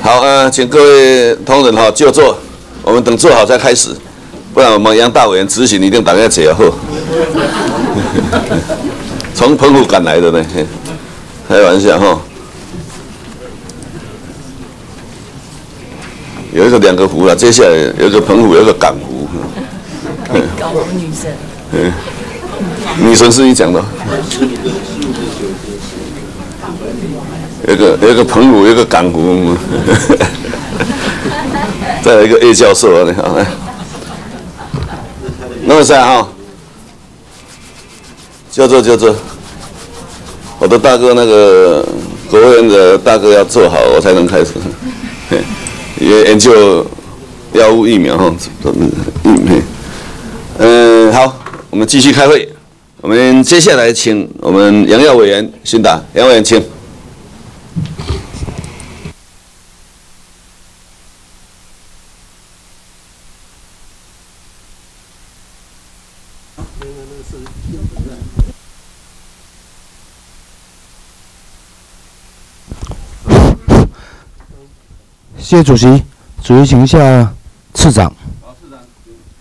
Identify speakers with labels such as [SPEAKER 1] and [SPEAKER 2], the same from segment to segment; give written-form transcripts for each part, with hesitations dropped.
[SPEAKER 1] 好，请各位同仁哈就座，我们等坐好再开始，不然我们杨大委员执行一定大家解后。从澎湖赶来的呢，开玩笑哈。有一个2个湖了，接下来有一个澎湖，有一个港湖。
[SPEAKER 2] 港湖女神。
[SPEAKER 1] 女神是你讲的。有一个澎湖，有一个港湖，再来一个叶教授啊，你好，来，那么3哈，就坐，我的大哥那个国务院的大哥要坐好，我才能开始，也研究药物疫苗哈，好，我们继续开会，我们接下来请我们杨耀委员询答，杨委员请。
[SPEAKER 3] 谢谢主席，主席请一下次长。好，次长。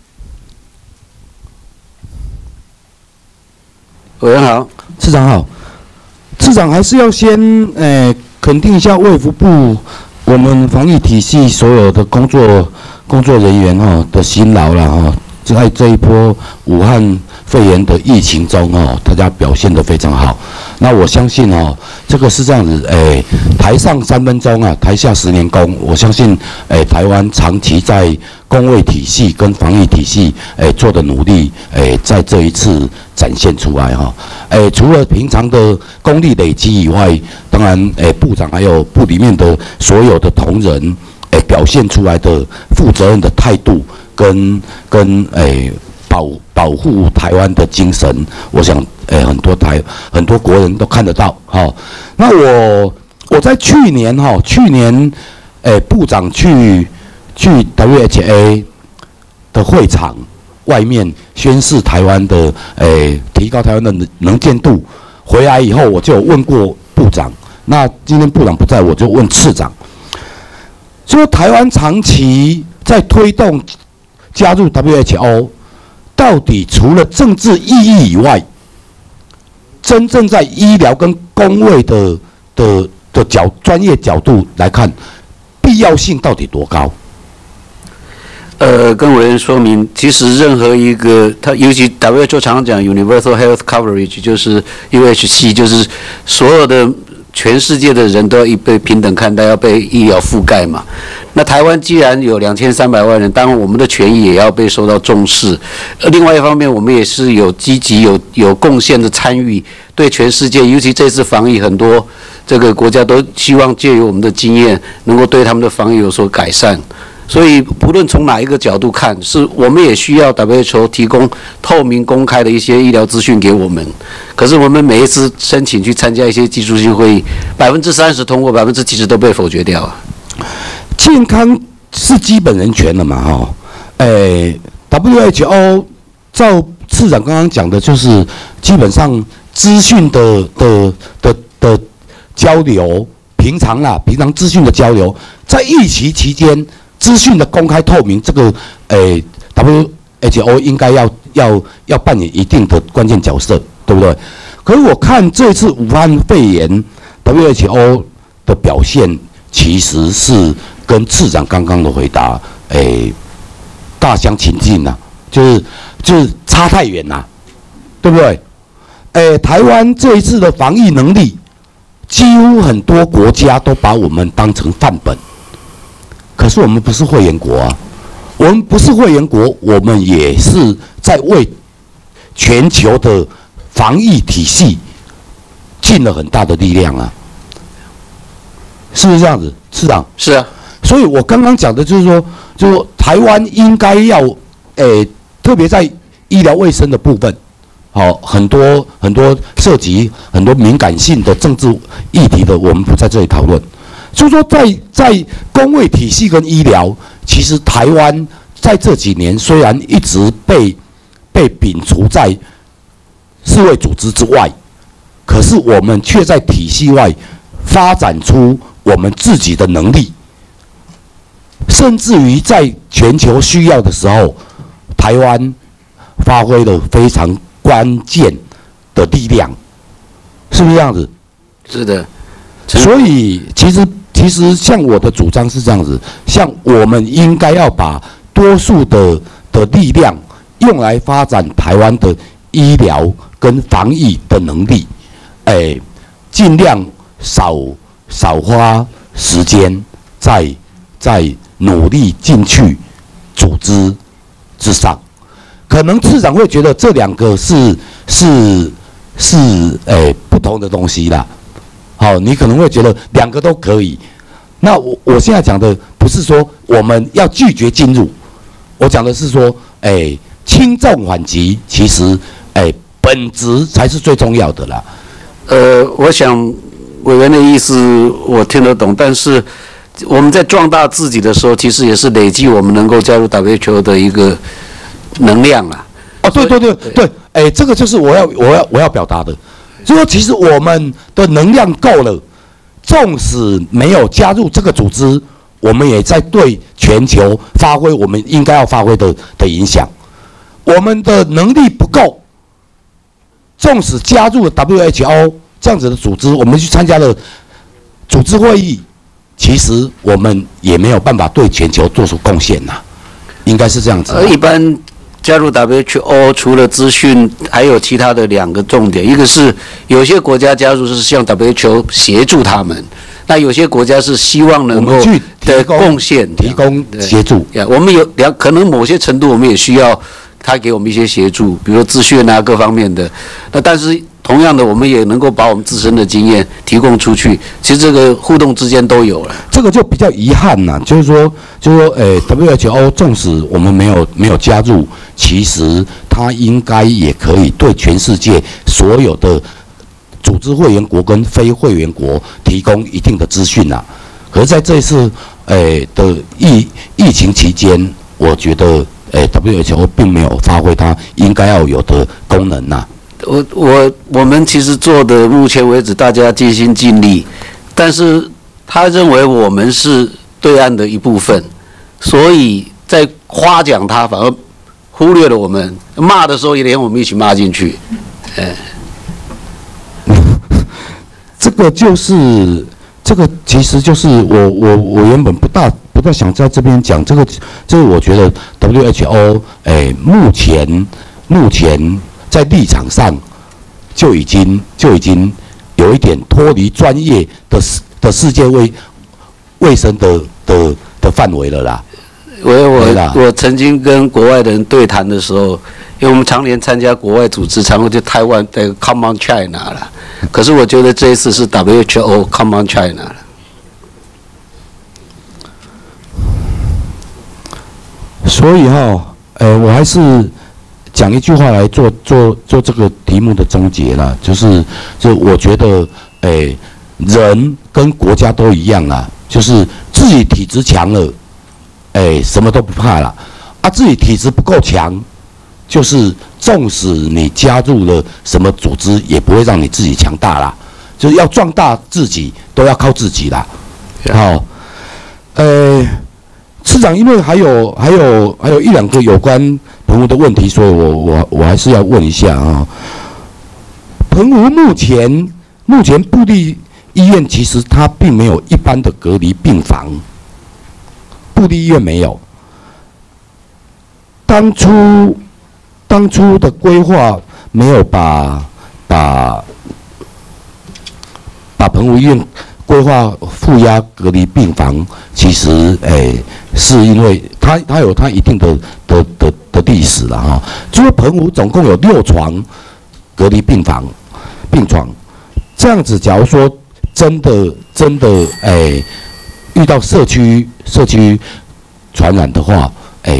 [SPEAKER 4] 委员好，
[SPEAKER 3] 次长好。次长还是要先肯定一下卫福部我们防疫体系所有的工作人员的辛劳啦在这一波武汉肺炎的疫情中大家表现得非常好。那我相信这个是这样子，台上3分钟台下10年功。我相信台湾长期在公卫体系跟防疫体系做的努力，在这一次展现出来除了平常的功力累积以外，当然部长还有部里面的所有的同仁表现出来的负责任的态度跟保护台湾的精神，我想很多国人都看得到那我在去年部长去 WHA 的会场外面宣示台湾的提高台湾的能见度，回来以后我就有问过部长，那今天部长不在，我就问次长，说台湾长期在推动加入 WHO， 到底除了政治意义以外，真正在医疗跟公卫的专业角度来看，必要性到底多高？
[SPEAKER 4] 跟委员说明，其实任何一个，尤其 WHO 常讲 Universal Health Coverage， 就是 UHC， 就是所有的全世界的人都要被平等看待，要被医疗覆盖嘛。那台湾既然有2300万人，当然我们的权益也要被受到重视。另外一方面，我们也是有积极有贡献的参与，对全世界，尤其这次防疫，很多这个国家都希望借由我们的经验，能够对他们的防疫有所改善。所以，不论从哪一个角度看，是我们也需要 WHO 提供透明公开的一些医疗资讯给我们。可是我们每一次申请去参加一些技术性会议，30%通过，70%都被否决掉啊。
[SPEAKER 3] 健康是基本人权了嘛WHO 照次长刚刚讲的，就是基本上资讯的交流，平常资讯的交流，在疫情期间。资讯的公开透明，这个WHO 应该要扮演一定的关键角色，对不对？可是我看这次武汉肺炎 WHO 的表现，其实是跟次长刚刚的回答大相径庭就是差太远对不对？台湾这一次的防疫能力，几乎很多国家都把我们当成范本。可是我们不是会员国我们不是会员国，我们也是在为全球的防疫体系尽了很大的力量是不是这样子，次长？
[SPEAKER 4] 是啊。
[SPEAKER 3] 所以我刚刚讲的就是说台湾应该要特别在医疗卫生的部分，很多涉及很多敏感性的政治议题的，我们不在这里讨论。所以说在公卫体系跟医疗，其实台湾在这几年虽然一直被摒除在世卫组织之外，可是我们却在体系外发展出我们自己的能力， 甚至于在全球需要的时候，台湾发挥了非常关键的力量，是不是这样子？
[SPEAKER 4] 是的。
[SPEAKER 3] 所以其实像我的主张是这样子，像我们应该要把多数的力量用来发展台湾的医疗跟防疫的能力，尽量少花时间在努力进去组织之上。可能市长会觉得这两个是不同的东西啦。好，你可能会觉得两个都可以。那我现在讲的不是说我们要拒绝进入，我讲的是说，轻重缓急，其实本质才是最重要的啦。
[SPEAKER 4] 我想委员的意思我听得懂，但是我们在壮大自己的时候，其实也是累积我们能够加入 WHO 的一个能量啊。
[SPEAKER 3] 哦，对，这个就是我要表达的。所以说，其实我们的能量够了，纵使没有加入这个组织，我们也在对全球发挥我们应该要发挥的影响。我们的能力不够，纵使加入了 WHO 这样子的组织，我们去参加了组织会议，其实我们也没有办法对全球做出贡献呐，应该是这样子。
[SPEAKER 4] 一般加入 WHO 除了资讯，还有其他的两个重点，一个是有些国家加入是希望 WHO 协助他们，那有些国家是希望能够的贡献
[SPEAKER 3] 提供协助。
[SPEAKER 4] 我们可能某些程度我们也需要他给我们一些协助，比如说资讯啊各方面的。那但是同样的，我们也能够把我们自身的经验提供出去。其实这个互动之间都有了。
[SPEAKER 3] 这个就比较遗憾呐，就是说WHO 纵使我们没有加入，其实它应该也可以对全世界所有的组织会员国跟非会员国提供一定的资讯呐。可是在这一次的疫情期间，我觉得WHO 并没有发挥它应该要有的功能呐。
[SPEAKER 4] 我们其实做的目前为止，大家尽心尽力，但是他认为我们是对岸的一部分，所以在夸奖他反而忽略了我们，骂的时候也连我们一起骂进去。
[SPEAKER 3] 这个其实就是我原本不大想在这边讲这个我觉得 WHO 目前在立场上就已经有一点脱离专业的世界卫生的范围了啦。
[SPEAKER 4] 我曾经跟国外的人对谈的时候，因为我们常年参加国外组织，常会就台湾的 Come on China 啦。可是我觉得这一次是 WHO Come on China 了。
[SPEAKER 3] 所以我还是讲一句话来做这个题目的终结啦，就我觉得人跟国家都一样啦，就是自己体质强了，什么都不怕啦，自己体质不够强，就是纵使你加入了什么组织，也不会让你自己强大啦，就是要壮大自己都要靠自己啦。好，市长，因为还有一两个有关澎湖的问题，所以我还是要问一下啊。澎湖目前部立医院其实它并没有一般的隔离病房，部立医院没有。当初的规划没有把澎湖医院规划负压隔离病房，其实是因为它有它一定的历史了哈。就是澎湖总共有6床隔离病床，这样子，假如说真的遇到社区传染的话，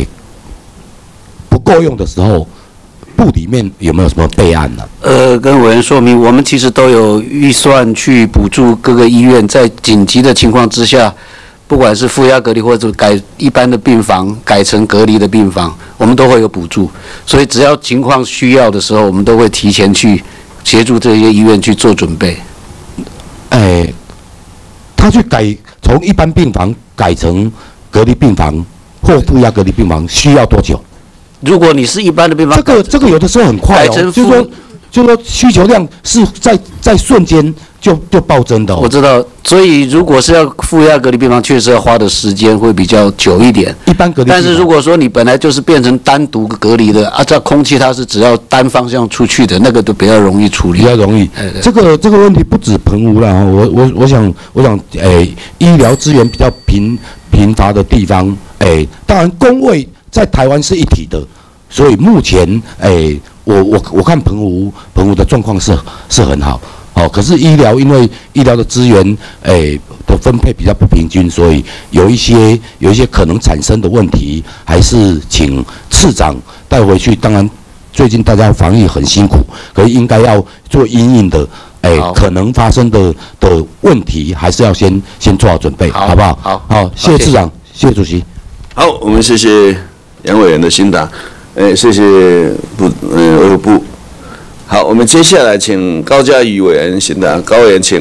[SPEAKER 3] 不够用的时候，部里面有没有什么备案呢？
[SPEAKER 4] 跟委员说明，我们其实都有预算去补助各个医院，在紧急的情况之下，不管是负压隔离或者改一般的病房改成隔离的病房，我们都会有补助。所以只要情况需要的时候，我们都会提前去协助这些医院去做准备。
[SPEAKER 3] 他去从一般病房改成隔离病房或负压隔离病房需要多久？
[SPEAKER 4] 如果你是一般的病房，
[SPEAKER 3] 这个有的时候很快哦，就是说需求量是在瞬间就暴增的哦。
[SPEAKER 4] 我知道，所以如果是要负压隔离病房，确实要花的时间会比较久一点。
[SPEAKER 3] 一般隔离病房，
[SPEAKER 4] 但是如果说你本来就是变成单独隔离的啊，这空气它是只要单方向出去的，那个都比较容易处理，
[SPEAKER 3] 比较容易。这个问题不止澎湖啦，我想，医疗资源比较贫乏的地方，当然公卫在台湾是一体的，所以目前，我看澎湖的状况是很好，哦，可是因为医疗的资源，的分配比较不平均，所以有一些可能产生的问题，还是请次长带回去。当然，最近大家防疫很辛苦，可是应该要做因应的，可能发生的问题，还是要先做好准备，好不好？好，谢谢次长，谢谢主席。
[SPEAKER 1] 好，我们谢谢杨委员的询答，谢谢卫福部。好，我们接下来请高嘉瑜委员询答，高委员请。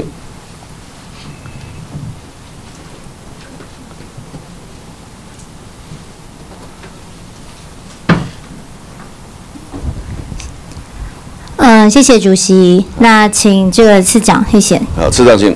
[SPEAKER 5] 谢谢主席。那请这个次长，谢谢。
[SPEAKER 1] 好，次长请。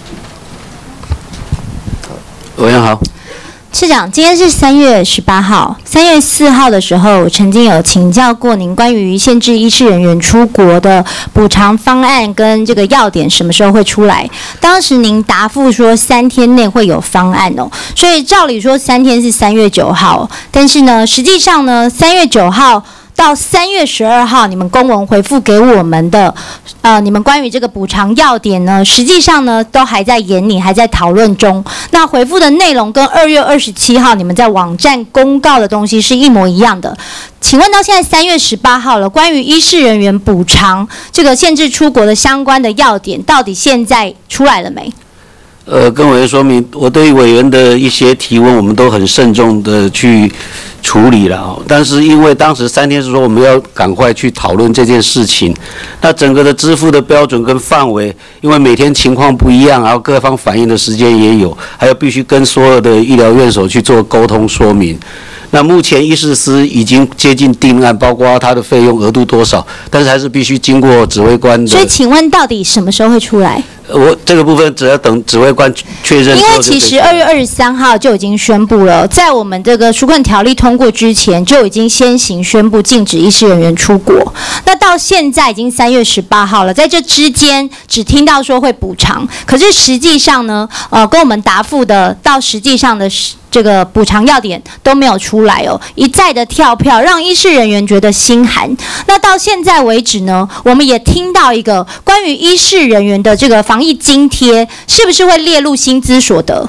[SPEAKER 4] 委员好。
[SPEAKER 5] 次长，今天是3月18号，3月4号的时候，我曾经有请教过您关于限制医事人员出国的补偿方案跟这个要点什么时候会出来。当时您答复说3天内会有方案哦，所以照理说3天是3月9号，但是呢，实际上呢，3月9号。到3月12号，你们公文回复给我们的，你们关于这个补偿要点呢，实际上呢都还在研拟，还在讨论中。那回复的内容跟2月27号你们在网站公告的东西是一模一样的。请问到现在3月18号了，关于医事人员补偿这个限制出国的相关的要点，到底现在出来了没？
[SPEAKER 4] 跟委员说明，我对委员的一些提问，我们都很慎重的去处理了。但是因为当时3天是说我们要赶快去讨论这件事情，那整个的支付的标准跟范围，因为每天情况不一样，然后各方反映的时间也有，还有必须跟所有的医疗院所去做沟通说明。那目前医事司已经接近定案，包括它的费用额度多少，但是还是必须经过指挥官的。
[SPEAKER 5] 所以请问到底什么时候会出来？
[SPEAKER 4] 我这个部分只要等指挥官确认。
[SPEAKER 5] 因为其实2月23号就已经宣布了，在我们这个纾困条例通过之前，就已经先行宣布禁止医事人员出国。那到现在已经3月18号了，在这之间只听到说会补偿，可是实际上呢，跟我们答复的到实际上的这个补偿要点都没有出来哦，一再的跳票，让医事人员觉得心寒。那到现在为止呢，我们也听到一个关于医事人员的这个防疫津贴，是不是会列入薪资所得？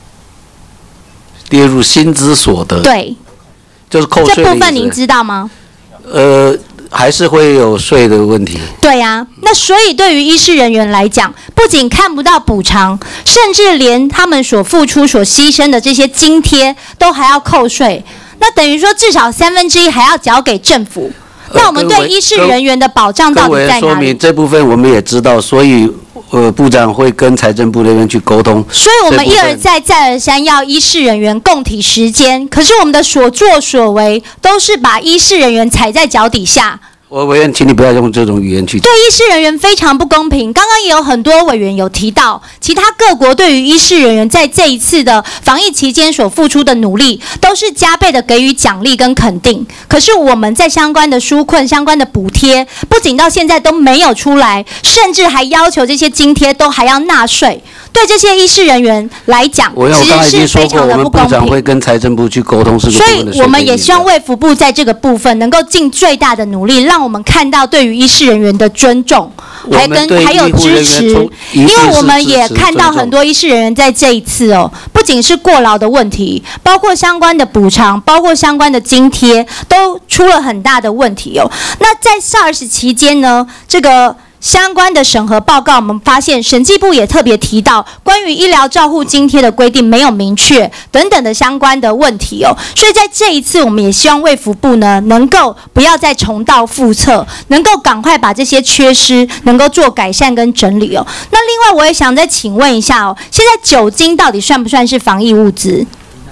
[SPEAKER 4] 列入薪资所得？对，就是扣税。
[SPEAKER 5] 这部分您知道吗？
[SPEAKER 4] 还是会有税的问题。
[SPEAKER 5] 对呀，那所以对于医事人员来讲，不仅看不到补偿，甚至连他们所付出、所牺牲的这些津贴都还要扣税。那等于说，至少1/3还要缴给政府。那我们对医事人员的保障到底在哪里？
[SPEAKER 4] 说明这部分我们也知道，所以部长会跟财政部那边去沟通。
[SPEAKER 5] 所以我们一而再、再而三要医事人员共体时艰，可是我们的所作所为都是把医事人员踩在脚底下。
[SPEAKER 4] 委员，请你不要用这种语言去讲。
[SPEAKER 5] 对医事人员非常不公平。刚刚也有很多委员有提到，其他各国对于医事人员在这一次的防疫期间所付出的努力，都是加倍的给予奖励跟肯定。可是我们在相关的纾困、相关的补贴，不仅到现在都没有出来，甚至还要求这些津贴都还要纳税。对这些医事人员来讲，其实是非常的不公平。
[SPEAKER 4] 我们部长会跟财政部去沟通这个部分的。
[SPEAKER 5] 所以我们也希望卫福部在这个部分能够尽最大的努力，让我们看到对于医事人员的尊重，还有支持。因为我们也看到很多医事人员在这一次哦，不仅是过劳的问题，包括相关的补偿，包括相关的津贴，都出了很大的问题哦。那在SARS期间呢，这个相关的审核报告，我们发现审计部也特别提到，关于医疗照护津贴的规定没有明确等等的相关的问题哦。所以在这一次，我们也希望卫福部呢能够不要再重蹈覆辙，能够赶快把这些缺失能够做改善跟整理哦。那另外我也想再请问一下哦，现在酒精到底算不算是防疫物资？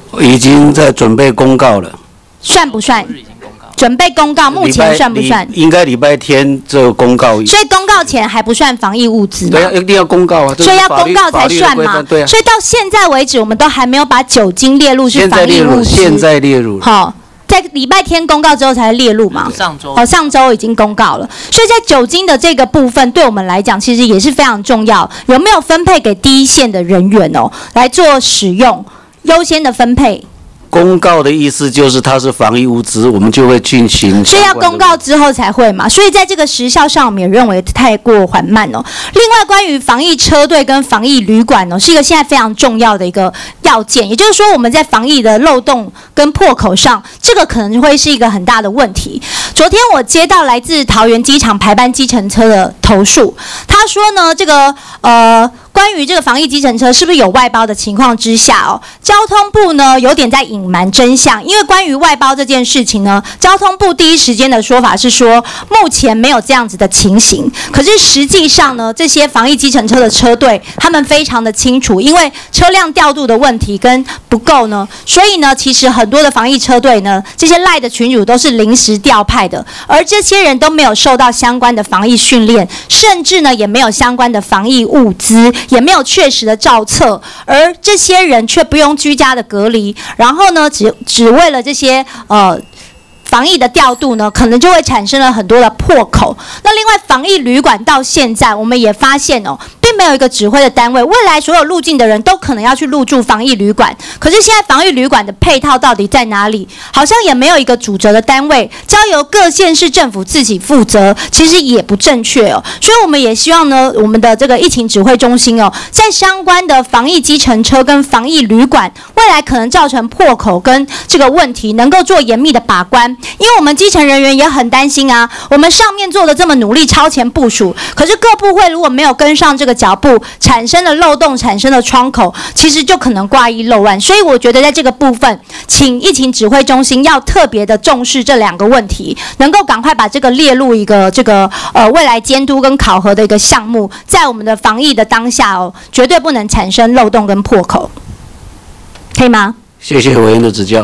[SPEAKER 4] 已经在准备公告了。
[SPEAKER 5] 算不算？准备公告，目前算不算？
[SPEAKER 4] 应该礼拜天这个公告。
[SPEAKER 5] 所以公告前还不算防疫物资嘛？
[SPEAKER 4] 对啊，一定要公告啊。
[SPEAKER 5] 所以要公告才算嘛？
[SPEAKER 4] 对啊。
[SPEAKER 5] 所以到现在为止，我们都还没有把酒精列入是防疫物资。
[SPEAKER 4] 现在列入。
[SPEAKER 5] 好，在礼拜天公告之后才列入嘛？上周已经公告了。所以在酒精的这个部分，对我们来讲其实也是非常重要。有没有分配给第一线的人员哦，来做使用，优先的分配？
[SPEAKER 4] 公告的意思就是它是防疫物资，我们就会进行。
[SPEAKER 5] 所以要公告之后才会嘛，所以在这个时效上，我们也认为太过缓慢哦。另外，关于防疫车队跟防疫旅馆哦，是一个现在非常重要的一个要件。也就是说，我们在防疫的漏洞跟破口上，这个可能会是一个很大的问题。昨天我接到来自桃园机场排班计程车的投诉，他说呢，这个关于这个防疫计程车是不是有外包的情况之下哦，交通部呢有点在隐瞒真相。因为关于外包这件事情呢，交通部第一时间的说法是说，目前没有这样子的情形。可是实际上呢，这些防疫计程车的车队，他们非常的清楚，因为车辆调度的问题跟不够呢，所以呢，其实很多的防疫车队呢，这些赖的群组都是临时调派的，而这些人都没有受到相关的防疫训练，甚至呢也没有相关的防疫物资。也没有确实的照册，而这些人却不用居家的隔离，然后呢，只为了这些防疫的调度呢，可能就会产生了很多的破口。那另外，防疫旅馆到现在，我们也发现哦，并没有一个指挥的单位。未来所有入境的人都可能要去入住防疫旅馆，可是现在防疫旅馆的配套到底在哪里？好像也没有一个主责的单位，交由各县市政府自己负责，其实也不正确哦。所以我们也希望呢，我们的这个疫情指挥中心哦，在相关的防疫计程车跟防疫旅馆，未来可能造成破口跟这个问题，能够做严密的把关。因为我们基层人员也很担心啊，我们上面做的这么努力，超前部署，可是各部会如果没有跟上这个脚步，产生了漏洞，产生了窗口，其实就可能挂一漏万。所以我觉得在这个部分，请疫情指挥中心要特别的重视这两个问题，能够赶快把这个列入一个这个未来监督跟考核的一个项目，在我们的防疫的当下哦，绝对不能产生漏洞跟破口，可以吗？
[SPEAKER 4] 谢谢委员的指教。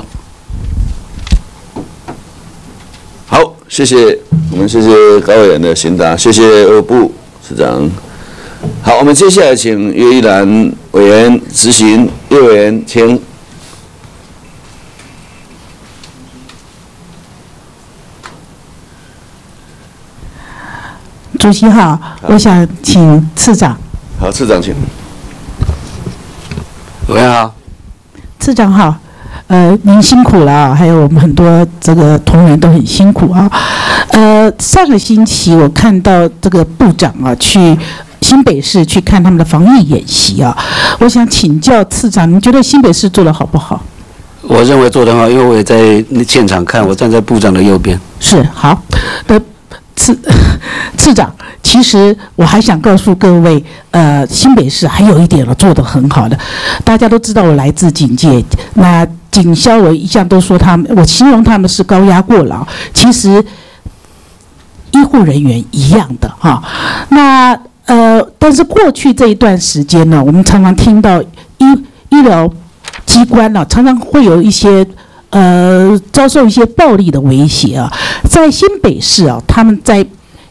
[SPEAKER 1] 好，谢谢我们谢谢高委员的询答，谢谢二部市长。好，我们接下来请岳一兰委员执行，岳委员请。
[SPEAKER 6] 主席好，我想请次长。
[SPEAKER 1] 好，次长请。
[SPEAKER 4] 委员好。
[SPEAKER 6] 次长好。您辛苦了啊，还有我们很多这个同仁都很辛苦啊。上个星期我看到这个部长啊去新北市去看他们的防疫演习啊，我想请教次长，您觉得新北市做得好不好？
[SPEAKER 4] 我认为做得好，因为我也在现场看，我站在部长的右边。
[SPEAKER 6] 是好的。次长，其实我还想告诉各位，新北市还有一点做得很好的，大家都知道我来自警界，那警消我一向都说他们，我形容他们是高压过劳，其实医护人员一样的哈。那但是过去这一段时间呢，我们常常听到医疗机关呢，常常会有一些。遭受一些暴力的威胁啊，在新北市啊，他们在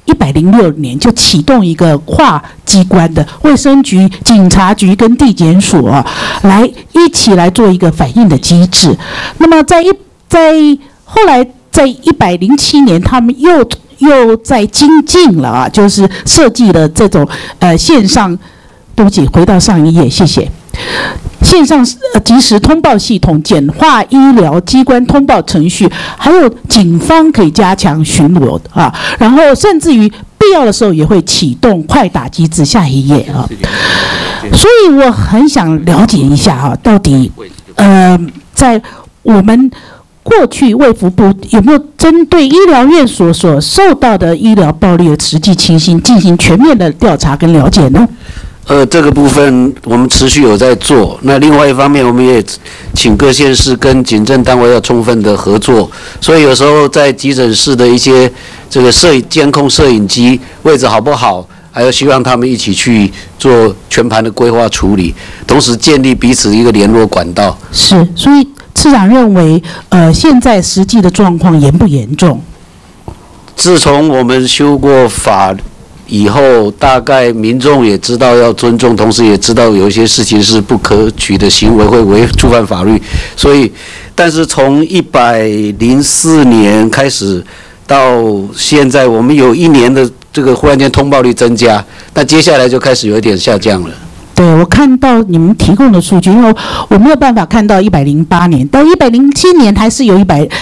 [SPEAKER 6] 106年就启动一个跨机关的卫生局、警察局跟地检署啊，来一起来做一个反应的机制。那么后来在107年，他们又在精进了啊，就是设计了这种线上，对不起，回到上一页，谢谢。线上即时通报系统，简化医疗机关通报程序，还有警方可以加强巡逻啊，然后甚至于必要的时候也会启动快打机制。下一页啊，所以我很想了解一下哈，到底在我们过去卫福部有没有针对医疗院所受到的医疗暴力的实际情形进行全面的调查跟了解呢？
[SPEAKER 4] 这个部分我们持续有在做。那另外一方面，我们也请各县市跟警政单位要充分的合作。所以有时候在急诊室的一些这个监控摄影机位置好不好，还要希望他们一起去做全盘的规划处理，同时建立彼此一个联络管道。
[SPEAKER 6] 是，所以次长认为，现在实际的状况严不严重？
[SPEAKER 4] 自从我们修过法以后，大概民众也知道要尊重，同时也知道有一些事情是不可取的行为会触犯法律，所以，但是从104年开始到现在，我们有1年的这个忽然间通报率增加，那接下来就开始有一点下降了。
[SPEAKER 6] 对，我看到你们提供的数据，因为我没有办法看到108年，到107年还是有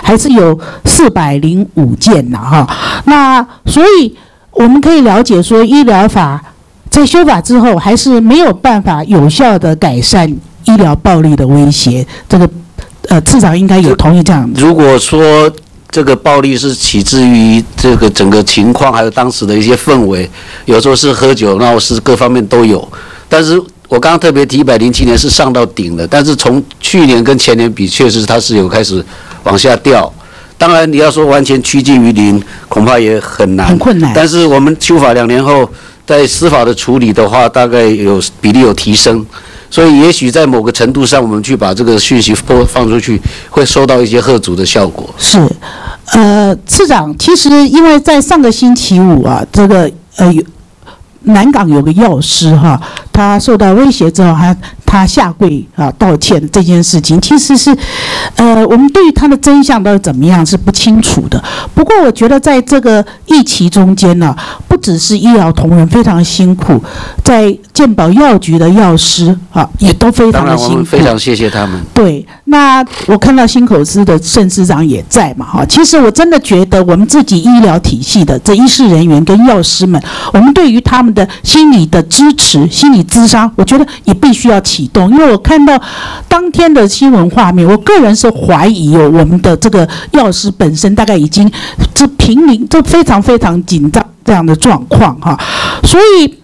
[SPEAKER 6] 405件呐，哈。那所以我们可以了解说，医疗法在修法之后，还是没有办法有效的改善医疗暴力的威胁。这个次长应该有同意这样。
[SPEAKER 4] 如果说这个暴力是起自于这个整个情况，还有当时的一些氛围，有时候是喝酒闹事，各方面都有。但是我刚刚特别提107年是上到顶了，但是从去年跟前年比，确实它是有开始往下掉。当然你要说完全趋近于0，恐怕也很难，
[SPEAKER 6] 很困难。
[SPEAKER 4] 但是我们修法2年后，在司法的处理的话，大概比例有提升，所以也许在某个程度上，我们去把这个讯息放出去，会收到一些吓阻的效果。
[SPEAKER 6] 是，次长，其实因为在上个星期五啊，这个南港有个药师哈，他受到威胁之后，他下跪道歉这件事情，其实是我们对于他的真相到底怎么样是不清楚的。不过我觉得在这个疫情中间呢，不只是医疗同仁非常辛苦，在健保药局的药师也都非常的辛苦。当然
[SPEAKER 4] 我们非常谢谢他们。
[SPEAKER 6] 对，那我看到新口司的盛司长也在嘛哈，其实我真的觉得我们自己医疗体系的这医事人员跟药师们，我们对于他们的心理的支持、心理咨商，我觉得也必须要启动。因为我看到当天的新闻画面，我个人是怀疑我们的这个药师本身大概已经濒临非常非常紧张这样的状况哈，所以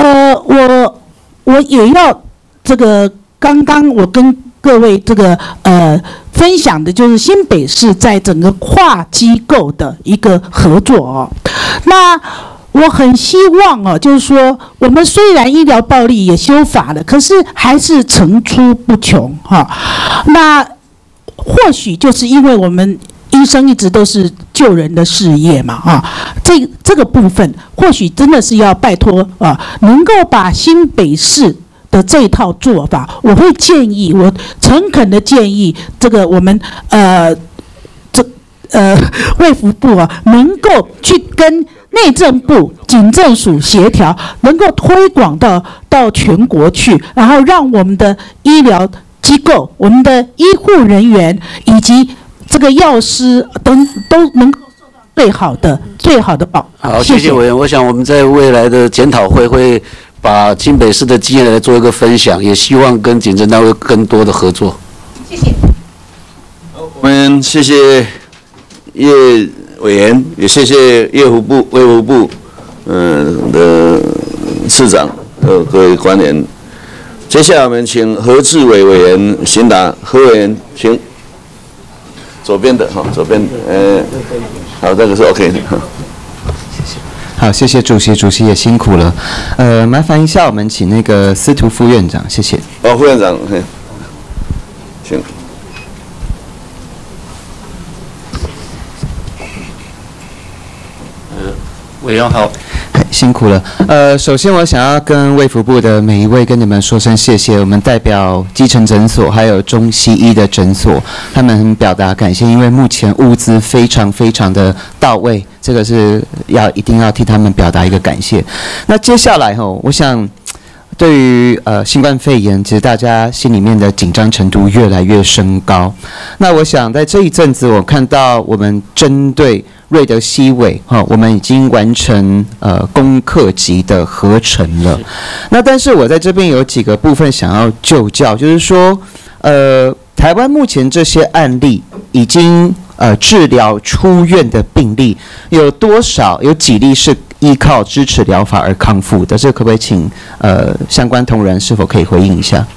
[SPEAKER 6] 我也要这个刚刚我跟各位这个分享的就是新北市在整个跨机构的一个合作哦，那我很希望就是说，我们虽然医疗暴力也修法了，可是还是层出不穷哈。那或许就是因为我们医生一直都是救人的事业嘛哈，这个部分或许真的是要拜托能够把新北市的这一套做法，我会建议，我诚恳的建议，这个我们卫福部能够去跟内政部、警政署协调，能够推广到全国去，然后让我们的医疗机构、我们的医护人员以及这个药师都能够受到最好的保护。
[SPEAKER 4] 好，谢谢委员。我想我们在未来的检讨会把新北市的经验来做一个分享，也希望跟警政单位更多的合作。
[SPEAKER 6] 谢谢。
[SPEAKER 1] 我们谢谢叶委员，也谢谢卫福部的次长各位官员。接下来我们请何志伟委员询答，何委员请。左边的左边好，这个是 OK 的。
[SPEAKER 7] 好，谢谢主席，主席也辛苦了。麻烦一下，我们请那个司徒副院长，谢谢。
[SPEAKER 1] 副院长，请。
[SPEAKER 7] 委员好，辛苦了。首先我想要跟卫福部的每一位跟你们说声谢谢。我们代表基层诊所还有中西医的诊所，他们表达感谢，因为目前物资非常非常的到位，这个是一定要替他们表达一个感谢。那接下来我想对于新冠肺炎，其实大家心里面的紧张程度越来越升高。那我想在这一阵子，我看到我们针对瑞德西韦我们已经完成攻克级的合成了。那但是我在这边有几个部分想要就教，就是说台湾目前这些案例已经治疗出院的病例有多少？有几例是依靠支持疗法而康复的？这可不可以请相关同仁是否可以回应一下？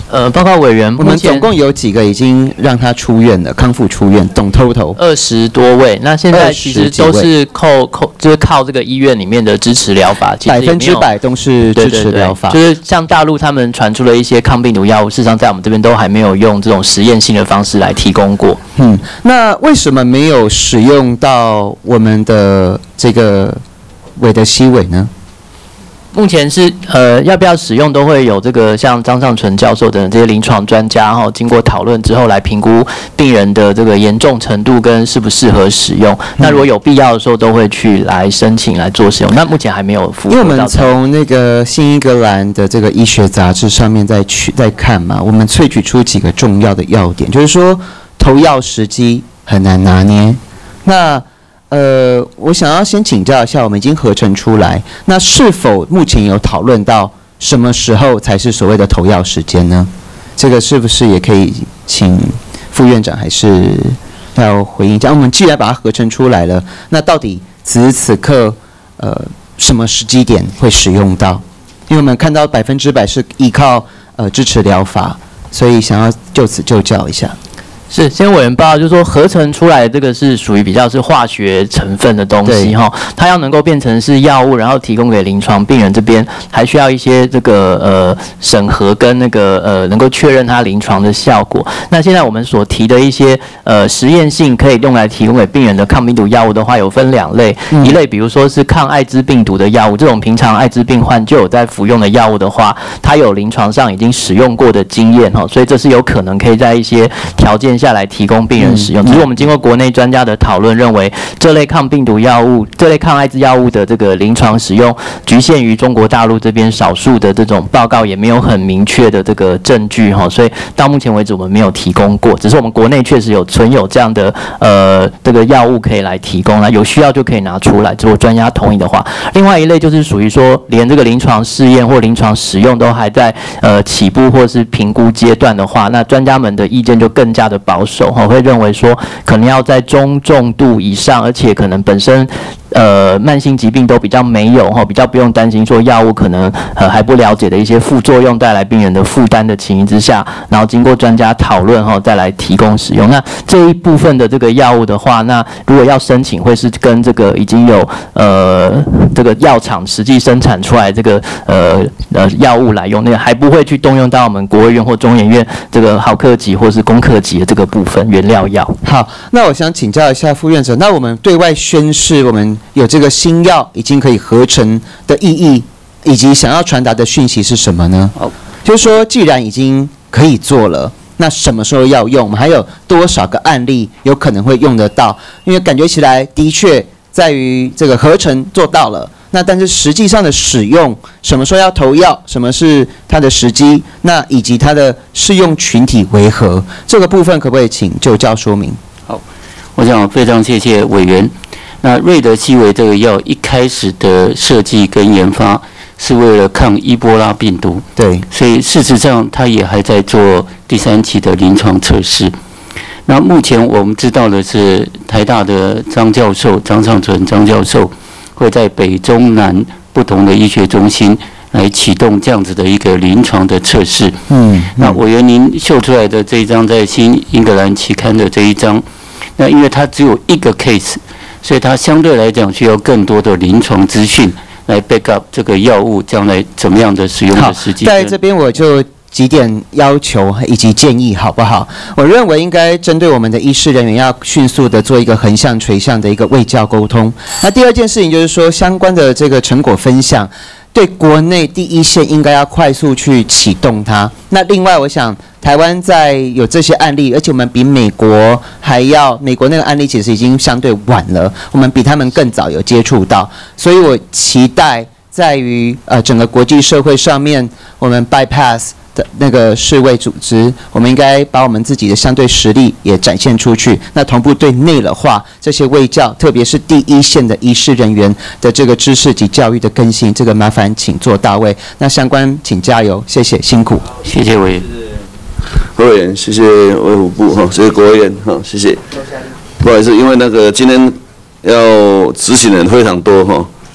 [SPEAKER 8] 报告委员，
[SPEAKER 7] 我们总共有几个已经让他出院了，康复出院，总 total
[SPEAKER 8] 20多位。那现在其实都是就是靠这个医院里面的支持疗法
[SPEAKER 7] ，100%都是支持疗法。
[SPEAKER 8] 对，就是像大陆他们传出了一些抗病毒药物，事实上在我们这边都还没有用这种实验性的方式来提供过。
[SPEAKER 7] 那为什么没有使用到我们的这个韦德西韦呢？
[SPEAKER 8] 目前是要不要使用都会有这个像张尚存教授等这些临床专家经过讨论之后来评估病人的这个严重程度跟适不适合使用。那如果有必要的时候，都会去来申请来做使用。那目前还没有符合到。
[SPEAKER 7] 因为我们从那个新英格兰的这个医学杂志上面在看嘛，我们萃取出几个重要的要点，就是说投药时机很难拿捏。那我想要先请教一下，我们已经合成出来，那是否目前有讨论到什么时候才是所谓的投药时间呢？这个是不是也可以请副院长还是要回应一下？我们既然把它合成出来了，那到底此时此刻什么时机点会使用到？因为我们看到100%是依靠支持疗法，所以想要就此就教一下。
[SPEAKER 8] 是，先委员报告就是说，合成出来的这个是属于比较是化学成分的东西哈，它要能够变成是药物，然后提供给临床病人这边，还需要一些这个审核跟那个能够确认它临床的效果。那现在我们所提的一些实验性可以用来提供给病人的抗病毒药物的话，有分2类，一类比如说是抗艾滋病毒的药物，这种平常艾滋病患就有在服用的药物的话，它有临床上已经使用过的经验哈，所以这是有可能可以在一些条件下来提供病人使用。只是我们经过国内专家的讨论，认为这类抗病毒药物、这类抗艾滋药物的这个临床使用，局限于中国大陆这边少数的这种报告，也没有很明确的这个证据哈，所以到目前为止我们没有提供过。只是我们国内确实存有这样的这个药物可以来提供，那有需要就可以拿出来，如果专家同意的话。另外一类就是属于说，连这个临床试验或临床使用都还在起步或是评估阶段的话，那专家们的意见就更加的保守。会认为说可能要在中重度以上，而且可能本身慢性疾病都比较没有比较不用担心说药物可能还不了解的一些副作用带来病人的负担的情形之下，然后经过专家讨论再来提供使用。那这一部分的这个药物的话，那如果要申请，会是跟这个已经有这个药厂实际生产出来这个药物来用，那个还不会去动用到我们国卫院或中研院这个豪克级或是攻克级的这个部分原料药。
[SPEAKER 7] 好，那我想请教一下副院长，那我们对外宣示我们有这个新药已经可以合成的意义，以及想要传达的讯息是什么呢？就是说，既然已经可以做了，那什么时候要用？我们还有多少个案例有可能会用得到？因为感觉起来的确在于这个合成做到了，那但是实际上的使用，什么时候要投药，什么是它的时机，那以及它的适用群体为何，这个部分可不可以请就教说明？
[SPEAKER 9] 好，我想非常谢谢委员。那瑞德西韦这个药一开始的设计跟研发是为了抗伊波拉病毒，
[SPEAKER 7] 对，
[SPEAKER 9] 所以事实上它也还在做第3期的临床测试。那目前我们知道的是，台大的张尚存张教授会在北中南不同的医学中心来启动这样子的一个临床的测试。那委员您秀出来的这一张在新英格兰期刊的这一张，那因为它只有一个 case， 所以它相对来讲需要更多的临床资讯来 back up 这个药物将来怎么样的使用的时机。
[SPEAKER 7] 在这边我就几点要求以及建议好不好？我认为应该针对我们的医师人员要迅速的做一个横向垂向的一个卫教沟通。那第二件事情就是说，相关的这个成果分享，对国内第一线应该要快速去启动它。那另外我想台湾在有这些案例，而且我们比美国还要，美国那个案例其实已经相对晚了，我们比他们更早有接触到，所以我期待在于整个国际社会上面，我们 bypass 的那个世卫组织，我们应该把我们自己的相对实力也展现出去。那同步对内的话，这些卫教，特别是第一线的医师人员的这个知识及教育的更新，这个麻烦请做到位。那相关请加油，谢谢，辛苦，
[SPEAKER 9] 谢谢委员。
[SPEAKER 1] 国委员，谢谢卫福部哈，谢谢国委员哈，谢谢。不好意思，因为那个今天要执行的人非常多哈，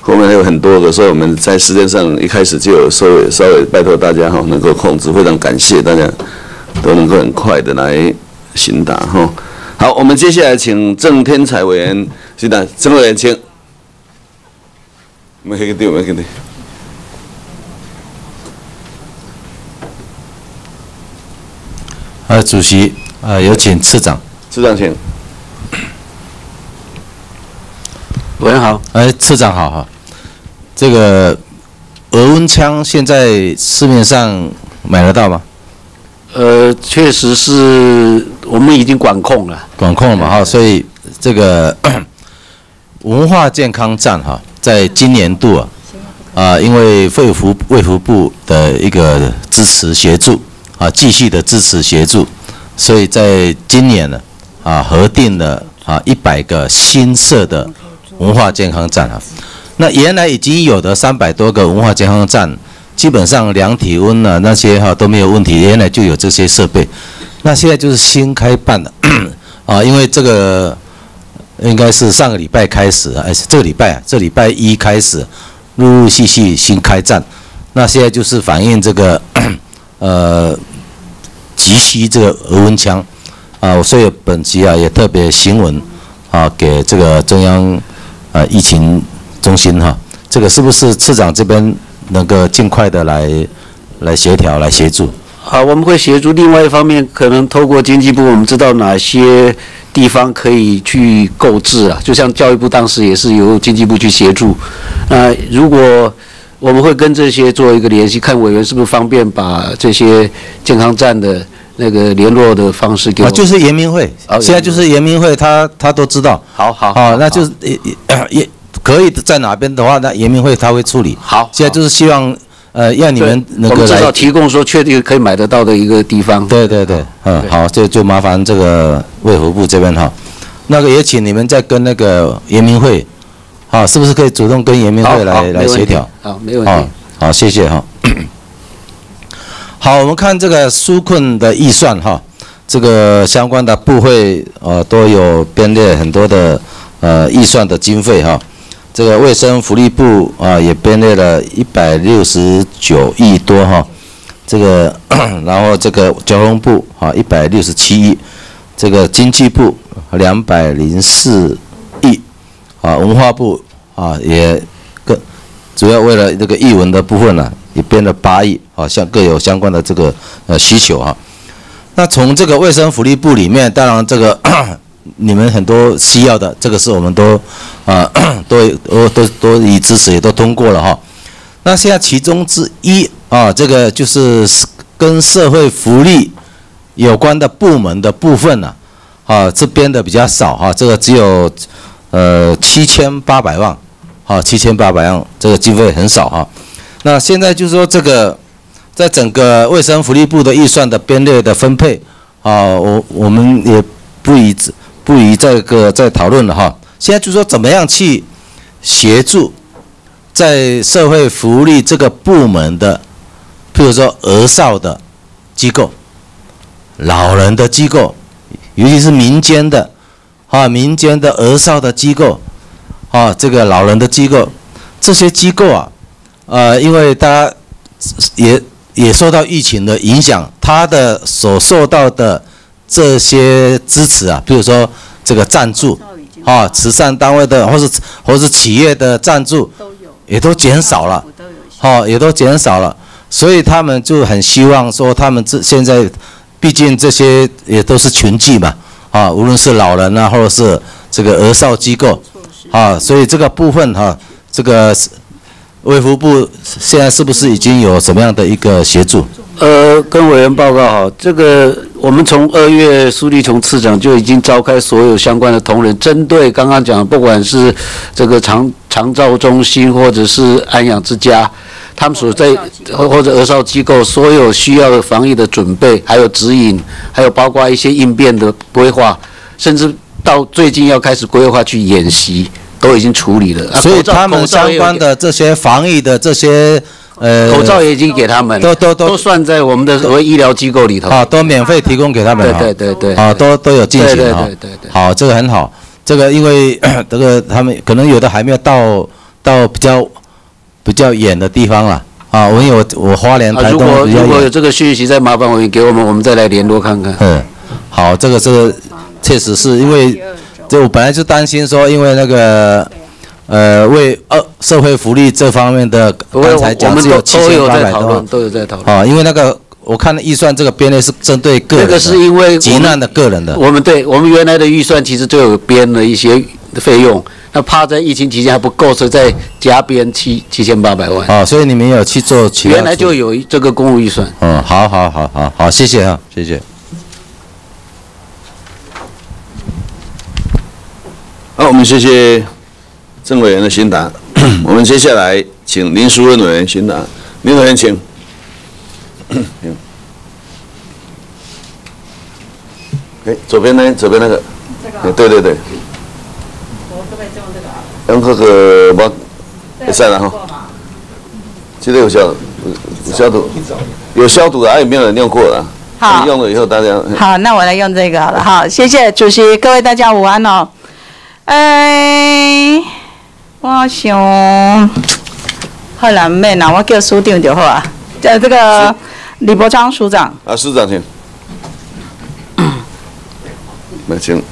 [SPEAKER 1] 后面还有很多个，所以我们在时间上一开始就有稍微拜托大家哈能够控制，非常感谢大家都能够很快的来行答哈。好，我们接下来请郑天才委员行答，郑委员请。没给对，没给对。
[SPEAKER 10] 主席，有请次长。
[SPEAKER 1] 次长请。
[SPEAKER 4] 委员好。
[SPEAKER 10] 次长好哈。这个额温枪现在市面上买得到吗？
[SPEAKER 4] 确实是我们已经管控了。
[SPEAKER 10] 管控了嘛哈，所以这个文化健康站哈，在今年度因为卫福部的一个支持协助继续的支持协助，所以在今年呢核定了100个新设的文化健康站那原来已经有的300多个文化健康站，基本上量体温那些都没有问题，原来就有这些设备。那现在就是新开办的因为这个应该是上个礼拜开始，这礼拜一开始，陆陆续续新开站。那现在就是反映这个急需这个额温枪所以本集也特别询问给这个中央疫情中心这个是不是次长这边能够尽快的来协调来协助？
[SPEAKER 4] 我们会协助。另外一方面，可能透过经济部，我们知道哪些地方可以去购置就像教育部当时也是由经济部去协助。如果我们会跟这些做一个联系，看委员是不是方便把这些健康站的那个联络的方式给我。
[SPEAKER 10] 就是研明会，现在就是研明会，他都知道。
[SPEAKER 4] 好，
[SPEAKER 10] 那就是也可以在哪边的话，那研明会他会处理。
[SPEAKER 4] 好，
[SPEAKER 10] 现在就是希望让你们能够来。
[SPEAKER 4] 我们至少提供说确定可以买得到的一个地方。
[SPEAKER 10] 对，好，就麻烦这个卫福部这边那个也请你们再跟那个研明会。是不是可以主动跟研明会来协调？
[SPEAKER 4] 好，没问题。
[SPEAKER 10] 好，谢谢好，我们看这个纾困的预算这个相关的部会都有编列很多的预算的经费这个卫生福利部也编列了169亿多这个然后这个交通部167亿，这个经济部204亿。文化部也主要为了这个艺文的部分也编了8亿各有相关的这个需求那从这个卫生福利部里面，当然这个你们很多需要的，这个是我们都已支持，也都通过了那现在其中之一这个就是跟社会福利有关的部门的部分这编的比较少这个只有7800万，7800万，这个经费很少那现在就是说这个在整个卫生福利部的预算的编列的分配我们也不宜再讨论了现在就是说怎么样去协助在社会福利这个部门的，譬如说儿少的机构、老人的机构，尤其是民间的。民间的儿少的机构，这个老人的机构，这些机构因为大家也受到疫情的影响，他的所受到的这些支持比如说这个赞助，慈善单位的或是企业的赞助，也都减少了，也都减少了，所以他们就很希望说，他们现在毕竟这些也都是群聚嘛。无论是老人或者是这个儿少机构所以这个部分这个卫福部现在是不是已经有什么样的一个协助？
[SPEAKER 4] 跟委员报告这个我们从2月苏立琼次长就已经召开所有相关的同仁，针对刚刚讲，不管是这个长照中心或者是安养之家，他们所在或者儿少机构所有需要的防疫的准备，还有指引，还有包括一些应变的规划，甚至到最近要开始规划去演习，都已经处理了。
[SPEAKER 10] 所以他们相关的这些防疫的这些
[SPEAKER 4] 口罩也已经给他们，都算在我们的所谓医疗机构里头
[SPEAKER 10] 都免费提供给他们。
[SPEAKER 4] 对，
[SPEAKER 10] 都有进行
[SPEAKER 4] 对。
[SPEAKER 10] 好，这个很好。这个因为这个他们可能有的还没有到到比较远的地方了。啊，我花莲、台东比较远。
[SPEAKER 4] 如果有这个讯息，再麻烦委员给我们，我们再来联络看看。
[SPEAKER 10] 好，这个确实是因为，我本来就担心说，因为那个为社会福利这方面的，刚才讲只有7800多万，
[SPEAKER 4] 都有在讨论。
[SPEAKER 10] 啊，因为那个我看预算这个编列是针对个人的，
[SPEAKER 4] 这个是因为
[SPEAKER 10] 急难的个人的。
[SPEAKER 4] 我们原来的预算其实就有编了一些费用。那怕在疫情期间还不够，所以再加编7800万。
[SPEAKER 10] 哦，所以你们有去做其他？
[SPEAKER 4] 原来就有这个公务预算。
[SPEAKER 10] 好，谢谢啊，谢谢。
[SPEAKER 1] 好，我们谢谢郑委员的询答。我们接下来请林淑任委员询答。林委员，请。左边呢？左边那个。对。用那个会使啦吼，这个有消毒，有消毒的，也没有人用过了。好，用了以后大家
[SPEAKER 11] 好，那我来用这个好了。好，谢谢主席，各位大家午安哦。我想好啦，唔免啦，我叫署长就好啊。这个李伯昌署长。
[SPEAKER 1] 啊，署长请。来，请。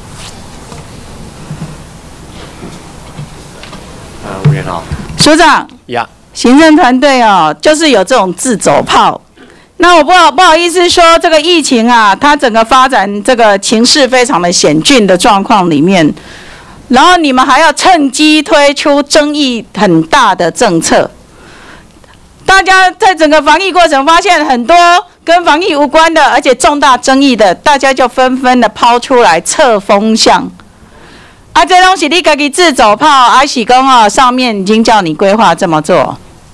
[SPEAKER 12] 委员好，
[SPEAKER 11] 署长
[SPEAKER 12] 呀，
[SPEAKER 11] 行政团队哦，就是有这种自走炮。那我不好意思说，这个疫情啊，它整个发展这个情势非常的险峻的状况里面，然后你们还要趁机推出争议很大的政策。大家在整个防疫过程发现很多跟防疫无关的，而且重大争议的，大家就纷纷的抛出来测风向。啊，这东西你自己自走炮，还是讲哦，上面已经叫你规划这么做？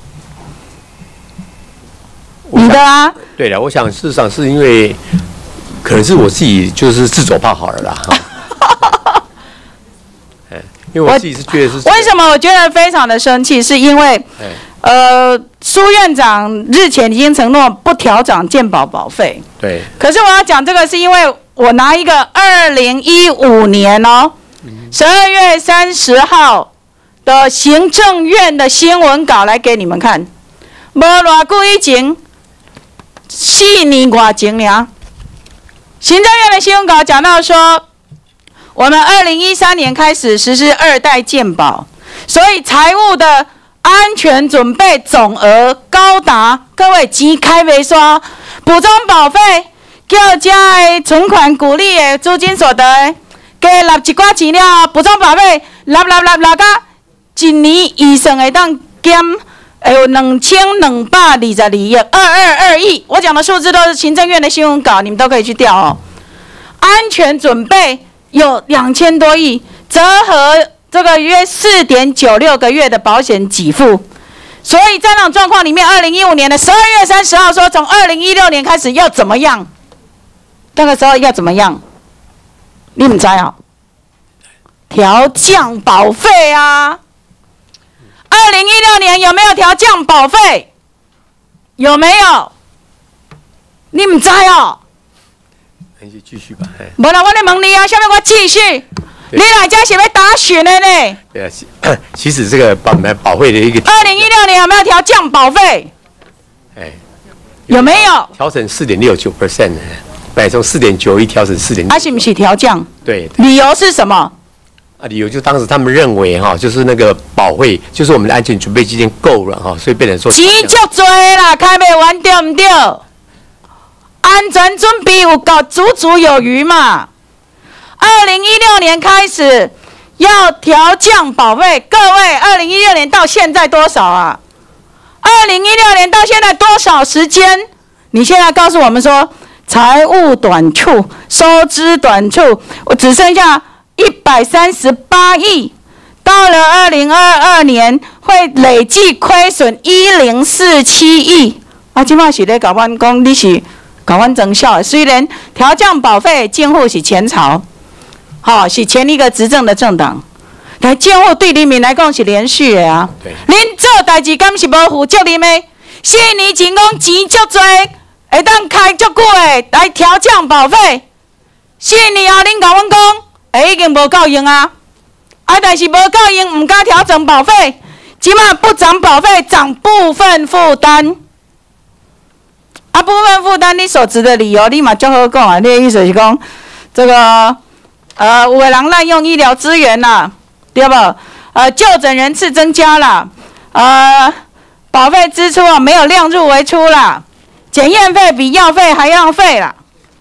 [SPEAKER 11] 你的啊？
[SPEAKER 12] 对了，我想事实上是因为，可能是我自己就是自走炮好了啦。因为我自己是觉得是。
[SPEAKER 11] 为什么我觉得非常的生气？是因为，苏院长日前已经承诺不调涨健保保费。
[SPEAKER 12] 对。
[SPEAKER 11] 可是我要讲这个，是因为我拿一个2015年哦。12月30号的行政院的新闻稿来给你们看，无偌久以前，4年外前了。行政院的新闻稿讲到说，我们2013年开始实施2代健保，所以财务的安全准备总额高达，各位钱开袂煞，补充保费，叫这的存款鼓励的租金所得的。加纳一寡钱了，补充保费纳到1年以上会当减有2222亿，222亿。我讲的数字都是行政院的新闻稿，你们都可以去调哦。安全准备有2000多亿，折合这个约4.96个月的保险给付。所以在那种状况里面，2015年的12月30号说，从2016年开始要怎么样？那个时候要怎么样？你们知哦？调降保费啊！2016年有没有调降保费？有没有？你们知哦？
[SPEAKER 12] 那就继续吧。
[SPEAKER 11] 无啦，我咧问你啊，下面我继续。你来家是要打选的呢？
[SPEAKER 12] 对啊，其实这个保费的一个。
[SPEAKER 11] 2016年有没有调降保费？有没有？
[SPEAKER 12] 调整4.69%，本来从4.91调整4.9。
[SPEAKER 11] 啊，是不是调降？
[SPEAKER 12] 对。
[SPEAKER 11] 理由是什么？
[SPEAKER 12] 理由就当时他们认为就是那个保费，就是我们的安全准备基金够了所以变成说
[SPEAKER 11] 钱足多啦，开不完对不对？安全准备有够足有余嘛。2016年开始要调降保费，各位，2016年到现在多少啊？2016年到现在多少时间？你现在告诉我们说，财务短处、收支短处，我只剩下138亿，到了2022年会累计亏损1047亿。现在是在跟我讲，你是跟我增效的。虽然调降保费政府是前朝，是前一个执政的政党，但政府对人民来讲是连续的啊。恁做代志敢是无负责任的？4年前讲钱足多，会当开足久的来调降保费，4年后恁甲阮讲。已经无够用啊！但是无够用，唔敢调整保费。 即马不涨保费，涨部分负担。啊，部分负担你所持的理由，你嘛就好讲啊。你的意思是讲，这个有的人滥用医疗资源啦，对不？就诊人次增加啦，保费支出啊没有量入为出啦，检验费比药费还要费啦。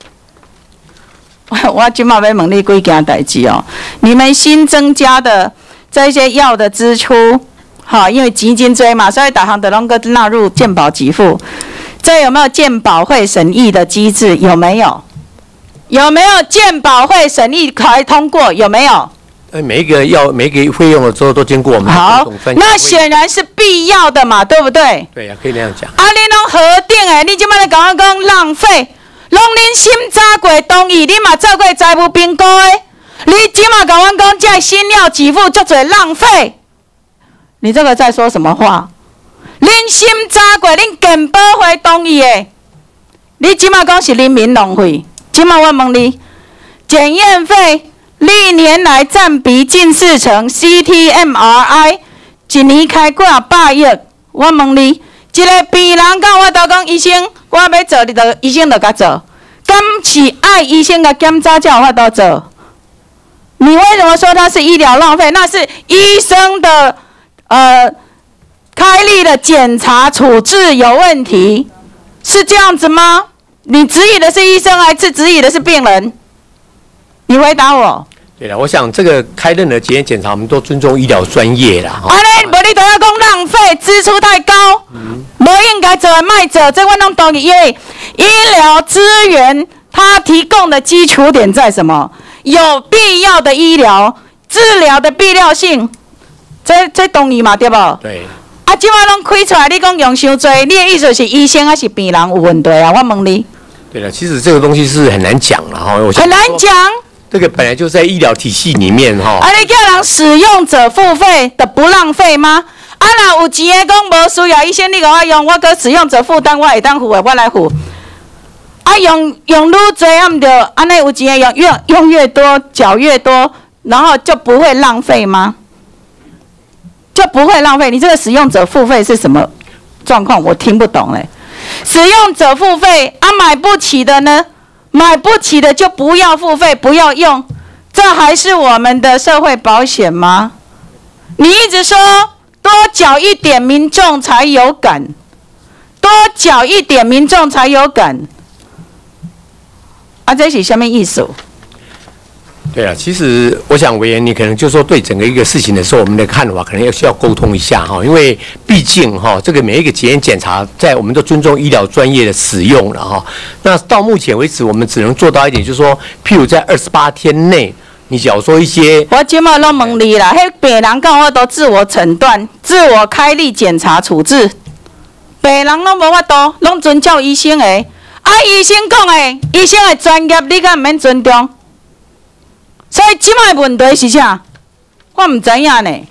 [SPEAKER 11] 我今嘛要问你几件代志哦，你们新增加的这些药的支出，好，因为基金追嘛，所以大行的拢个纳入健保给付。这有没有健保会审议的机制？有没有？有没有健保会审议才通过？有没有？
[SPEAKER 12] 每一个费用的时候都经过我们
[SPEAKER 11] 好，那显然是必要的嘛，对不对？
[SPEAKER 12] 对呀，可以那样讲。
[SPEAKER 11] 啊，你拢核定的，你即摆来甲我讲浪费，拢恁审查过同意，你嘛做过财务评估的，你即马甲我讲这新药给付足侪浪费，你这个在说什么话？恁审查过，恁健保会同意的，你即马讲是人民浪费，即马我问你，检验费历年来占比近40% ，CT、MRI 一年开几百亿，我问你，一个病人甲我都讲医生，我要做，你就医生就甲做，敢是爱医生甲检查才有法度做？你为什么说它是医疗浪费？那是医生的开立的检查处置有问题，是这样子吗？你质疑的是医生，还是质疑的是病人？你回答我。
[SPEAKER 12] 对了，我想这个开任的检验检查，我们都尊重医疗专业啦。
[SPEAKER 11] 安尼，无你都要讲浪费，支出太高，无应该做的卖做，这我拢同意。因为医疗资源它提供的基础点在什么？有必要的医疗治疗的必要性，这同意嘛？对不？
[SPEAKER 12] 对。
[SPEAKER 11] 啊，即摆拢开出来，你讲用伤多，你的意思是医生还是病人有问题啊？我问你。
[SPEAKER 12] 对了，其实这个东西是很难讲了哈。
[SPEAKER 11] 很难讲。
[SPEAKER 12] 这个本来就在医疗体系里面哈。
[SPEAKER 11] 啊，你叫人使用者付费的不浪费吗？啊，若有钱的讲无需要医生，你甲我用，我搁使用者负担，我会当付的，我来付。啊，用愈多，啊毋着安尼有钱的用越多，缴越多，然后就不会浪费吗？就不会浪费。你这个使用者付费是什么状况？我听不懂嘞。使用者付费啊，买不起的呢？买不起的就不要付费，不要用，这还是我们的社会保险吗？你一直说多缴一点，民众才有感，多缴一点，民众才有感。啊，这是什么意思？
[SPEAKER 12] 对啊，其实我想委员，你可能就说对整个一个事情的时候，我们的看法可能需要沟通一下哈，因为毕竟哈，这个每一个检验检查，在我们都尊重医疗专业的使用了哈。那到目前为止，我们只能做到一点，就是说，譬如在28天内，你假如说一些，
[SPEAKER 11] 我今麦拢问你啦，迄病人讲我都自我诊断、自我开立检查处置，病人拢无法度，拢遵照医生的。啊，医生讲的，医生的专业，你敢毋免尊重？所以即摆问题是啥？我唔知影呢。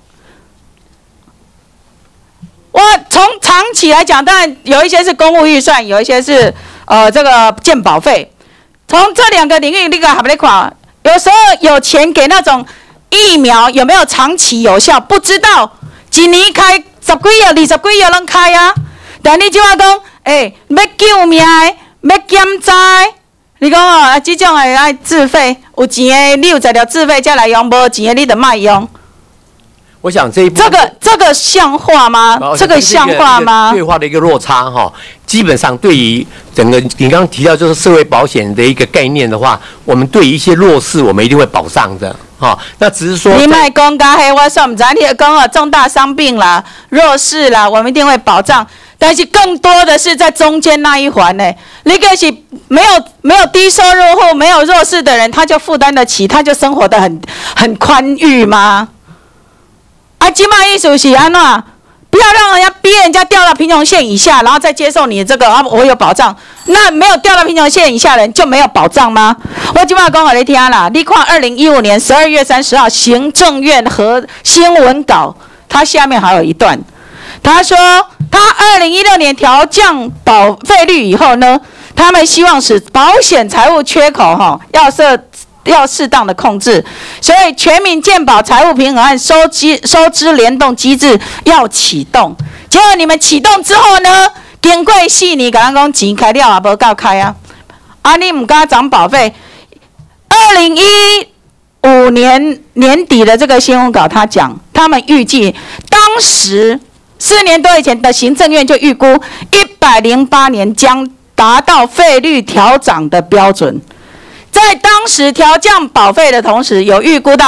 [SPEAKER 11] 我从长期来讲，当然有一些是公务预算，有一些是这个健保费。从这两个领域，你个还没看，有时候有钱给那种疫苗，有没有长期有效？不知道，一年开10几亿、20几亿拢开啊。但你即摆讲，要救命的，要检查的。你讲哦，这种的爱自费，有钱的你有材料自费才来用，无钱的你就卖用。
[SPEAKER 12] 我想这
[SPEAKER 11] 个像话吗？这个像话吗？
[SPEAKER 12] 对话的一个落差哈，基本上对于整个你刚刚提到就是社会保险的一个概念的话，我们对于一些弱势，我们一定会保障的哈。那只是说
[SPEAKER 11] 你卖讲甲迄，我算唔知你讲哦，重大伤病啦、弱势啦，我们一定会保障。但是更多的是在中间那一环呢，你个是没有低收入户、没有弱势的人，他就负担得起，他就生活得很宽裕吗？啊，即卖意思是安怎？不要让人家逼人家掉到贫穷线以下，然后再接受你这个啊，我有保障。那没有掉到贫穷线以下的人就没有保障吗？我即摆讲互你听啦，你看2015年12月30号行政院和新闻稿，它下面还有一段。他说，他2016年调降保费率以后呢，他们希望使保险财务缺口要设要适当的控制。所以全民健保财务平衡和收支联动机制要启动。结果你们启动之后呢，经过4年，跟咱讲钱开了也无够开啊！啊，你唔敢涨保费。2015年年底的这个新闻稿，他讲，他们预计当时4年多以前的行政院就预估108年将达到费率调涨的标准。在当时调降保费的同时，有预估到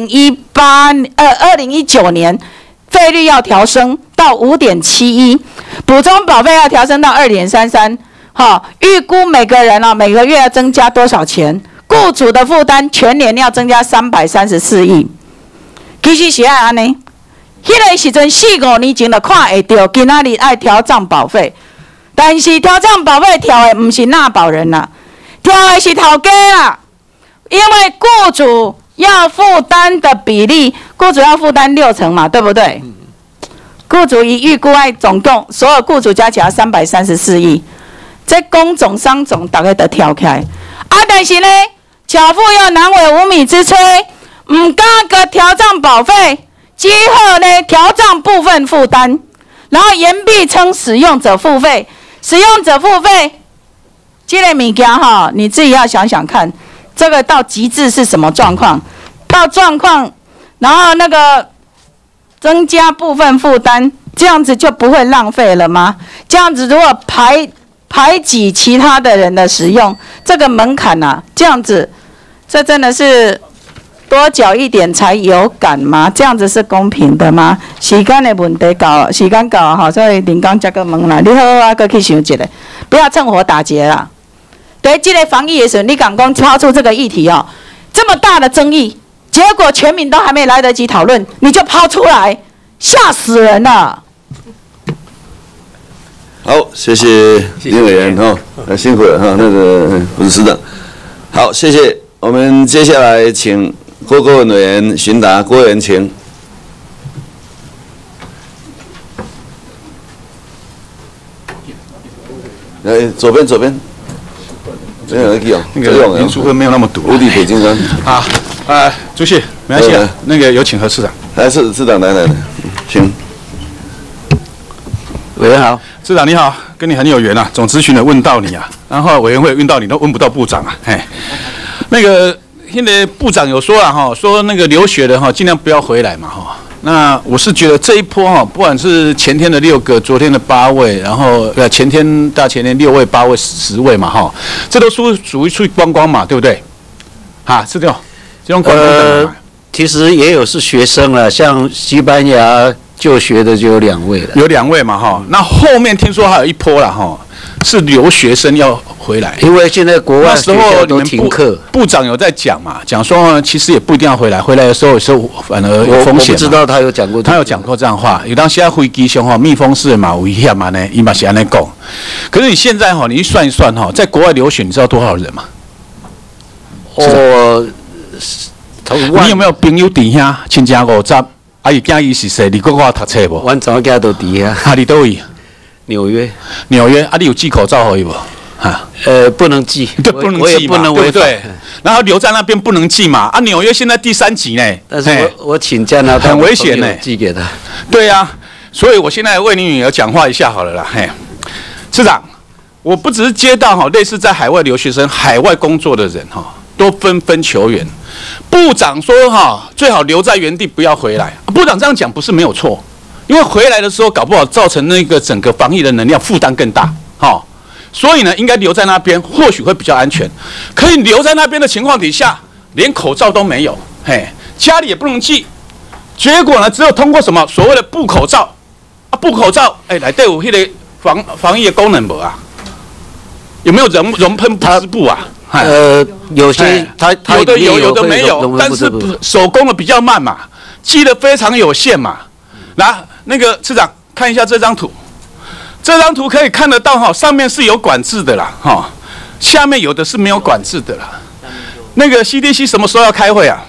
[SPEAKER 11] 2019年费率要调升到5.71，补充保费要调升到2.33。好，预估每个人每个月要增加多少钱？雇主的负担全年要增加334亿。其实是安尼，迄个时阵4-5年前就看会到，今仔日爱调涨保费，但是调涨保费调的不是纳保人啦，调的是头家啦，因为雇主要负担的比例，雇主要负担60%嘛，对不对？雇主一预估爱总共所有雇主加起来334亿，这工总商总大概都跳起来，但是呢？巧妇要难为无米之炊，唔敢个调涨保费，之后呢调涨部分负担，然后言必称使用者付费，使用者付费，这个物件哈，你自己要想想看，这个到极致是什么状况？到状况，然后那个增加部分负担，这样子就不会浪费了吗？这样子如果排挤其他的人的使用，这个门槛啊，这样子，这真的是多缴一点才有感吗？这样子是公平的吗？时间的问题到，时间到哈，所以林刚这个问啦，你好啊，搁去想一下，不要趁火打劫啦。在这个防疫的时候，你敢讲抛出这个议题哦，这么大的争议，结果全民都还没来得及讨论，你就抛出来，吓死人了。
[SPEAKER 1] 好，谢谢林委员哈，辛苦了哈，那个不是市长。好，谢谢。我们接下来请郭国文委员询答，郭委员请。左边。没有去哦，
[SPEAKER 13] 那个林淑芬没有那么毒。
[SPEAKER 1] 无敌北京山。
[SPEAKER 13] 好，主席，没关系啊，那个有请何市长。
[SPEAKER 1] 来，市长来，请。
[SPEAKER 4] 委员好，
[SPEAKER 13] 市长你好，跟你很有缘啊，总咨询的问到你啊，然后委员会问到你都问不到部长啊，那个现在部长有说了哈，说那个留学的哈尽量不要回来嘛哈，那我是觉得这一波哈，不管是前天的6个，昨天的8位，然后前天大前天6位、8位、10位嘛哈，这都属于出去观光嘛，对不对？是这种观光的嘛。
[SPEAKER 4] 其实也有是学生了，像西班牙就学的就有2位了，
[SPEAKER 13] 有2位嘛哈。那后面听说还有一波了哈，是留学生要回来，
[SPEAKER 4] 因为现在国外学校都停课。
[SPEAKER 13] 部长有在讲嘛，讲说其实也不一定要回来，回来的时候有时候反而有风险。
[SPEAKER 4] 我不知道他有讲过，
[SPEAKER 13] 他有讲过这样的话。有当现在飞机上哈，密封式嘛危险嘛呢，伊嘛是安尼讲。可是你现在哈，你一算一算哈，在国外留学，你知道多少人吗？你有没有朋友伫遐亲戚50？伊囝伊是谁？你国外读册无？
[SPEAKER 4] 阮查某囝都伫遐。
[SPEAKER 13] 你倒位？
[SPEAKER 4] 纽约。
[SPEAKER 13] 你有寄口罩可以无？
[SPEAKER 4] 不能寄。
[SPEAKER 13] 对，不能寄嘛，对不对？然后留在那边不能寄嘛。纽约现在第3级呢。
[SPEAKER 4] 但是我请加拿大
[SPEAKER 13] 很危险呢，
[SPEAKER 4] 寄给他。
[SPEAKER 13] 对啊，所以我现在为你女儿讲话一下好了啦。市长，我不只是接到类似在海外留学生、海外工作的人都纷纷求援。部长说最好留在原地，不要回来。部长这样讲不是没有错，因为回来的时候搞不好造成那个整个防疫的能量负担更大。所以呢，应该留在那边，或许会比较安全。可以留在那边的情况底下，连口罩都没有，家里也不能寄。结果呢，只有通过什么所谓的布口罩布口罩，内底有迄个防疫的功能无啊？有没有熔喷不织布啊？
[SPEAKER 4] 有些它
[SPEAKER 13] 有的没有，但是手工的比较慢嘛，寄的非常有限嘛。那个市长看一下这张图，这张图可以看得到上面是有管制的啦下面有的是没有管制的啦。那个 CDC 什么时候要开会啊？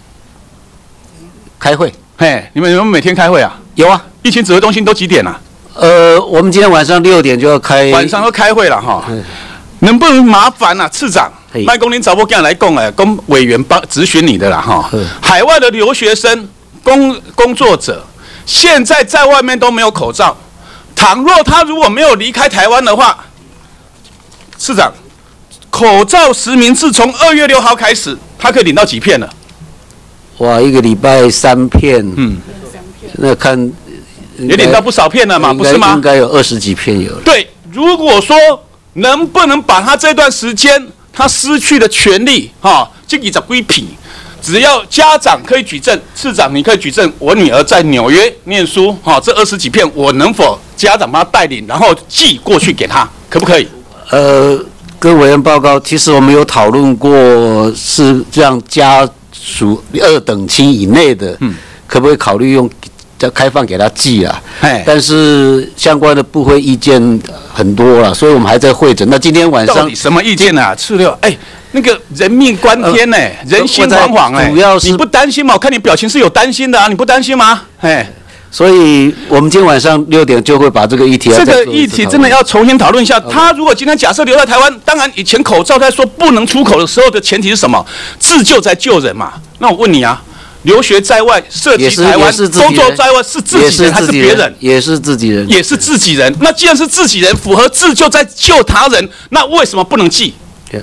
[SPEAKER 4] 开会？
[SPEAKER 13] 你们每天开会啊？
[SPEAKER 4] 有啊。
[SPEAKER 13] 疫情指挥中心都几点啊？
[SPEAKER 4] 我们今天晚上6点就要开。
[SPEAKER 13] 晚上要开会了能不能麻烦啊，次长？麦公您找我干来讲哎，公委员帮咨询你的啦哈。海外的留学生、工作者，现在在外面都没有口罩。倘若他如果没有离开台湾的话，次长，口罩实名制从2月6号开始，他可以领到几片了？
[SPEAKER 4] 哇，一个礼拜3片，那看
[SPEAKER 13] 也领到不少片了嘛，不是吗？
[SPEAKER 4] 应该有20几片有了。
[SPEAKER 13] 对，如果说能不能把他这段时间他失去的权利，这几几片，只要家长可以举证，次长你可以举证，我女儿在纽约念书，这20几片我能否家长帮他带领，然后寄过去给他，可不可以？
[SPEAKER 4] 跟委员报告，其实我们有讨论过，是这样家属2等亲以内的，可不可以考虑用开放给他寄啊？但是相关的部会意见很多了，所以我们还在会诊。那今天晚上
[SPEAKER 13] 到底什么意见啊？次六，那个人命关天呢，人心惶惶
[SPEAKER 4] 主要是
[SPEAKER 13] 你不担心吗？我看你表情是有担心的啊，你不担心吗？
[SPEAKER 4] 所以我们今天晚上6点就会把这个议题。
[SPEAKER 13] 这个议题真的要重新讨论一下。他如果今天假设留在台湾，当然以前口罩在说不能出口的时候的前提是什么？自救在救人嘛。那我问你啊，留学在外涉及台湾，工作在外是自己人还是别人？
[SPEAKER 4] 也是自己人，
[SPEAKER 13] 也是自己人。那既然是自己人，符合自救在救他人，那为什么不能寄？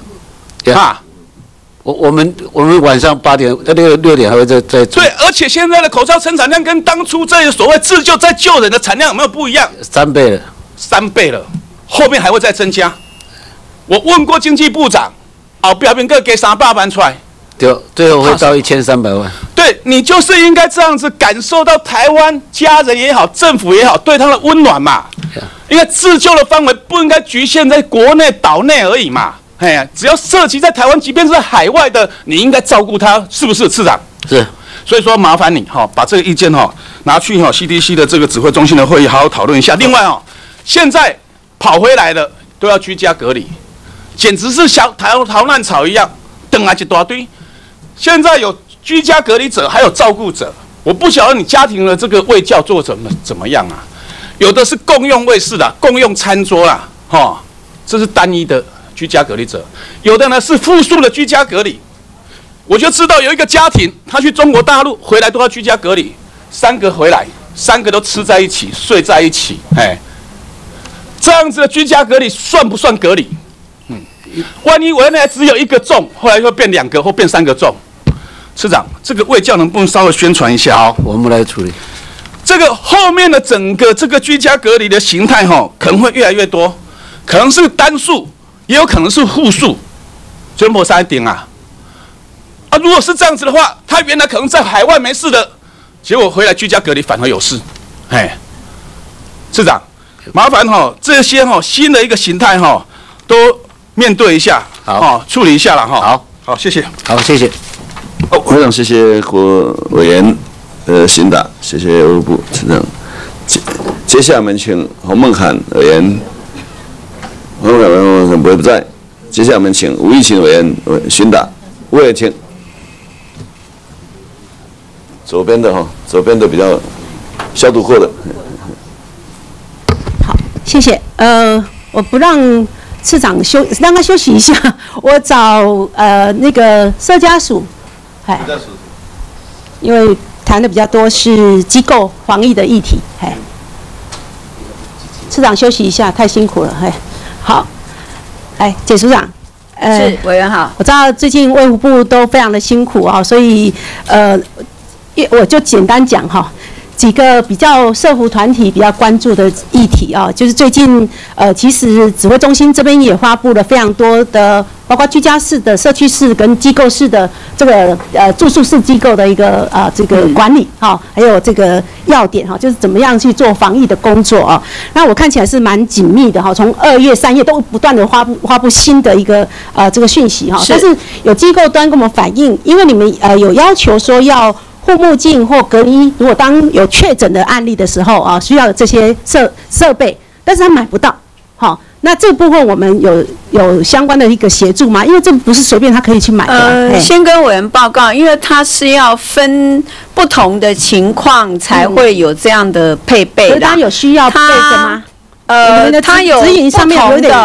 [SPEAKER 4] 我们晚上8点、6点还会再
[SPEAKER 13] 对，而且现在的口罩生产量跟当初这所谓自救在救人的产量有没有不一样
[SPEAKER 4] ？3倍了
[SPEAKER 13] ，3倍了，后面还会再增加。我问过经济部长，表面各给300万出来，
[SPEAKER 4] 对，最后会到1300万。
[SPEAKER 13] 对，你就是应该这样子感受到台湾家人也好，政府也好，对他的温暖嘛。因为自救的范围不应该局限在国内岛内而已嘛。只要涉及在台湾，即便是在海外的，你应该照顾他，是不是，次长？
[SPEAKER 4] 是。
[SPEAKER 13] 所以说麻烦你把这个意见拿去CDC 的这个指挥中心的会议好好讨论一下。另外现在跑回来的都要居家隔离，简直是像逃难潮一样，等来一大堆。现在有居家隔离者，还有照顾者，我不晓得你家庭的这个卫教做怎么样啊？有的是共用卫室的，共用餐桌啦，这是单一的居家隔离者，有的呢是复数的居家隔离。我就知道有一个家庭，他去中国大陆回来都要居家隔离，3个回来，3个都吃在一起，睡在一起，这样子的居家隔离算不算隔离？万一原来只有1个中，后来又变2个或变3个中，次长，这个卫教能不能稍微宣传一下？
[SPEAKER 4] 好，我们来处理。
[SPEAKER 13] 这个后面的整个这个居家隔离的形态可能会越来越多，可能是单数。也有可能是互数，全部3点啊！如果是这样子的话，他原来可能在海外没事的，结果回来居家隔离反而有事。次长，麻烦这些新的一个形态都面对一下，处理一下了好，谢谢。
[SPEAKER 4] 好，谢谢。
[SPEAKER 1] 非常谢谢郭委员询答，谢谢卫福部次长。接下来我们请洪孟涵委员。洪孟涵委员不在，接下来我们请吴益勤委员询答。吴委员请。左边的比较消毒过的。
[SPEAKER 14] 好，谢谢。我不让次长让他休息一下，我找那个社家署，因为谈的比较多是机构防疫的议题，次长休息一下，太辛苦了，好，简署长，
[SPEAKER 11] 是委员好，
[SPEAKER 14] 我知道最近卫福部都非常的辛苦所以我就简单讲几个比较社福团体比较关注的议题就是最近其实指挥中心这边也发布了非常多的，包括居家式的、社区式跟机构式的这个住宿式机构的一个这个管理还有这个要点就是怎么样去做防疫的工作那我看起来是蛮紧密的从2月、3月都不断的发布新的一个这个讯息但是有机构端跟我们反映，因为你们有要求说要护目镜或隔离，如果当有确诊的案例的时候需要这些设备，但是他买不到，那这部分我们有相关的一个协助吗？因为这不是随便他可以去买的。
[SPEAKER 11] 先跟委员报告，因为它是要分不同的情况才会有这样的配备的。
[SPEAKER 14] 他有需要配的吗？
[SPEAKER 11] 它有
[SPEAKER 14] 指引上面有点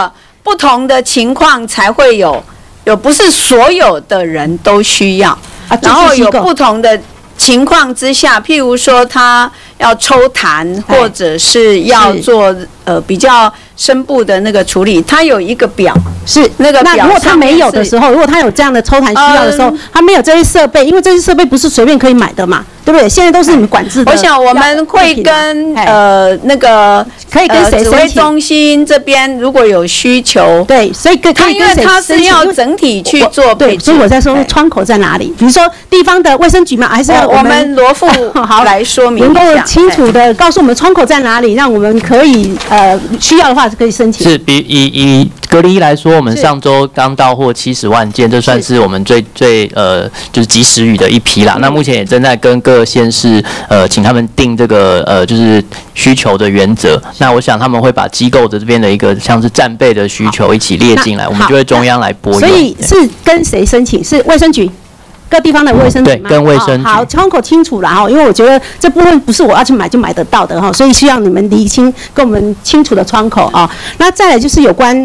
[SPEAKER 15] 不同的情况才会有不是所有的人都需要，然后有不同的情况之下，譬如说他要抽痰，或者是要做比较深部的那个处理，它有一个表，
[SPEAKER 14] 是
[SPEAKER 15] 那个表。
[SPEAKER 14] 那如果他没有的时候，如果他有这样的抽痰需要的时候，他没有这些设备，因为这些设备不是随便可以买的嘛，对不对？现在都是你们管制的。
[SPEAKER 15] 我想我们会跟那个
[SPEAKER 14] 可以跟谁
[SPEAKER 15] 指挥中心这边如果有需求，
[SPEAKER 14] 对，所以可以跟谁申请？
[SPEAKER 15] 因为他是要整体去做配置，
[SPEAKER 14] 所以我在说窗口在哪里？比如说地方的卫生局嘛，还是
[SPEAKER 15] 我们罗副好来说明一下，
[SPEAKER 14] 能够清楚的告诉我们窗口在哪里，让我们可以需要的话可以申请。
[SPEAKER 8] 是以隔离来说，我们上周刚到货70万件，这算是我们最就是及时雨的一批啦。那目前也正在跟各县市请他们定这个就是需求的原则。那我想他们会把机构的这边的一个像是战备的需求一起列进来，我们就会中央来拨用。
[SPEAKER 14] 所以是跟谁申请？是卫生局？各地方的卫生局吗？
[SPEAKER 8] 对，跟卫生局。
[SPEAKER 14] 好，窗口清楚了哈，因为我觉得这部分不是我要去买就买得到的哈，所以需要你们厘清跟我们清楚的窗口啊。那再来就是有关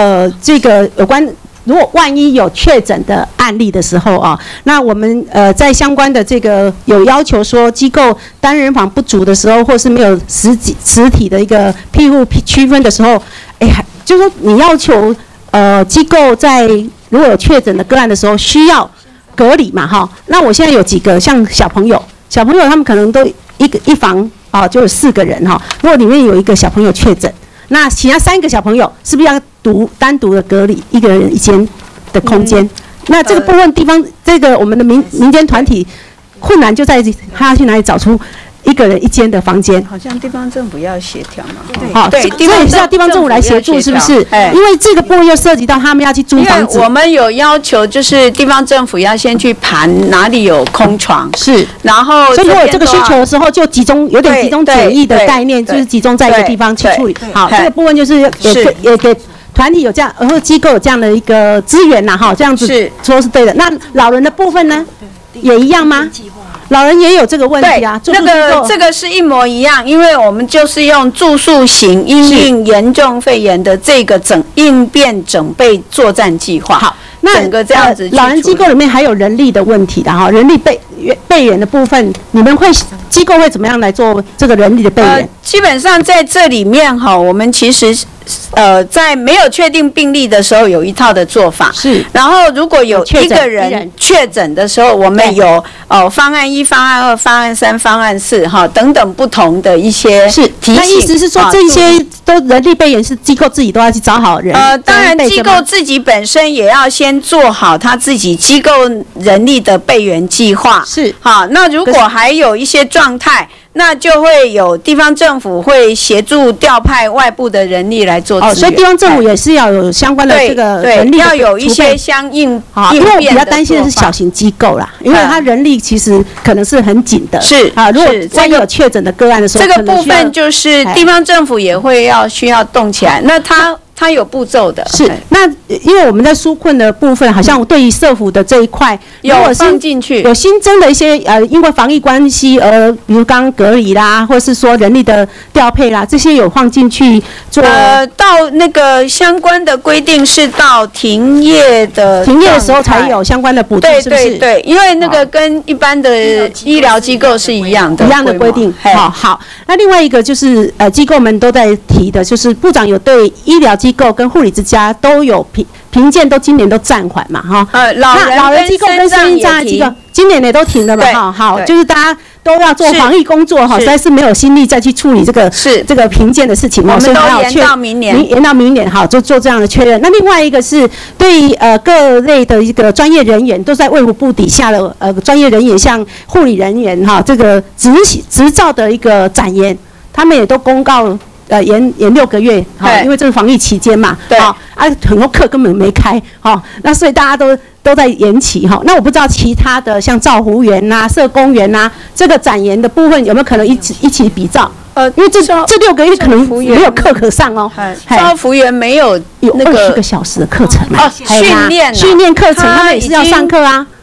[SPEAKER 14] 如果万一有确诊的案例的时候啊，那我们在相关的这个有要求说机构单人房不足的时候，或是没有实体的一个庇护区分的时候，就是说你要求机构在如果有确诊的个案的时候需要隔离嘛哈，那我现在有几个像小朋友他们可能都一房啊就有4个人哈，如果里面有一个小朋友确诊，那其他3个小朋友是不是要单独的隔离，一个人一间的空间？那这个部分地方这个我们的民间团体困难就在他要去哪里找出一个人一间的房间？
[SPEAKER 15] 好像地方政府要协调嘛。
[SPEAKER 14] 好，对，所以是要地方政府来协助，是不是？因为这个部分又涉及到他们要去租房子。
[SPEAKER 15] 因为我们有要求，就是地方政府要先去盘哪里有空床，
[SPEAKER 14] 是，
[SPEAKER 15] 然后
[SPEAKER 14] 所以如果有这个需求的时候，就有点集中检疫的概念，就是集中在一个地方去处理。好，这个部分就是也给团体有这样，或者机构有这样的一个资源呐，哈，这样子说是对的。那老人的部分呢，也一样吗？老人也有这个问题啊，
[SPEAKER 15] 这个是一模一样，因为我们就是用住宿型因应严重肺炎的这个应变整备作战计划。好，
[SPEAKER 14] 那
[SPEAKER 15] 整个这样子，
[SPEAKER 14] 老人机构里面还有人力的问题的哈，人力备援的部分，你们机构会怎么样来做这个人力的备援？
[SPEAKER 15] 基本上在这里面哈，我们其实在没有确定病例的时候有一套的做法，
[SPEAKER 14] 是。
[SPEAKER 15] 然后如果有一个人确诊的时候，我们有方案1、方案2、方案3、方案4哈等等不同的一些提醒。
[SPEAKER 14] 那意思是说这些都人力备援是机构自己都要去找好人？
[SPEAKER 15] 当然机构自己本身也要先做好他自己机构人力的备援计划。
[SPEAKER 14] 是。
[SPEAKER 15] 好，那如果还有一些状态，那就会有地方政府会协助调派外部的人力来做支援。
[SPEAKER 14] 所以地方政府也是要有相关的这个人力
[SPEAKER 15] 要有一些相应。好，
[SPEAKER 14] 因为我比较担心的是小型机构啦，因为它人力其实可能是很紧的。
[SPEAKER 15] 是
[SPEAKER 14] 啊，如果万一有确诊的个案的时候，
[SPEAKER 15] 这个部分就是地方政府也会需要动起来。那它有步骤的。
[SPEAKER 14] 是，那因为我们在纾困的部分，好像对于社福的这一块
[SPEAKER 15] 有放进去，
[SPEAKER 14] 有新增的一些因为防疫关系比如刚隔离啦，或是说人力的调配啦，这些有放进去做。
[SPEAKER 15] 到那个相关的规定是到停业的
[SPEAKER 14] 时候才有相关的补助，是不是？
[SPEAKER 15] 对，因为那个跟一般的医疗机构是一样的
[SPEAKER 14] 规定。好，那另外一个就是机构们都在提的，就是部长有对医疗机构跟护理之家都有评鉴都今年都暂缓嘛哈。老人机构跟身心障碍机构今年也都停了嘛哈。好，就是大家都要做防疫工作哈，实在是没有心力再去处理这个评鉴的事情。
[SPEAKER 15] 我们都延到明年。
[SPEAKER 14] 延到明年好，就做这样的确认。那另外一个是对于各类的一个专业人员都在卫福部底下的专业人员，像护理人员哈，这个执照的一个展延，他们也都公告。延6个月，好，因为这个防疫期间嘛，
[SPEAKER 15] 对，
[SPEAKER 14] 很多课根本没开，好，那所以大家都在延期哈。那我不知道其他的像照护员呐、社工员呐，这个展延的部分有没有可能一起比照？因为这6个月可能没有课可上哦。
[SPEAKER 15] 照服员没有那个
[SPEAKER 14] 20个小时的课程
[SPEAKER 15] 训练
[SPEAKER 14] 课程，他们也是要上课啊。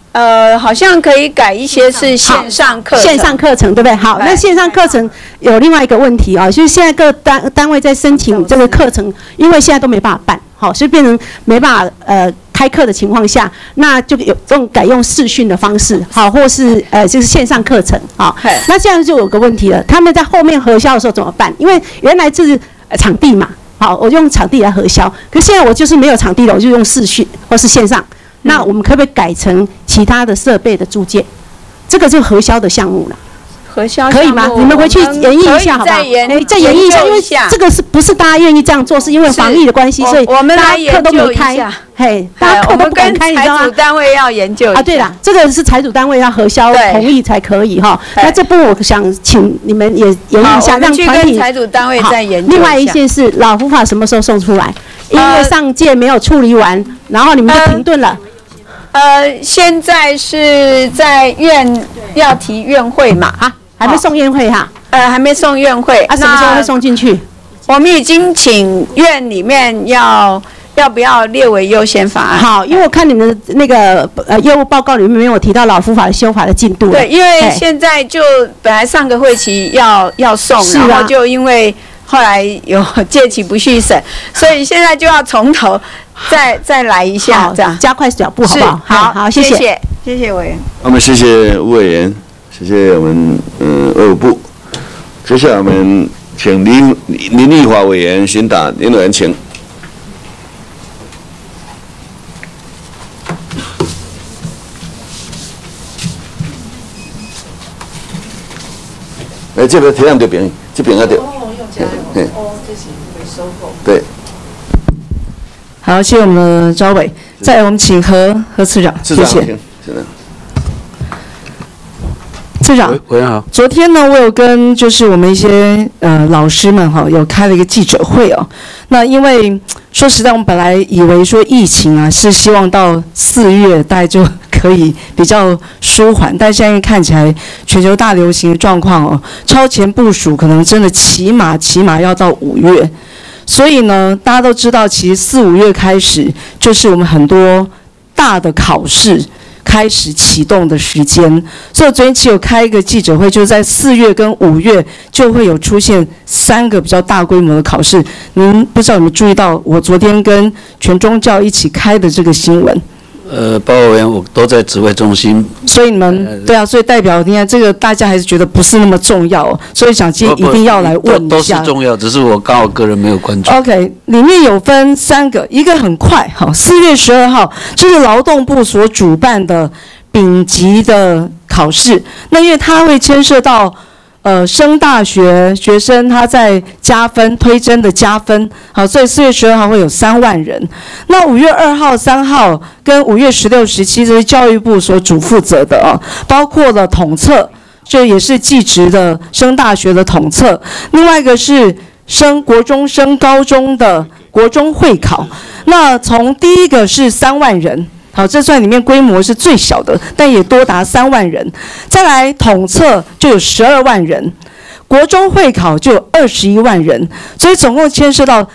[SPEAKER 15] 好像可以改一些是线上课程，
[SPEAKER 14] 线上课程对不对？好，那线上课程有另外一个问题啊，就是现在各单位在申请这个课程，因为现在都没办法办，好，所以变成没办法开课的情况下，那就改用视讯的方式，好，或是就是线上课程，好，那这样就有个问题了，他们在后面核销的时候怎么办？因为原来是场地嘛，好，我用场地来核销，可是现在我就是没有场地了，我就用视讯或是线上。那我们可不可以改成其他的设备的租借？这个就是核销的项目了。
[SPEAKER 15] 核销
[SPEAKER 14] 可以吗？你们回去研议一下，好不好？再研议一下，因为这个是不是大家愿意这样做？是因为防疫的关系，所以
[SPEAKER 15] 我们来
[SPEAKER 14] 课都没开。嘿，大家课都不敢开，你知道吗？
[SPEAKER 15] 财主单位要研究
[SPEAKER 14] 啊。对了，这个是财主单位要核销同意才可以哈。那这部分我想请你们也研议一下，让团体
[SPEAKER 15] 财主单位再研究。
[SPEAKER 14] 另外一件事，老福法什么时候送出来？因为上届没有处理完，然后你们就停顿了。
[SPEAKER 15] 现在是在院要提院会嘛？
[SPEAKER 14] 啊，还没送院会哈？
[SPEAKER 15] 还没送院会。
[SPEAKER 14] 啊，什么时候会送进去？
[SPEAKER 15] 我们已经请院里面要不要列为优先法案？
[SPEAKER 14] 好，因为我看你们的那个业务报告里面没有提到老福法的修法的进度。
[SPEAKER 15] 对，因为现在就本来上个会期要送，然后就因为后来有届期不续审，所以现在就要从头再来一下，这样
[SPEAKER 14] 加快脚步，好不好？好，谢
[SPEAKER 15] 谢委员。
[SPEAKER 1] 我们谢谢吴委员，谢谢我们卫福部。接下来我们请林立华委员询答，林委员请。这个提案这边啊对。对。
[SPEAKER 16] 好，谢谢我们的招委。再来，我们请何次长，谢谢。次长，
[SPEAKER 4] 委员好。
[SPEAKER 16] 昨天呢，我有跟就是我们一些老师们哈，有开了一个记者会哦。那因为说实在，我们本来以为说疫情啊是希望到4月大概就可以比较舒缓，但现在看起来全球大流行的状况哦，超前部署可能真的起码要到5月。所以呢，大家都知道，其实4、5月开始就是我们很多大的考试开始启动的时间。所以我昨天其实有开一个记者会，就是在4月跟5月就会有出现3个比较大规模的考试。您不知道有没有注意到，我昨天跟全中教一起开的这个新闻？
[SPEAKER 4] 报告委员，我都在指挥中心。
[SPEAKER 16] 所以你们对啊，所以代表你看这个大家还是觉得不是那么重要哦，所以想今天一定要来问一下。
[SPEAKER 4] 都是重要，只是我刚好个人没有关注。
[SPEAKER 16] OK， 里面有分3个，一个很快，好，4月12号，这是劳动部所主办的丙级的考试。那因为它会牵涉到升大学学生他在加分推甄的加分，好，所以4月12号会有3万人。那5月2号、3号跟5月16、17这是教育部所主负责的啊，包括了统测，这也是技职的升大学的统测。另外一个是升国中升高中的国中会考。那从第一个是3万人。好，这算里面规模是最小的，但也多达3万人。再来统测就有12万人，国中会考就有21万人，所以总共牵涉到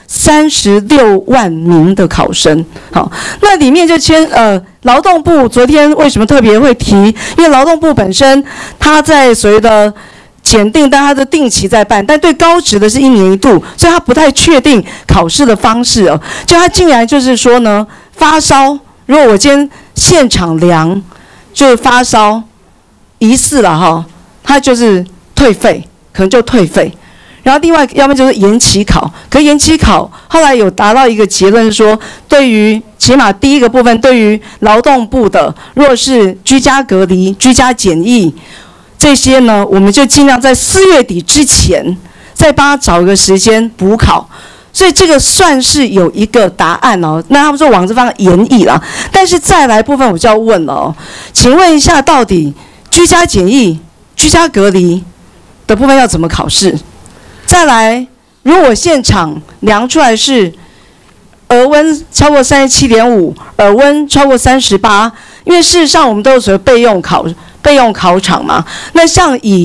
[SPEAKER 16] 36万名的考生。好，那里面就劳动部昨天为什么特别会提？因为劳动部本身它在所谓的检定，但它的定期在办，但对高职的是1年1度，所以它不太确定考试的方式哦。就它竟然就是说呢，发烧。如果我今天现场量，就是发烧，疑似了哈，他就是退费，可能就退费。然后另外，要么就是延期考，可延期考后来有达到一个结论说，对于起码第一个部分，对于劳动部的，如果是居家隔离、居家检疫这些呢，我们就尽量在4月底之前，再帮他找一个时间补考。所以这个算是有一个答案哦，那他们说往这方向研议了，但是再来部分我就要问了哦，请问一下，到底居家检疫、居家隔离的部分要怎么考试？再来，如果我现场量出来是额温超过37.5，耳温超过38，因为事实上我们都有所谓备用考场嘛，那像以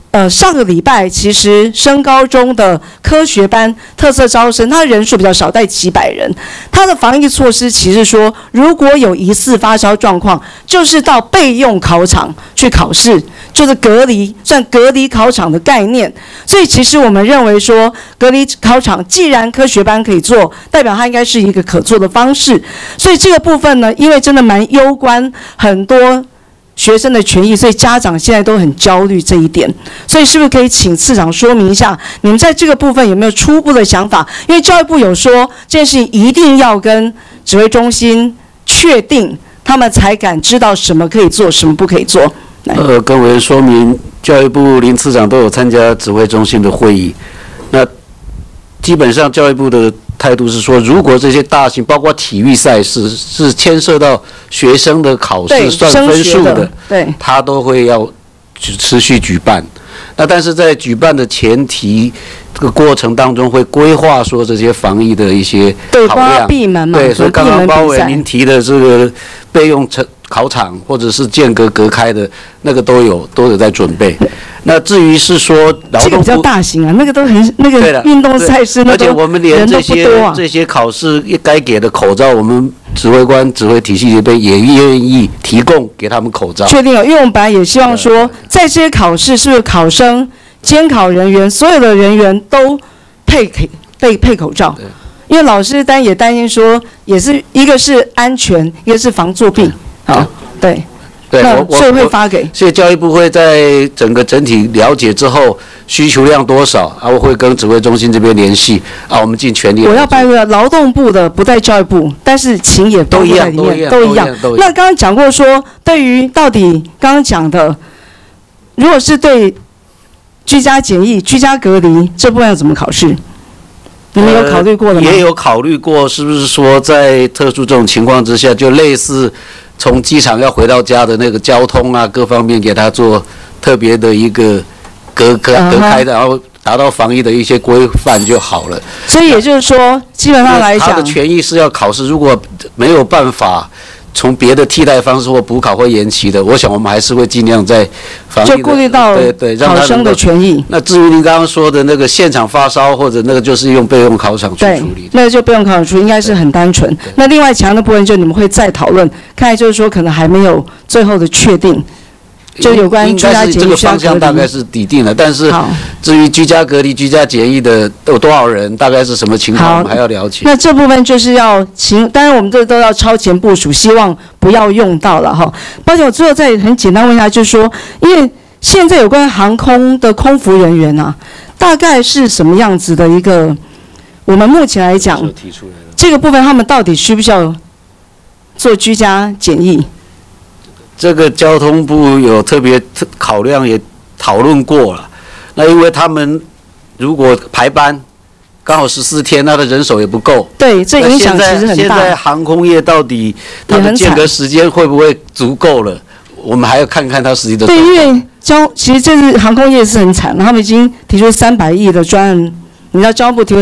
[SPEAKER 16] 上个礼拜其实升高中的科学班特色招生，它的人数比较少，带几百人。它的防疫措施其实说，如果有疑似发烧状况，就是到备用考场去考试，就是隔离，算隔离考场的概念。所以其实我们认为说，隔离考场既然科学班可以做，代表它应该是一个可做的方式。所以这个部分呢，因为真的蛮攸关很多学生的权益，所以家长现在都很焦虑这一点。所以是不是可以请次长说明一下，你们在这个部分有没有初步的想法？因为教育部有说这件事情一定要跟指挥中心确定，他们才敢知道什么可以做，什么不可以做。
[SPEAKER 4] 跟委员说明，教育部林次长都有参加指挥中心的会议。那基本上教育部的态度是说，如果这些大型包括体育赛事是牵涉到学生的考试算分数的，
[SPEAKER 16] 对，
[SPEAKER 4] 他都会要持续举办。那但是在举办的前提这个过程当中，会规划说这些防疫的一些考量。
[SPEAKER 16] 闭门嘛，
[SPEAKER 4] 对，所以刚刚包委您提的这个备用考场或者是间隔隔开的那个都有在准备。那至于是说
[SPEAKER 16] 这个比较大型啊，那个都很那个运动赛事，
[SPEAKER 4] 而且我们连这些考试该给的口罩，我们指挥官指挥体系这边也愿意提供给他们口罩。
[SPEAKER 16] 确定了，因为我们本来也希望说，在这些考试是不是考生、监考人员所有的人员都配口罩？因为老师也担心说，也是一个是安全，一个是防作弊。好，对。
[SPEAKER 4] 对，
[SPEAKER 16] 所以会发给。
[SPEAKER 4] 所以教育部会在整体了解之后，需求量多少啊，我会跟指挥中心这边联系啊，我们尽全力。
[SPEAKER 16] 我要拜托劳动部的不在教育部，但是情也都在里面，都一样。那刚刚讲过说，对于到底刚刚讲的，如果是对居家检疫、居家隔离这部分要怎么考试？你们有考虑过的吗？
[SPEAKER 4] 也有考虑过，是不是说在特殊这种情况之下，就类似从机场要回到家的那个交通啊，各方面给他做特别的一个隔开的，然后达到防疫的一些规范就好了。
[SPEAKER 16] 所以也就是说，基本上来讲，
[SPEAKER 4] 他的权益是要考试，如果没有办法从别的替代方式或补考或延期的，我想我们还是会尽量在防疫
[SPEAKER 16] 就顾虑到考生的权益。
[SPEAKER 4] 那至于您刚刚说的那个现场发烧或者那个，就是用备用考场去处理。
[SPEAKER 16] 那就备用考场处理应该是很单纯。那另外强的部分就你们会再讨论，看来就是说可能还没有最后的确定。就有关居家检疫、
[SPEAKER 4] 这个方向大概是底定了，但是至于居家隔离、居家检疫的有多少人，大概是什么情况，我们还要了解。
[SPEAKER 16] 那这部分就是要当然我们这都要超前部署，希望不要用到了哈。抱歉，我最后再很简单问一下，就是说，因为现在有关航空的空服人员啊，大概是什么样子的一个？我们目前来讲，这个部分他们到底需不需要做居家检疫？
[SPEAKER 4] 这个交通部有特别考量，也讨论过了。那因为他们如果排班刚好14天，他的人手也不够。
[SPEAKER 16] 对，这影响其实很大。
[SPEAKER 4] 现在航空业到底它的间隔时间会不会足够了？我们还要看看它实际的。
[SPEAKER 16] 对，因为其实这次航空业是很惨，他们已经提出300亿的专案。你知道交通部提出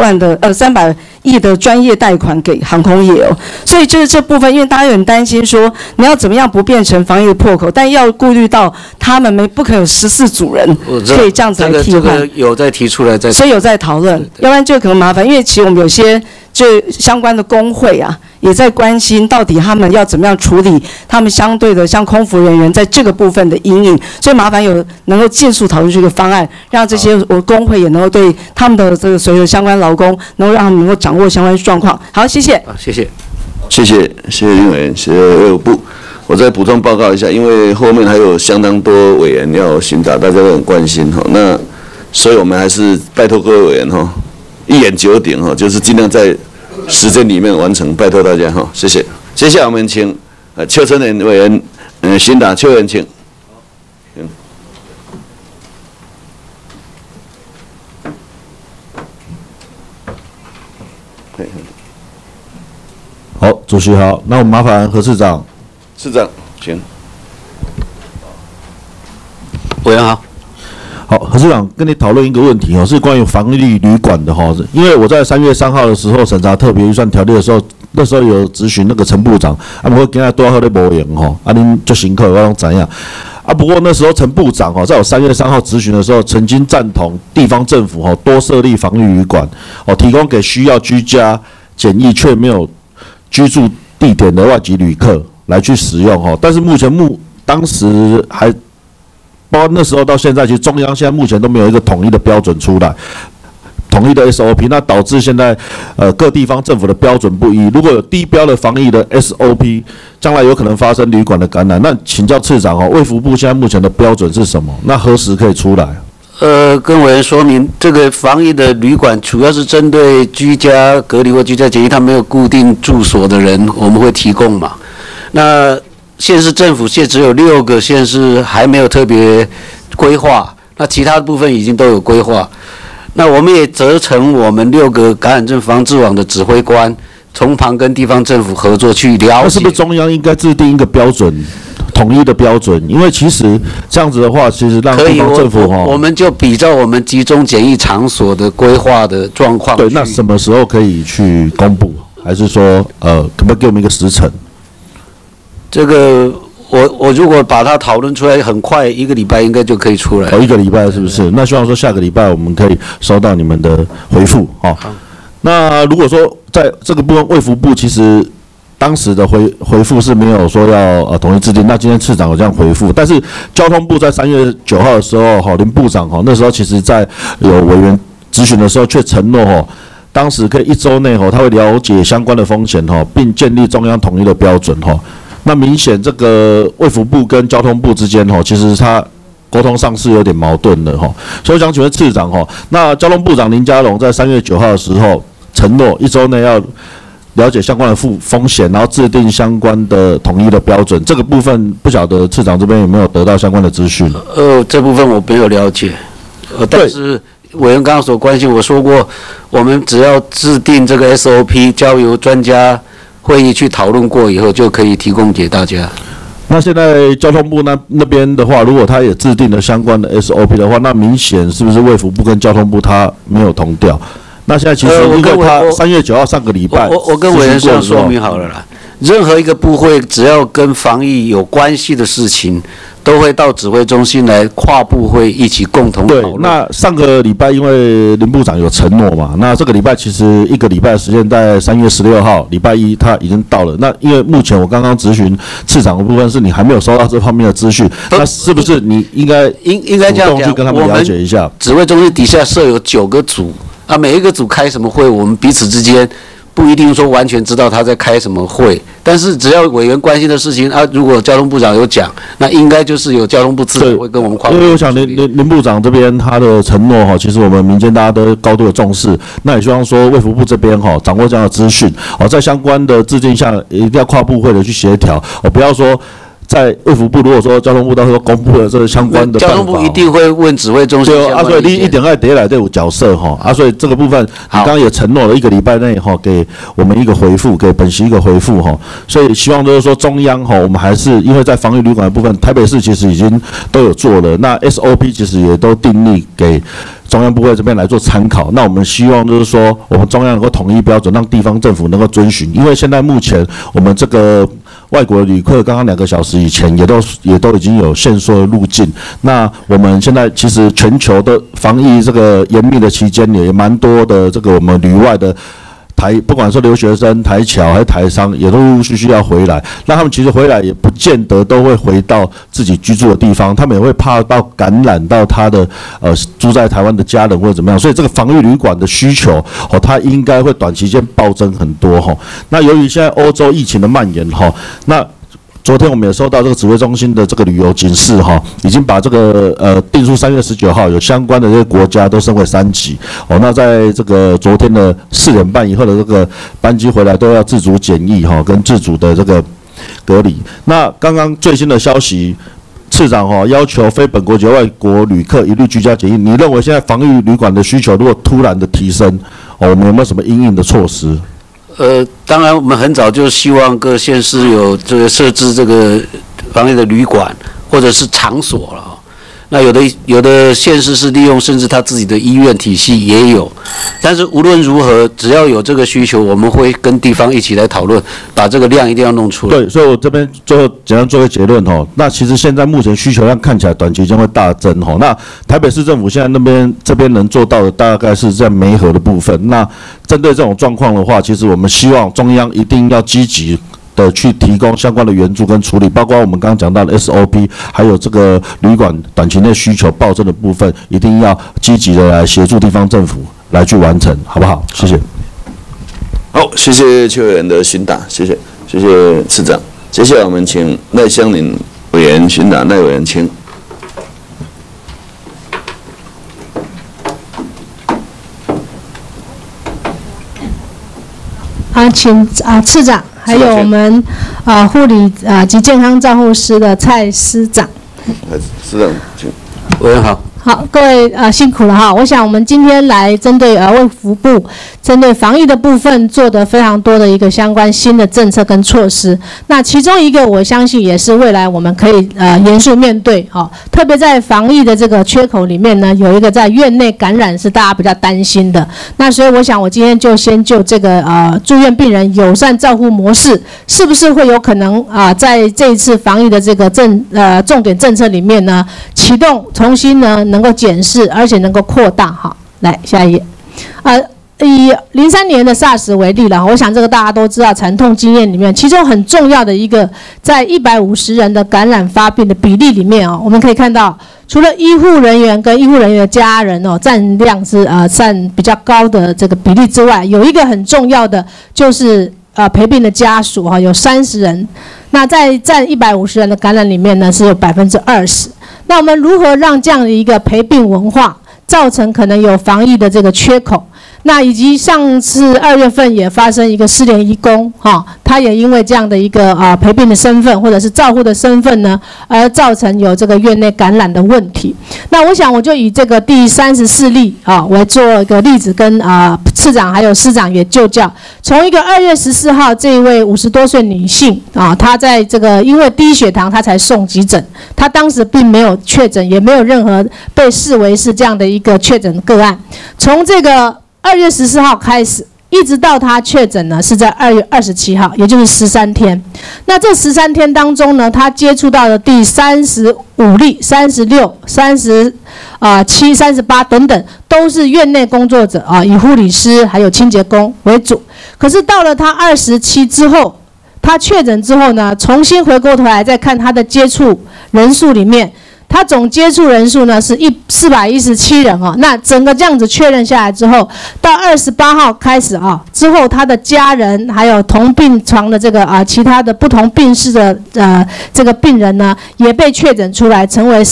[SPEAKER 16] 300亿的专业贷款给航空业哦，所以就是这部分，因为大家有很担心说你要怎么样不变成防疫的破口，但要顾虑到他们不可能有14组人可以这样子来替换。
[SPEAKER 4] 这个有在提出来，
[SPEAKER 16] 所以有在讨论，要不然就可能麻烦，因为其实我们有些就相关的工会啊，也在关心到底他们要怎么样处理他们相对的像空服人员在这个部分的阴影，所以麻烦能够尽速讨论这个方案，让这些工会也能够对他们的这个所有相关劳工，能够让他们能够掌握相关状况。好，谢谢。
[SPEAKER 4] 谢谢。
[SPEAKER 1] 谢谢林委员，谢谢卫务部。我再补充报告一下，因为后面还有相当多委员要询答，大家都很关心哈。那所以我们还是拜托各位委员哈，一言九鼎哈，就是尽量在时间里面完成，拜托大家哈，谢谢。接下来我们请邱春莲委员询答，邱委员请。
[SPEAKER 17] 好，主席好，那我们麻烦何市长。
[SPEAKER 1] 市长，请。
[SPEAKER 4] 委员好。
[SPEAKER 17] 好，何市长跟你讨论一个问题哦，是关于防疫旅馆的哈。因为我在3月3号的时候审查特别预算条例的时候，那时候有质询那个陈部长，会跟他多喝的无用吼，恁做辛苦我拢知影。 啊，不过那时候陈部长在我3月3号质询的时候，曾经赞同地方政府多设立防疫旅馆提供给需要居家检疫却没有居住地点的外籍旅客来去使用但是当时还包括那时候到现在，其实中央现在目前都没有一个统一的标准出来，统一的 SOP， 那导致现在各地方政府的标准不一。如果有低标的防疫的 SOP， 将来有可能发生旅馆的感染。那请教次长卫福部现在目前的标准是什么？那何时可以出来？
[SPEAKER 4] 跟委员说明，这个防疫的旅馆主要是针对居家隔离或居家检疫，他没有固定住所的人，我们会提供嘛。那县市政府现在只有6个县市还没有特别规划，那其他的部分已经都有规划。那我们也责成我们6个感染症防治网的指挥官，从旁跟地方政府合作去了解。
[SPEAKER 17] 那是不是中央应该制定一个标准，统一的标准？因为其实这样子的话，其实让地方政府
[SPEAKER 4] 我们就比照我们集中检疫场所的规划的状况。
[SPEAKER 17] 对，那什么时候可以去公布？还是说可不可以给我们一个时程？
[SPEAKER 4] 这个我如果把它讨论出来，很快1个礼拜应该就可以出来。
[SPEAKER 17] 1个礼拜是不是？那希望说下个礼拜我们可以收到你们的回复那如果说在这个部分，卫福部其实当时的回复是没有说要统一制定。那今天次长有这样回复，但是交通部在3月9号的时候林部长那时候其实在有委员质询的时候却承诺当时可以1周内他会了解相关的风险并建立中央统一的标准那明显这个卫福部跟交通部之间其实他沟通上是有点矛盾的所以我想请问次长那交通部长林佳龙在3月9号的时候承诺1周内要了解相关的风险，然后制定相关的统一的标准，这个部分不晓得次长这边有没有得到相关的资讯？
[SPEAKER 4] 这部分我没有了解，但是委员刚刚所关心，我说过，我们只要制定这个 SOP， 交由专家会议去讨论过以后，就可以提供给大家。
[SPEAKER 17] 那现在交通部那边的话，如果他也制定了相关的 SOP 的话，那明显是不是卫福部跟交通部他没有同调？那现在其实因为他3月9号上个礼拜，
[SPEAKER 4] 我跟委员这样说明好了啦。任何一个部会只要跟防疫有关系的事情，都会到指挥中心来跨部会一起共同讨论。
[SPEAKER 17] 对，那上个礼拜因为林部长有承诺嘛，那这个礼拜其实1个礼拜的时间在3月16号礼拜一他已经到了。那因为目前我刚刚质询次长的部分是你还没有收到这方面的资讯，那是不是你应该
[SPEAKER 4] 这样讲，
[SPEAKER 17] 去跟他们了解一下？
[SPEAKER 4] 指挥中心底下设有9个组啊，每一个组开什么会，我们彼此之间不一定说完全知道他在开什么会，但是只要委员关心的事情啊，如果交通部长有讲，那应该就是有交通部次长会跟我们跨部会。
[SPEAKER 17] 因为我想林部长这边他的承诺其实我们民间大家都高度的重视，那也希望说卫福部这边掌握这样的资讯在相关的制定下一定要跨部会的去协调不要说。在卫福部，如果说交通部到时候公布了这个相关的办法，
[SPEAKER 4] 交通部一定会问指挥中心相关的意见。
[SPEAKER 17] 所以你一定要第一来队伍角色所以这个部分你刚刚也承诺了1个礼拜内给我们一个回复，给本席一个回复所以希望就是说中央我们还是因为在防疫旅馆的部分，台北市其实已经都有做了，那 SOP 其实也都订立给中央部会这边来做参考。那我们希望就是说我们中央能够统一标准，让地方政府能够遵循，因为现在目前我们这个外国旅客刚刚2个小时以前也都已经有限缩的入境。那我们现在其实全球的防疫这个严密的期间，也蛮多的这个我们旅外的不管说留学生、台侨还是台商，也都陆陆续续要回来。那他们其实回来也不见得都会回到自己居住的地方，他们也会怕到感染到他的住在台湾的家人或者怎么样。所以这个防疫旅馆的需求它应该会短期间暴增很多那由于现在欧洲疫情的蔓延那昨天我们也收到这个指挥中心的这个旅游警示已经把这个定出3月19号有相关的这些国家都升为3级那在这个昨天的4点半以后的这个班机回来都要自主检疫跟自主的这个隔离。那刚刚最新的消息，次长要求非本国籍外国旅客一律居家检疫，你认为现在防疫旅馆的需求如果突然的提升我们有没有什么因应的措施？
[SPEAKER 4] 当然，我们很早就希望各县市有这个设置这个防疫的旅馆或者是场所了。 那有的县市是利用甚至他自己的医院体系也有，但是无论如何，只要有这个需求，我们会跟地方一起来讨论，把这个量一定要弄出来。
[SPEAKER 17] 对，所以我这边最后简单做个结论哈。那其实现在目前需求量看起来短期将会大增哈。那台北市政府现在这边能做到的大概是在媒合的部分。那针对这种状况的话，其实我们希望中央一定要积极的去提供相关的援助跟处理，包括我们刚刚讲到的 SOP， 还有这个旅馆短期内需求暴增的部分，一定要积极的来协助地方政府来去完成，好不好？谢谢。
[SPEAKER 1] 好，谢谢邱委员的询答，谢谢次长。接下来我们请赖香伶委员询答，赖委员请。
[SPEAKER 18] 请次长，还有我们护理及健康照护师的蔡司长。
[SPEAKER 1] 司长，请。
[SPEAKER 4] 委员好。
[SPEAKER 18] 好，各位辛苦了哈。我想我们今天来针对卫福部针对防疫的部分做的非常多的一个相关新的政策跟措施。那其中一个我相信也是未来我们可以严肃面对哈。特别在防疫的这个缺口里面呢，有一个在院内感染是大家比较担心的。那所以我想我今天就先就这个住院病人友善照护模式是不是会有可能在这一次防疫的这个重点政策里面呢启动重新呢能够检视，而且能够扩大哈。来下一页，以03年的 SARS 为例了，我想这个大家都知道，惨痛经验里面，其中很重要的一个，在150人的感染发病的比例里面我们可以看到，除了医护人员跟医护人员的家人占量是占比较高的这个比例之外，有一个很重要的就是陪病的家属有30人，那在占150人的感染里面呢是有20%。那我们如何让这样的一个陪病文化造成可能有防疫的这个缺口？那以及上次2月份也发生一个失联移工他也因为这样的一个陪病的身份或者是照护的身份呢，而造成有这个院内感染的问题。那我想我就以这个第34例为做一个例子，跟次长还有司长也就教。从一个2月14号这一位50多岁女性她在这个因为低血糖她才送急诊，她当时并没有确诊，也没有任何被视为是这样的一个确诊个案。从这个2月14号开始，一直到他确诊呢，是在2月27号，也就是13天。那这13天当中呢，他接触到的第35例、36、37、38等等，都是院内工作者以护理师还有清洁工为主。可是到了他27之后，他确诊之后呢，重新回过头来再看他的接触人数里面。他总接触人数呢是417人那整个这样子确认下来之后，到28号开始之后他的家人还有同病床的这个其他的不同病室的这个病人呢，也被确诊出来，成为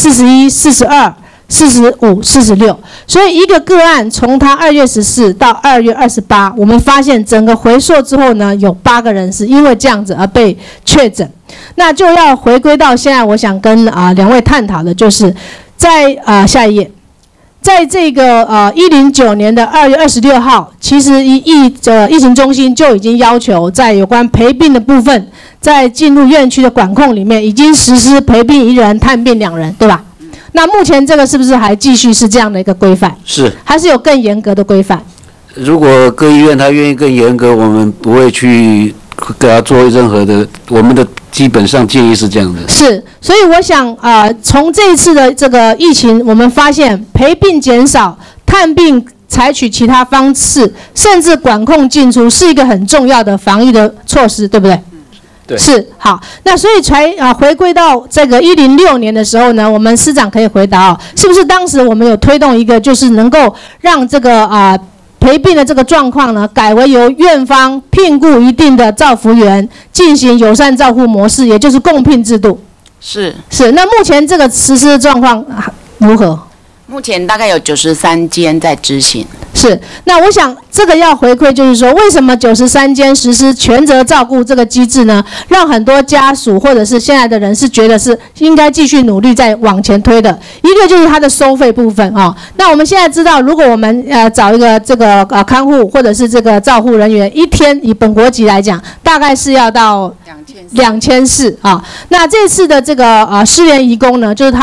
[SPEAKER 18] 41、42、45、46。所以一个个案从他2月14到2月28，我们发现整个回溯之后呢，有8个人是因为这样子而被确诊。那就要回归到现在，我想跟两位探讨的就是，在下一页，在这个109年的2月26号，其实疫情中心就已经要求在有关陪病的部分，在进入院区的管控里面，已经实施陪病1人、探病2人，对吧？那目前这个是不是还继续是这样的一个规范？是，还是有更严格的规范？
[SPEAKER 4] 如果各医院他愿意更严格，我们不会去给他做任何的，我们的基本上建议是这样的。是，所以我想从这一次的这个疫情，我们发现陪病减少，探病采取其他方式，甚至管控进出，是一个很重要的防疫的措施，对不对？对，是好。那所以才回归到这个106年的时候呢，我们司长可以回答是不是当时我们有推动一个，就是能够让这个陪病的这个状况呢，改为由院方聘雇一定的照服员进行友善照护模式，也就是共聘制度。是。那目前这个实施的状况如何？
[SPEAKER 19] 目前大概有93间在执行。
[SPEAKER 18] 是。那我想这个要回馈，就是说为什么93间实施全责照顾这个机制呢？让很多家属或者是现在的人是觉得是应该继续努力再往前推的。一个就是它的收费部分那我们现在知道，如果我们找一个这个看护或者是这个照护人员，一天以本国籍来讲，大概是要到2400那这次的这个失联移工呢，就是他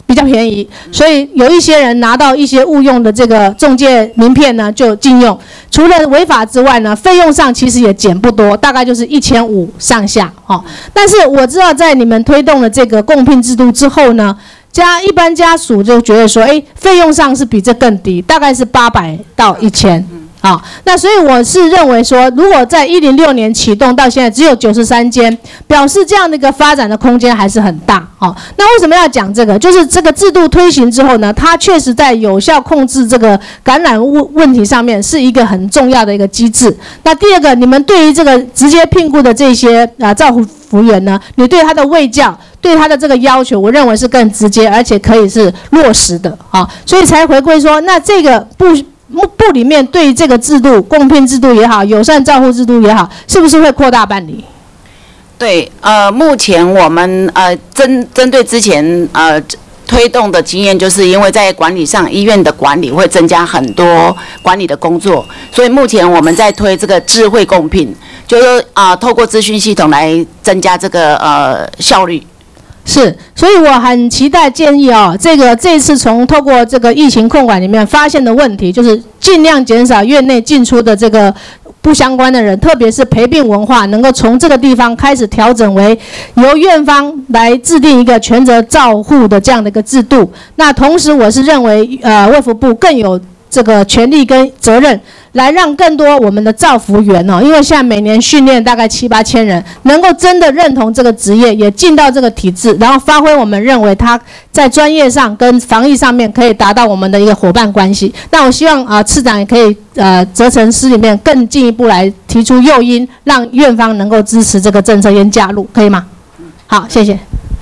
[SPEAKER 18] 比较便宜，所以有一些人拿到一些误用的这个中介名片呢，就禁用。除了违法之外呢，费用上其实也减不多，大概就是1500上下哈。但是我知道，在你们推动了这个共聘制度之后呢，一般家属就觉得说，费用上是比这更低，大概是800到1000。好，那所以我是认为说，如果在106年启动到现在只有93间，表示这样的一个发展的空间还是很大。好，那为什么要讲这个？就是这个制度推行之后呢，它确实在有效控制这个感染问题上面是一个很重要的一个机制。那第二个，你们对于这个直接聘雇的这些照服员呢，你对他的卫教，对他的这个要求，我认为是更直接，而且可以是落实的啊，所以才回归说，那这个部里面对这个制度，共聘制度也好，友善照护制度也好，是不是会扩大办理？
[SPEAKER 19] 对，目前我们针对之前推动的经验，就是因为在管理上，医院的管理会增加很多管理的工作，所以目前我们在推这个智慧共聘，就是透过资讯系统来增加这个效率。
[SPEAKER 18] 是，所以我很期待建议这次从透过这个疫情控管里面发现的问题，就是尽量减少院内进出的这个不相关的人，特别是陪病文化，能够从这个地方开始调整为由院方来制定一个全责照护的这样的一个制度。那同时，我是认为卫福部更有这个权利跟责任，来让更多我们的照服员因为现在每年训练大概7、8千人，能够真的认同这个职业，也进到这个体制，然后发挥我们认为他在专业上跟防疫上面可以达到我们的一个伙伴关系。那我希望次长也可以责成司里面更进一步来提出诱因，让院方能够支持这个政策跟加入，可以吗？好，谢谢。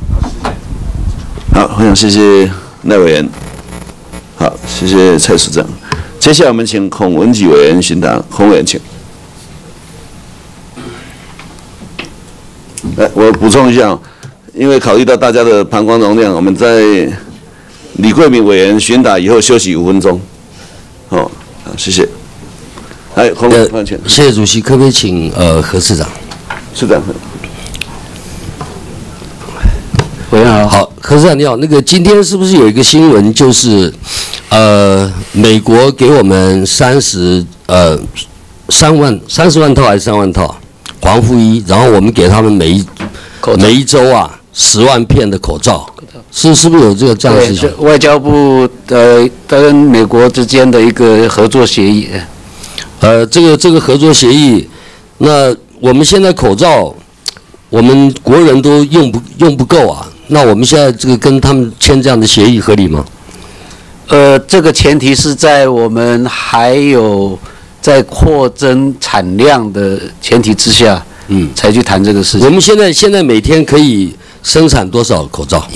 [SPEAKER 1] 好，我想谢谢赖委员。好，谢谢蔡市长。接下来我们请孔文吉委员询答，孔委员请。我补充一下，因为考虑到大家的膀胱容量，我们在李桂敏委员询答以后休息5分钟。好，谢谢。孔委员请。
[SPEAKER 20] 谢谢主席，可不可以请何市长？
[SPEAKER 1] 市长。
[SPEAKER 20] 委员好。好，何市长你好。那个今天是不是有一个新闻，就是美国给我们30万套还是3万套防护衣，然后我们给他们每一周10万片的口罩，是不是有这样的事情？
[SPEAKER 4] 外交部跟美国之间的一个合作协议。
[SPEAKER 20] 这个合作协议，那我们现在口罩，我们国人都用不够啊。那我们现在这个跟他们签这样的协议合理吗？
[SPEAKER 4] 这个前提是在我们还有在扩增产量的前提之下，才去谈这个事情。
[SPEAKER 20] 我们现在每天可以生产多少口罩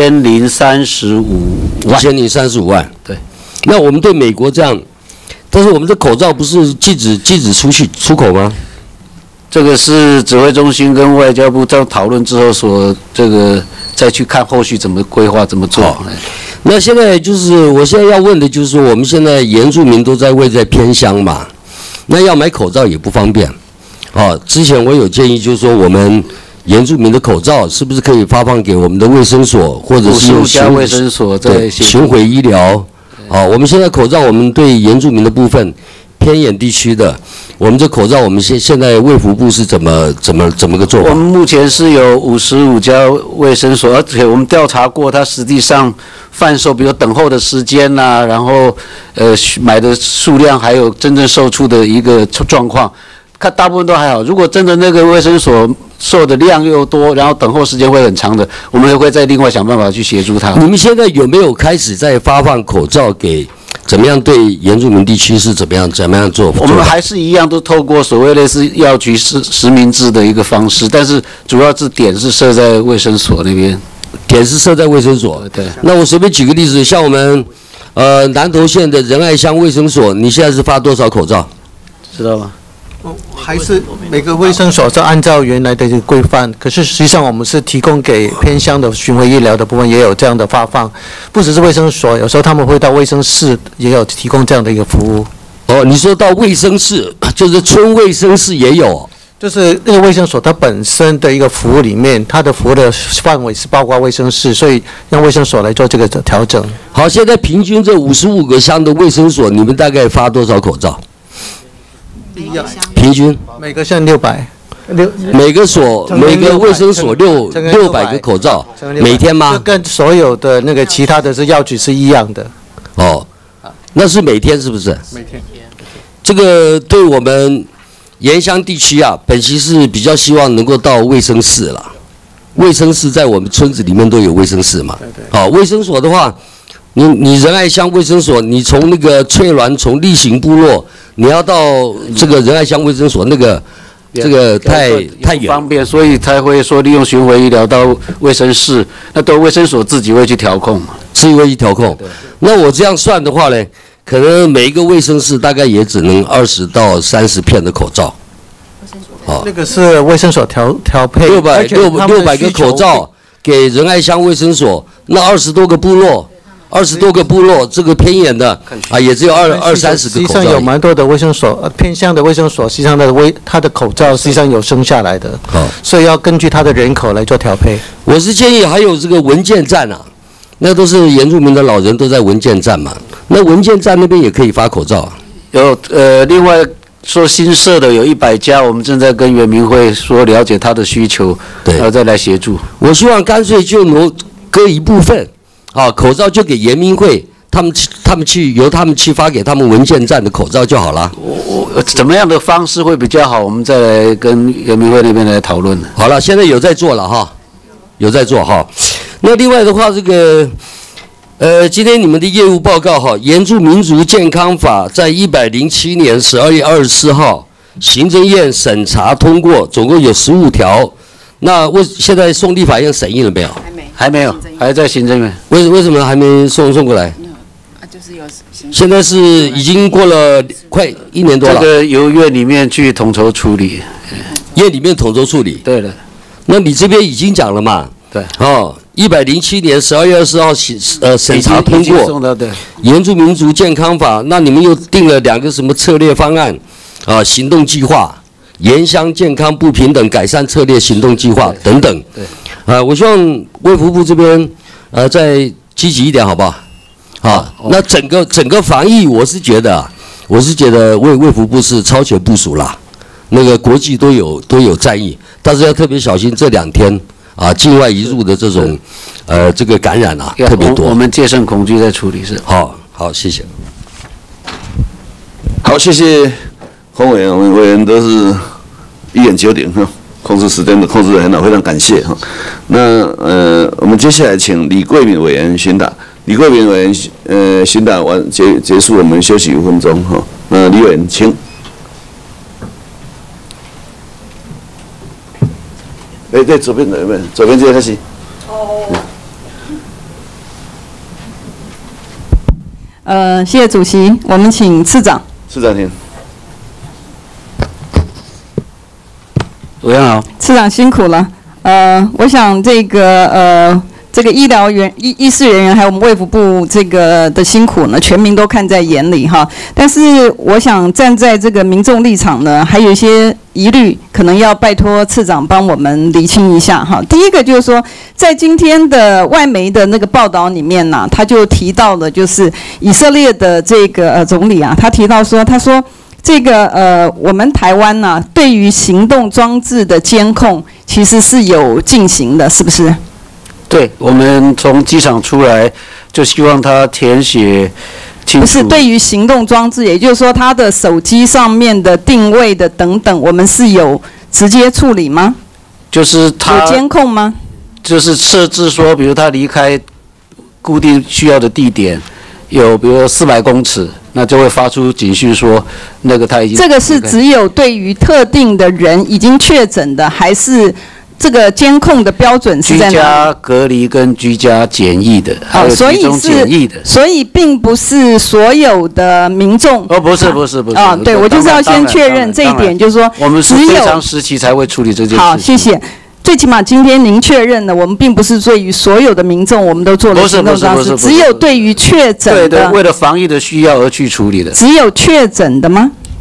[SPEAKER 4] ？1035万。
[SPEAKER 20] 1035万。对。那我们对美国这样，但是我们的口罩不是禁止出口吗？
[SPEAKER 4] 这个是指挥中心跟外交部在讨论之后所这个再去看后续怎么规划怎么做。
[SPEAKER 20] 那现在我现在要问的就是说，我们现在原住民都在位在偏乡嘛，那要买口罩也不方便。之前我有建议，就是说我们原住民的口罩是不是可以发放给我们的卫生所，或者是
[SPEAKER 4] 55家卫生所在
[SPEAKER 20] 巡回医疗。我们现在口罩，我们对原住民的部分，偏远地区的，我们这口罩，我们现在卫福部是怎么个做法？
[SPEAKER 4] 我们目前是有55家卫生所，而且我们调查过，它实际上贩售，比如等候的时间呐，然后买的数量，还有真正售出的一个状况，看大部分都还好。如果真的那个卫生所售的量又多，然后等候时间会很长的，我们也会再另外想办法去协助他。
[SPEAKER 20] 你们现在有没有开始在发放口罩给？怎么样对原住民地区是怎么样做法？
[SPEAKER 4] 我们还是一样，都透过所谓类似药局实名制的一个方式，但是主要是点是设在卫生所那边。
[SPEAKER 20] 点是设在卫生所。
[SPEAKER 4] 对。
[SPEAKER 20] 那我随便举个例子，像我们南投县的仁爱乡卫生所，你现在是发多少口罩？
[SPEAKER 4] 知道吗？
[SPEAKER 21] 还是每个卫生所是按照原来的这个规范，可是实际上我们是提供给偏乡的巡回医疗的部分也有这样的发放，不只是卫生所，有时候他们会到卫生室也有提供这样的一个服务。
[SPEAKER 20] 你说到卫生室，就是村卫生室也有。
[SPEAKER 21] 就是那个卫生所它本身的一个服务里面，它的服务的范围是包括卫生室，所以让卫生所来做这个调整。
[SPEAKER 20] 好，现在平均这55个乡的卫生所，你们大概发多少口罩？平均
[SPEAKER 21] 每个县600，
[SPEAKER 20] 每个卫生所600个口罩，每天吗？
[SPEAKER 21] 就跟所有的那个其他的是药局是一样的。
[SPEAKER 20] 哦，那是每天是不是？
[SPEAKER 21] 每天。
[SPEAKER 20] 这个对我们盐乡地区啊，本席是比较希望能够到卫生室啦。卫生室在我们村子里面都有卫生室嘛。好，卫生所的话，你仁爱乡卫生所，你从那个翠峦从力行部落，你要到这个仁爱乡卫生所，那个这个太远
[SPEAKER 4] 方便，所以才会说利用巡回医疗到卫生室，那都卫生所自己会去调控嘛，
[SPEAKER 20] 自己会去调控。那我这样算的话呢？可能每一个卫生室大概也只能20到30片的口罩。
[SPEAKER 21] 好，那个是卫生所调配
[SPEAKER 20] 600个口罩给仁爱乡卫生所，那20多个部落，这个偏远的啊，也只有20-30个口罩。
[SPEAKER 21] 实际上有蛮多的卫生所，偏向的卫生所，实际上它的口罩实际上有生下来的，所以要根据它的人口来做调配。
[SPEAKER 20] 我是建议还有这个文件站啊，那都是原住民的老人都在文件站嘛。那文件站那边也可以发口罩啊。
[SPEAKER 4] 有另外说新设的有100家，我们正在跟原民会说了解他的需求，然后再来协助。
[SPEAKER 20] 我希望干脆就割一部分，啊，口罩就给原民会，由他们去发给他们文件站的口罩就好了。
[SPEAKER 4] 我怎么样的方式会比较好？我们再来跟原民会那边来讨论。
[SPEAKER 20] 好了，现在有在做了哈，有在做哈。那另外的话，这个。今天你们的业务报告哈，原住民族健康法在107年12月24号行政院审查通过，总共有15条。那现在送立法院审议了没有？
[SPEAKER 4] 还没有，还在行政院。
[SPEAKER 20] 为什么还没送过来？
[SPEAKER 19] 就是有。
[SPEAKER 20] 现在是已经过了快1年多了。
[SPEAKER 4] 这个由院里面去统筹处理。
[SPEAKER 20] 院里面统筹处理。
[SPEAKER 4] 对的。
[SPEAKER 20] 那你这边已经讲了嘛？
[SPEAKER 4] 对。
[SPEAKER 20] 哦。107年12月20号审查通过原住民族健康法，那你们又定了2个什么策略方案啊、行动计划、原乡健康不平等改善策略行动计划等等。对，我希望卫福部这边再积极一点，好不好？好，那整个防疫，我是觉得卫福部是超前部署啦，那个国际都有战役，但是要特别小心这2天。境外移入的这种，这个感染啊，特别多。
[SPEAKER 4] 我们戒慎恐惧在处理是。
[SPEAKER 20] 好，谢谢。
[SPEAKER 1] 好，谢谢洪委员，我们委员都是1言9鼎哈，控制时间的控制得很好，非常感谢哈。那我们接下来请李桂敏委员询答。李桂敏委员询答完结束，我们休息5分钟哈。李委员请。对，左边这个开始。
[SPEAKER 2] 谢谢主席，我们请次长。
[SPEAKER 1] 次长请。
[SPEAKER 4] 委员好。
[SPEAKER 2] 次长辛苦了。我想这个医疗医事人员还有我们卫福部这个的辛苦呢，全民都看在眼里哈。但是我想站在这个民众立场呢，还有一些疑虑，可能要拜托次长帮我们厘清一下哈。第一个就是说，在今天的外媒的那个报道里面呢，他就提到了，就是以色列的这个总理啊，他提到说，他说这个我们台湾呢，对于行动装置的监控其实是有进行的，是不是？
[SPEAKER 4] 对，我们从机场出来就希望他填写清楚。
[SPEAKER 2] 不是对于行动装置，也就是说他的手机上面的定位的等等，我们是有直接处理吗？
[SPEAKER 4] 就是他
[SPEAKER 2] 有监控吗？
[SPEAKER 4] 就是设置说，比如他离开固定需要的地点，有比如说400公尺，那就会发出警讯说，那个他已经。这
[SPEAKER 2] 个是只有对于特定的人已经确诊的，还是？这个监控的标准是在哪里？
[SPEAKER 4] 居家隔离跟居家检疫的，还有集中检疫的。
[SPEAKER 2] 所以并不是所有的民众。
[SPEAKER 4] 不是。
[SPEAKER 2] 对，我就是要先确认这一点，就是说，
[SPEAKER 4] 我们是非常时期才会处理这件事情。
[SPEAKER 2] 好，谢谢。最起码今天您确认了，我们并不是对于所有的民众，我们都做了行动装置，只有对于确诊的。
[SPEAKER 4] 对，为了防疫的需要而去处理的。
[SPEAKER 2] 只有确诊的吗？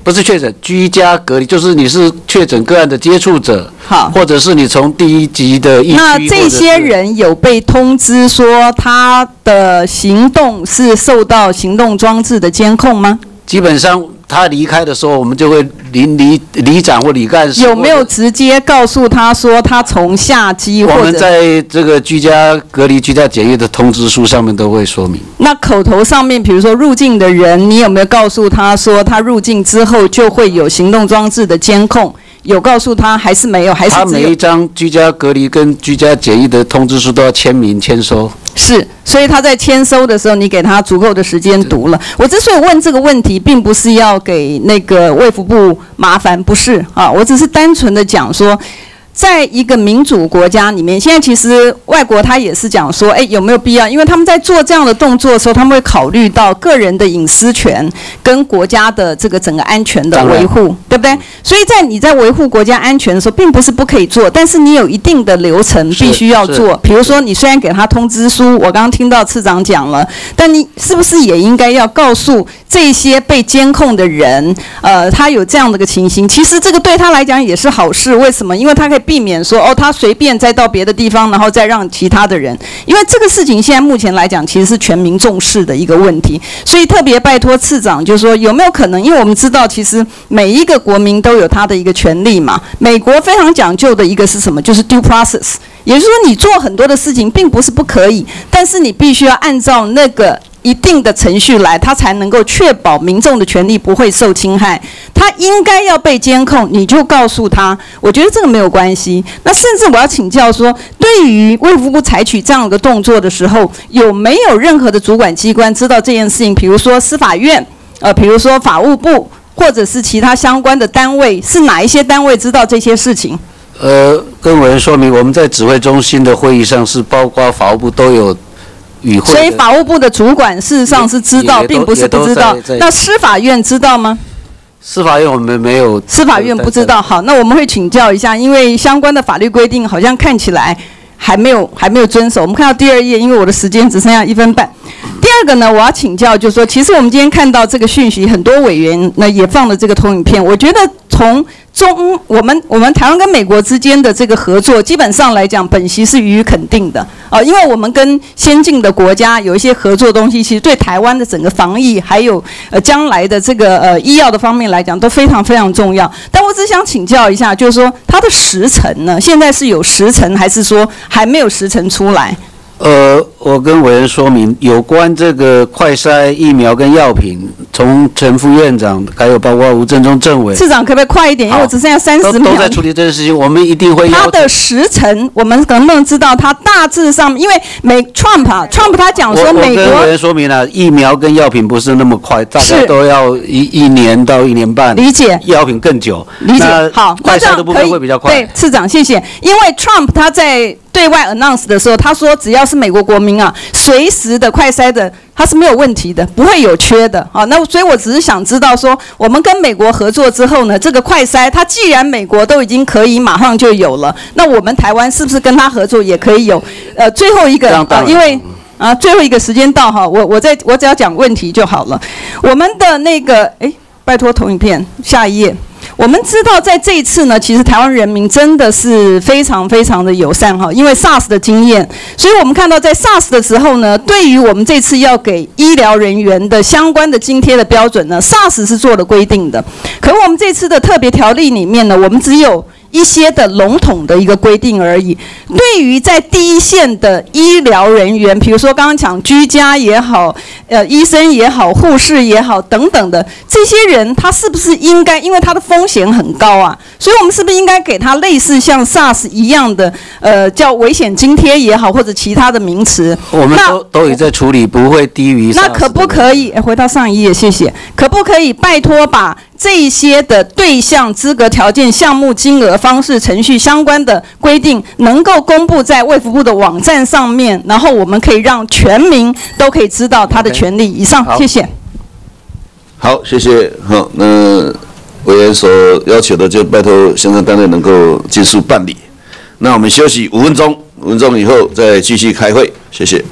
[SPEAKER 4] 不是确诊，居家隔离，就是你是确诊个案的接触者，
[SPEAKER 2] 好，
[SPEAKER 4] 或者是你从第一级的疫区，
[SPEAKER 2] 那这些人有被通知说他的行动是受到行动装置的监控吗？
[SPEAKER 4] 基本上他离开的时候，我们就会里长或里干事
[SPEAKER 2] 有没有直接告诉他说他从下机或者？
[SPEAKER 4] 我们在这个居家隔离、居家检疫的通知书上面都会说明。
[SPEAKER 2] 那口头上面，比如说入境的人，你有没有告诉他说他入境之后就会有行动装置的监控？有告诉他还是没有？还是
[SPEAKER 4] 他每一张居家隔离跟居家检疫的通知书都要签名签收。
[SPEAKER 2] 是，所以他在签收的时候，你给他足够的时间读了。我之所以问这个问题，并不是要给那个卫福部麻烦，不是啊，我只是单纯的讲说，在一个民主国家里面，现在其实外国他也是讲说，哎，有没有必要？因为他们在做这样的动作的时候，他们会考虑到个人的隐私权跟国家的这个整个安全的维护，对不对？所以你在维护国家安全的时候，并不是不可以做，但是你有一定的流程必须要做。比如说，你虽然给他通知书，我刚刚听到次长讲了，但你是不是也应该要告诉这些被监控的人，他有这样的一个情形？其实这个对他来讲也是好事，为什么？因为他可以避免说他随便再到别的地方，然后再让其他的人，因为这个事情现在目前来讲其实是全民重视的一个问题，所以特别拜托次长，就是说有没有可能，因为我们知道其实每一个国民都有他的一个权利嘛，美国非常讲究的一个是什么？就是 due process， 也就是说你做很多的事情并不是不可以，但是你必须要按照那个一定的程序来，它才能够确保民众的权利不会受侵害。他应该要被监控，你就告诉他，我觉得这个没有关系。那甚至我要请教说，对于卫福部采取这样的动作的时候，有没有任何的主管机关知道这件事情？比如说司法院，比如说法务部，或者是其他相关的单位，是哪一些单位知道这些事情？
[SPEAKER 4] 跟委员说明，我们在指挥中心的会议上是包括法务部都有与会，
[SPEAKER 2] 所以法务部的主管事实上是知道，并不是不知道。那司法院知道吗？
[SPEAKER 4] 司法院我们没有。
[SPEAKER 2] 司法院不知道。好，那我们会请教一下，因为相关的法律规定好像看起来还没有遵守。我们看到第2页，因为我的时间只剩下1分半。第二个呢，我要请教，就是说，其实我们今天看到这个讯息，很多委员呢也放了这个投影片。我觉得从我们台湾跟美国之间的这个合作，基本上来讲，本席是予以肯定的因为我们跟先进的国家有一些合作东西，其实对台湾的整个防疫还有将来的这个医药的方面来讲，都非常非常重要。但我只想请教一下，就是说它的时程呢，现在是有时程，还是说还没有时程出来？
[SPEAKER 4] 我跟委员说明，有关这个快筛疫苗跟药品，从陈副院长，还有包括吴振中政委，
[SPEAKER 2] 市长可不可以快一点？因为我只剩下30秒。
[SPEAKER 4] 都在处理这件事情，我们一定会。
[SPEAKER 2] 他的时程，我们能不能知道他大致上？因为Trump 他讲说美国。我跟
[SPEAKER 4] 委员说明了，疫苗跟药品不是那么快，大概都要一年到1年半。
[SPEAKER 2] 理解。
[SPEAKER 4] 药品更久。
[SPEAKER 2] 理解。好，
[SPEAKER 4] 快筛的部分会比较快。
[SPEAKER 2] 对，市长谢谢。因为 Trump 他在对外 announce 的时候，他说只要是美国国民随时的快筛的，它是没有问题的，不会有缺的。那所以我只是想知道说，我们跟美国合作之后呢，这个快筛，它既然美国都已经可以马上就有了，那我们台湾是不是跟他合作也可以有？最后一个因为最后一个时间到我只要讲问题就好了。我们的那个拜托投影片下一页。我们知道，在这一次呢，其实台湾人民真的是非常非常的友善因为 SARS 的经验，所以我们看到在 SARS 的时候呢，对于我们这次要给医疗人员的相关的津贴的标准呢 ，SARS 是做了规定的。可我们这次的特别条例里面呢，我们只有一些的笼统的一个规定而已。对于在第一线的医疗人员，比如说刚刚讲居家也好，医生也好，护士也好等等的这些人，他是不是应该，因为他的风险很高所以我们是不是应该给他类似像 SARS 一样的叫危险津贴也好，或者其他的名词？
[SPEAKER 4] 我们都已在处理，不会低于 SARS。
[SPEAKER 2] 那可不可以回到上一页，谢谢。可不可以拜托把这一些的对象、资格条件、项目、金额、方式、程序相关的规定，能够公布在卫福部的网站上面，然后我们可以让全民都可以知道他的权利。以上，谢谢。
[SPEAKER 1] 好，谢谢。好，那委员所要求的，就拜托行政单位能够尽速办理。那我们休息5分钟，5分钟以后再继续开会。谢谢。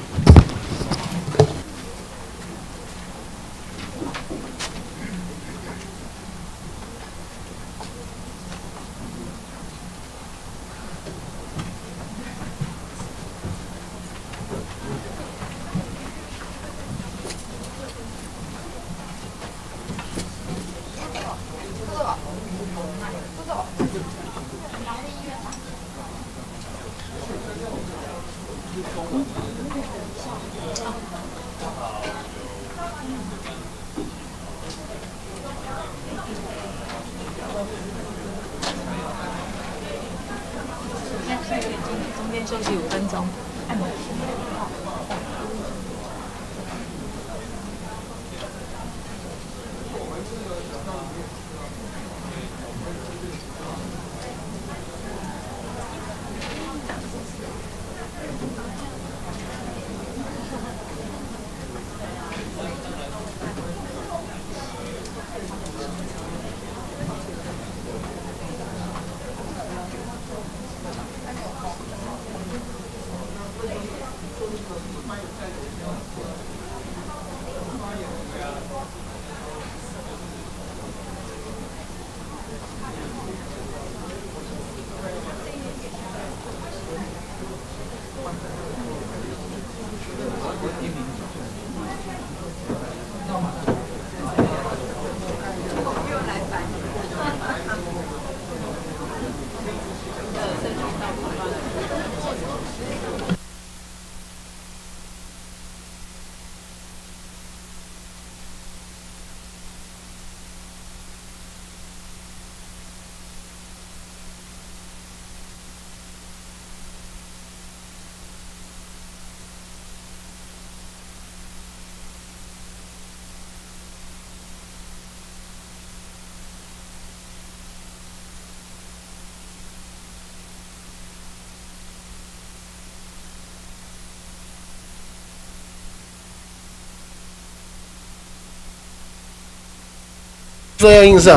[SPEAKER 3] 中间休息5分钟。
[SPEAKER 22] 这样印上。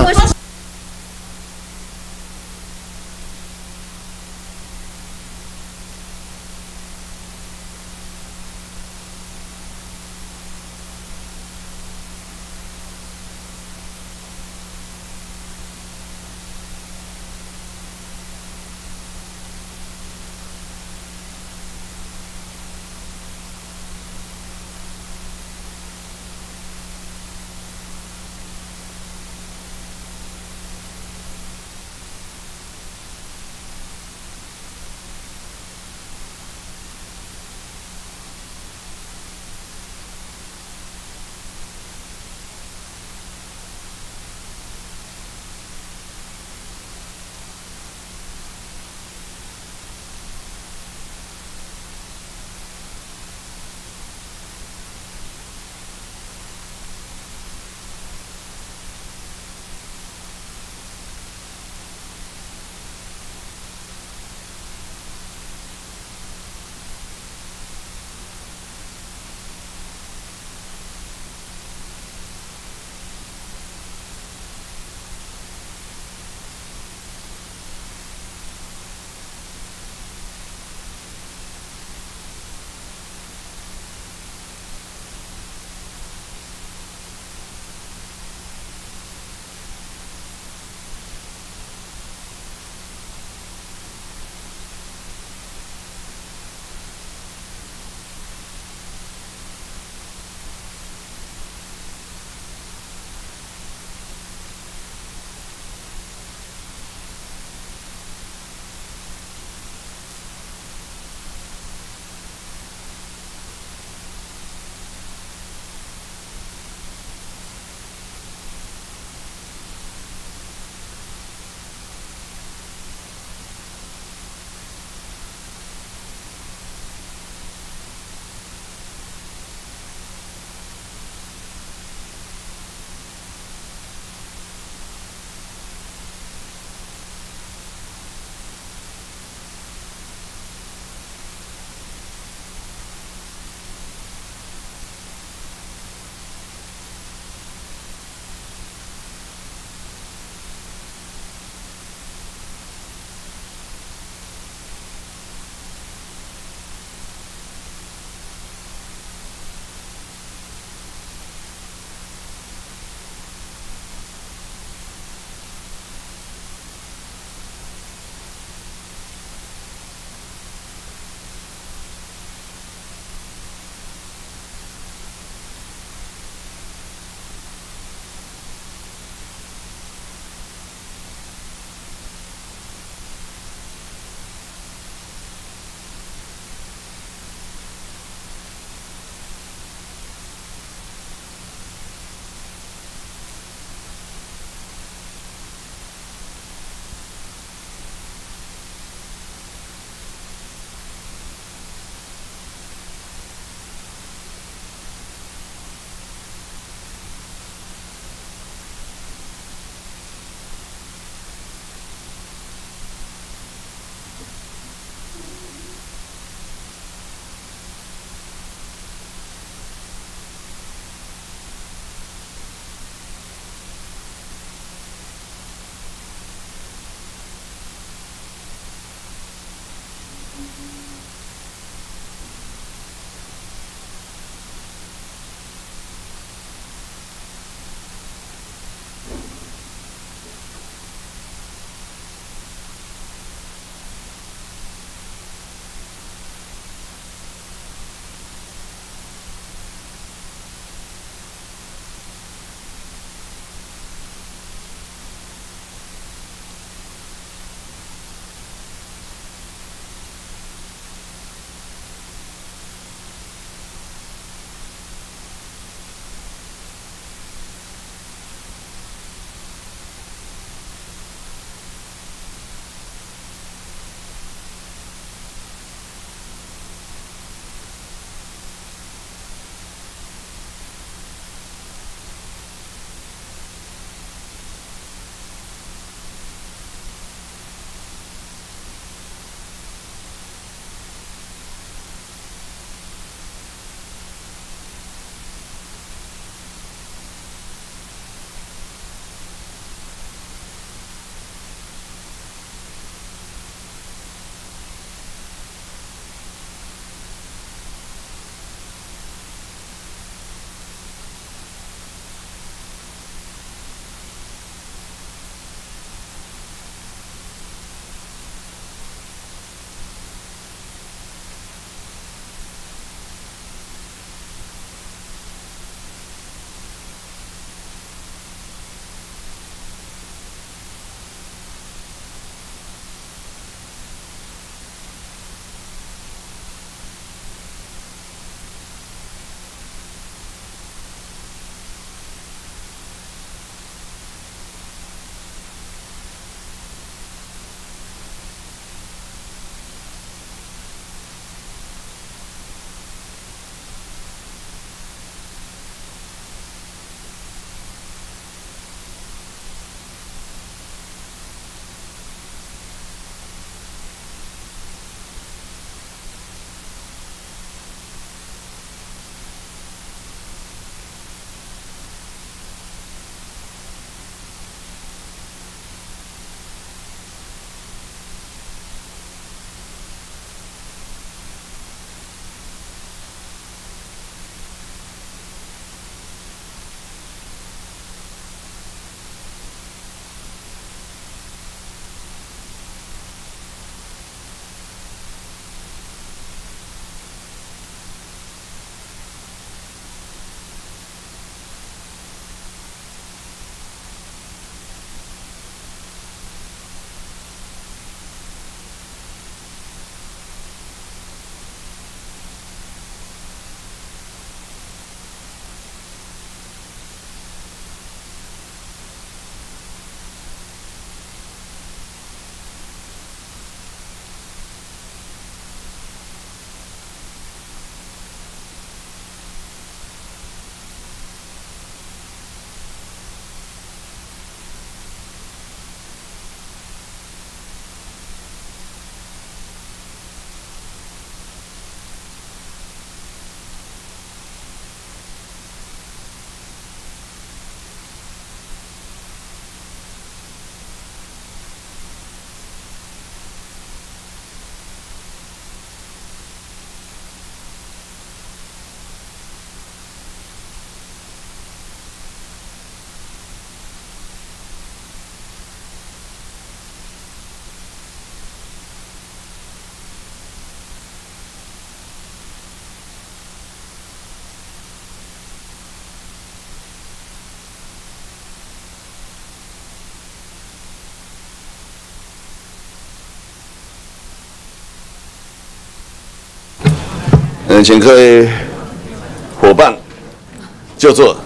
[SPEAKER 1] 请各位伙伴就坐。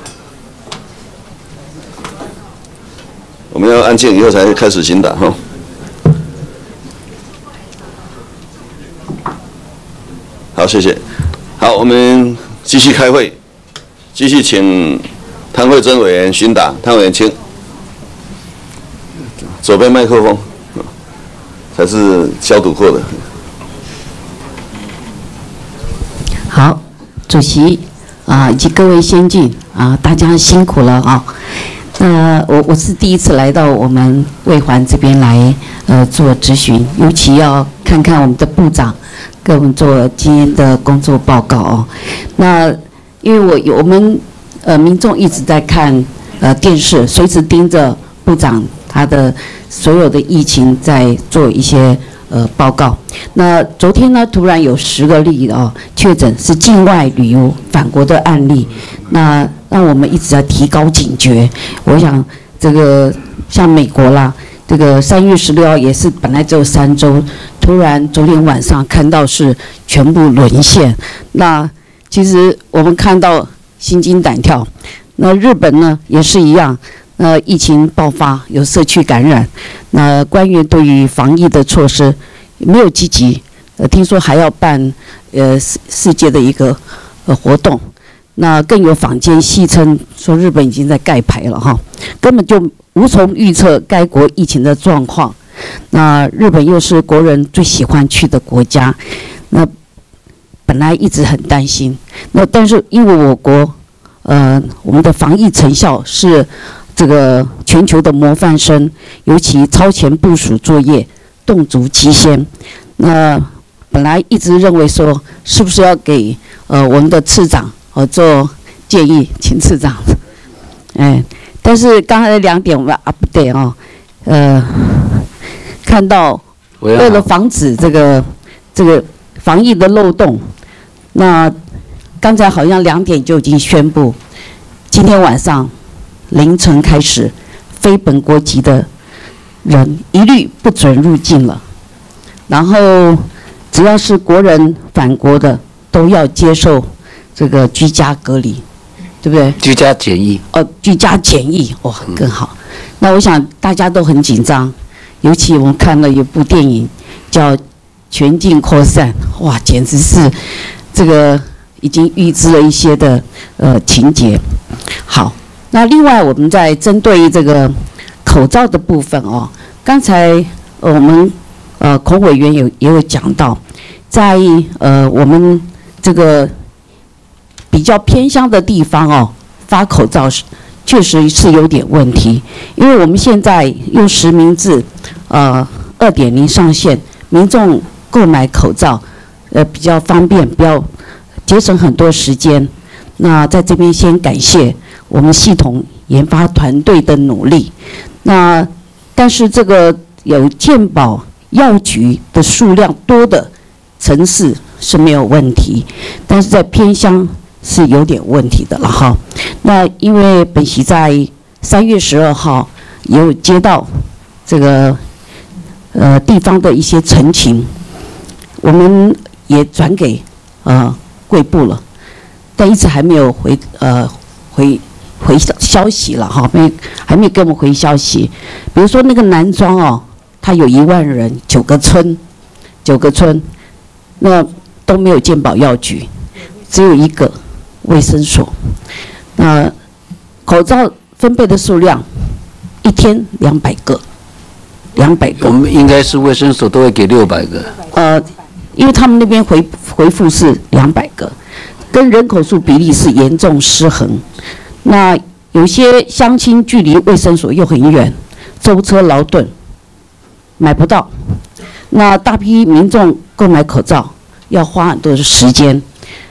[SPEAKER 1] 我们要安静以后才开始行打哈。好，谢谢。好，我们继续开会，继续请汤惠珍委员询答。汤委员，请。左边麦克风，才是消毒过的。
[SPEAKER 5] 好，主席以及各位先进大家辛苦了啊。我是第一次来到我们卫环这边来做质询，尤其要看看我们的部长给我们做今天的工作报告哦。那因为我们民众一直在看电视，随时盯着部长他的所有的疫情在做一些报告。那昨天呢，突然有10个例确诊是境外旅游返国的案例，那让我们一直在提高警觉。我想这个像美国啦，这个3月16号也是本来只有3周，突然昨天晚上看到是全部沦陷。那其实我们看到心惊胆跳。那日本呢也是一样。疫情爆发，有社区感染，那官员对于防疫的措施没有积极，听说还要办世界的一个活动，那更有坊间戏称说日本已经在盖牌了哈，根本就无从预测该国疫情的状况。那日本又是国人最喜欢去的国家，那本来一直很担心，那但是因为我国我们的防疫成效是这个全球的模范生，尤其超前部署作业，动足机先。那本来一直认为说，是不是要给我们的次长做建议，请次长。但是刚才2点我们 update 看到为了防止这个防疫的漏洞，那刚才好像2点就已经宣布，今天晚上凌晨开始，非本国籍的人一律不准入境了。然后，只要是国人返国的，都要接受这个居家隔离，对不对？
[SPEAKER 4] 居家检疫。
[SPEAKER 5] 居家检疫，哇，更好。那我想大家都很紧张，尤其我们看了一部电影叫《全境扩散》，哇，简直是这个已经预知了一些的情节。好。那另外，我们在针对这个口罩的部分刚才我们孔委员也有讲到，在我们这个比较偏乡的地方发口罩确实是有点问题，因为我们现在用实名制2.0上线，民众购买口罩比较方便，比较节省很多时间。那在这边先感谢我们系统研发团队的努力。那但是这个有健保药局的数量多的城市是没有问题，但是在偏乡是有点问题的了哈。那因为本席在3月12号也有接到这个地方的一些陈情，我们也转给贵部了，但一直还没有回消息了哈，还没给我们回消息。比如说那个南庄它有1万人，9个村，那都没有健保药局，只有1个卫生所。那口罩分配的数量1天200个，200个。
[SPEAKER 4] 我们应该是卫生所都会给600个。
[SPEAKER 5] 因为他们那边回复是200个，跟人口数比例是严重失衡。那有些乡亲距离卫生所又很远，舟车劳顿，买不到。那大批民众购买口罩要花很多的时间，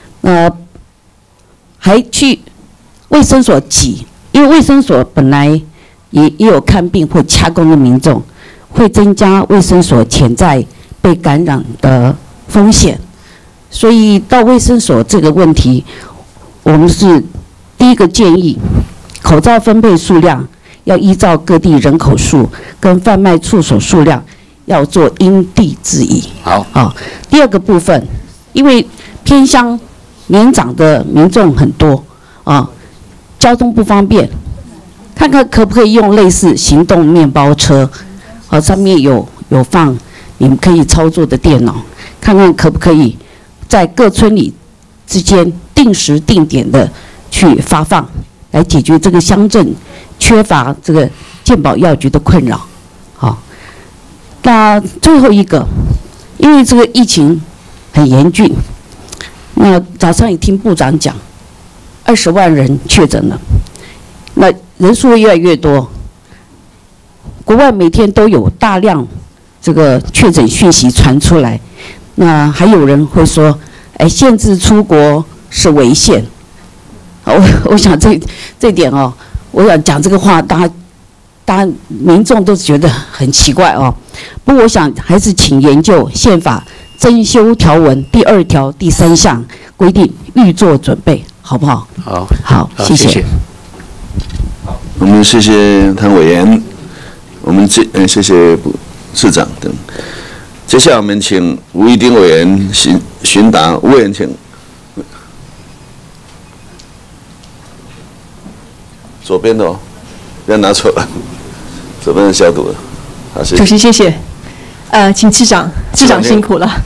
[SPEAKER 5] 还去卫生所挤，因为卫生所本来也有看病或掐工的民众，会增加卫生所潜在被感染的风险。所以到卫生所这个问题，我们是第一个建议，口罩分配数量要依照各地人口数跟贩卖处所数量要做因地制宜。
[SPEAKER 4] 好。
[SPEAKER 5] 第二个部分，因为偏乡年长的民众很多啊，交通不方便，看看可不可以用类似行动面包车，上面有放你们可以操作的电脑，看看可不可以在各村里之间定时定点的去发放，来解决这个乡镇缺乏这个健保药局的困扰。好，那最后一个，因为这个疫情很严峻，那早上也听部长讲，20万人确诊了，那人数越来越多，国外每天都有大量这个确诊讯息传出来，那还有人会说，限制出国是违宪。我想这点哦，我想讲这个话，大家民众都觉得很奇怪哦。不过我想还是请研究宪法增修条文第2条第3项规定，预做准备，好不好？好，谢谢。
[SPEAKER 1] 好，我们谢谢谭委员，我们谢谢市长等。接下来我们请吴怡丁委员询答，吴委员请。左边的哦，不要拿错了，左边的消毒了。好，谢谢。
[SPEAKER 6] 主席，谢谢。请市长辛苦了。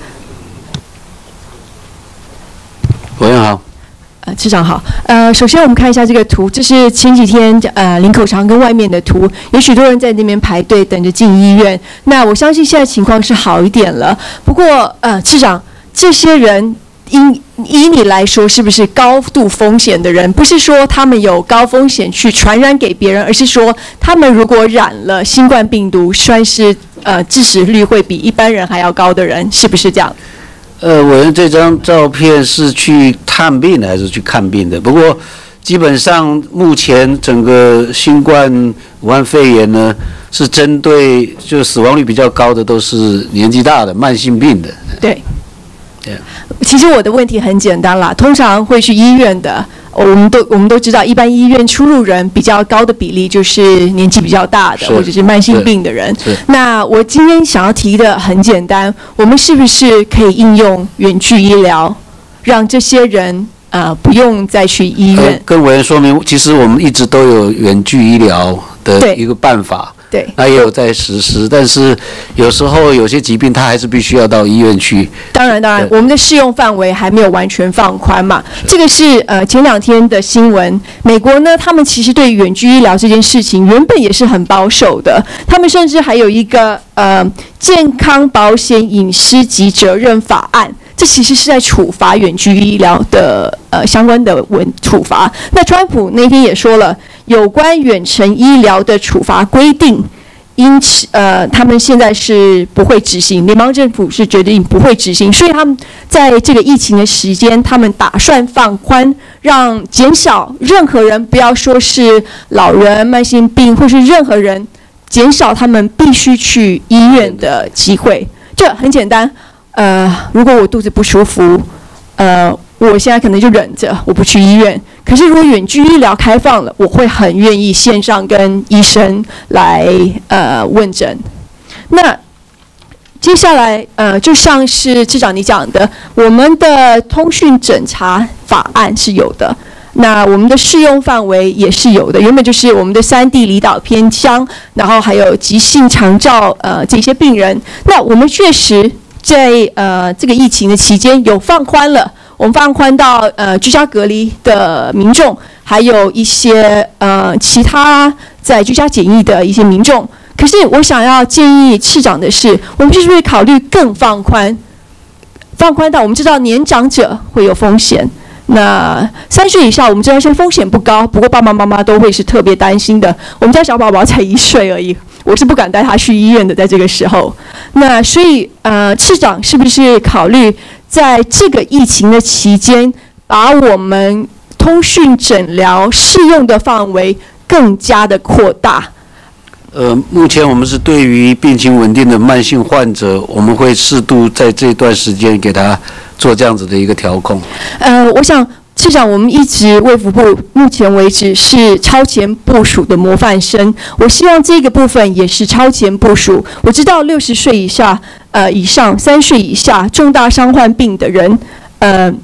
[SPEAKER 4] 委员好。
[SPEAKER 6] 市长好。首先我们看一下这个图，这是前几天林口长庚外面的图，有许多人在那边排队等着进医院。那我相信现在情况是好一点了。不过市长，这些人以你来说，是不是高度风险的人？不是说他们有高风险去传染给别人，而是说他们如果染了新冠病毒，算是致死率会比一般人还要高的人，是不是这样？
[SPEAKER 4] 委员这张照片是去探病的还是去看病的？不过基本上目前整个新冠武汉肺炎呢，是针对就死亡率比较高的都是年纪大的慢性病的。
[SPEAKER 6] 对。其实我的问题很简单啦，通常会去医院的，我们都知道，一般医院出入人比较高的比例就是年纪比较大的或者是慢性病的人。那我今天想要提的很简单，我们是不是可以应用远距医疗，让这些人不用再去医院？
[SPEAKER 4] 跟委员说明，其实我们一直都有远距医疗的一个办法。
[SPEAKER 6] 对，
[SPEAKER 4] 那也有在实施，但是有时候有些疾病它还是必须要到医院去。
[SPEAKER 6] 当然，我们的适用范围还没有完全放宽嘛。这个是前2天的新闻，美国呢，他们其实对远距医疗这件事情原本也是很保守的，他们甚至还有一个健康保险隐私及责任法案。这其实是在处罚远距医疗的相关的处罚。那川普那天也说了，有关远程医疗的处罚规定，因此他们现在是不会执行，联邦政府是决定不会执行，所以他们在这个疫情的时间，他们打算放宽，让减少任何人，不要说是老人、慢性病，或是任何人，减少他们必须去医院的机会。这很简单。如果我肚子不舒服，我现在可能就忍着，我不去医院。可是如果远距医疗开放了，我会很愿意线上跟医生来问诊。那接下来就像是市长你讲的，我们的通讯诊查法案是有的。那我们的适用范围也是有的，原本就是我们的3地离岛偏乡，然后还有急性长照这些病人。那我们确实在这个疫情的期间有放宽了，我们放宽到居家隔离的民众，还有一些其他在居家检疫的一些民众。可是我想要建议市长的是，我们是不是考虑更放宽到我们知道年长者会有风险。那3岁以下，我们知道现在风险不高，不过爸爸妈妈都会是特别担心的。我们家小宝宝才1岁而已，我是不敢带他去医院的，在这个时候。那所以市长是不是考虑在这个疫情的期间，把我们通讯诊疗适用的范围更加的扩大？
[SPEAKER 4] 目前我们是对于病情稳定的慢性患者，我们会适度在这段时间给他做这样子的一个调控。
[SPEAKER 6] 我想市长，我们一直卫福部目前为止是超前部署的模范生，我希望这个部分也是超前部署。我知道60岁以上、3岁以下重大伤患病的人，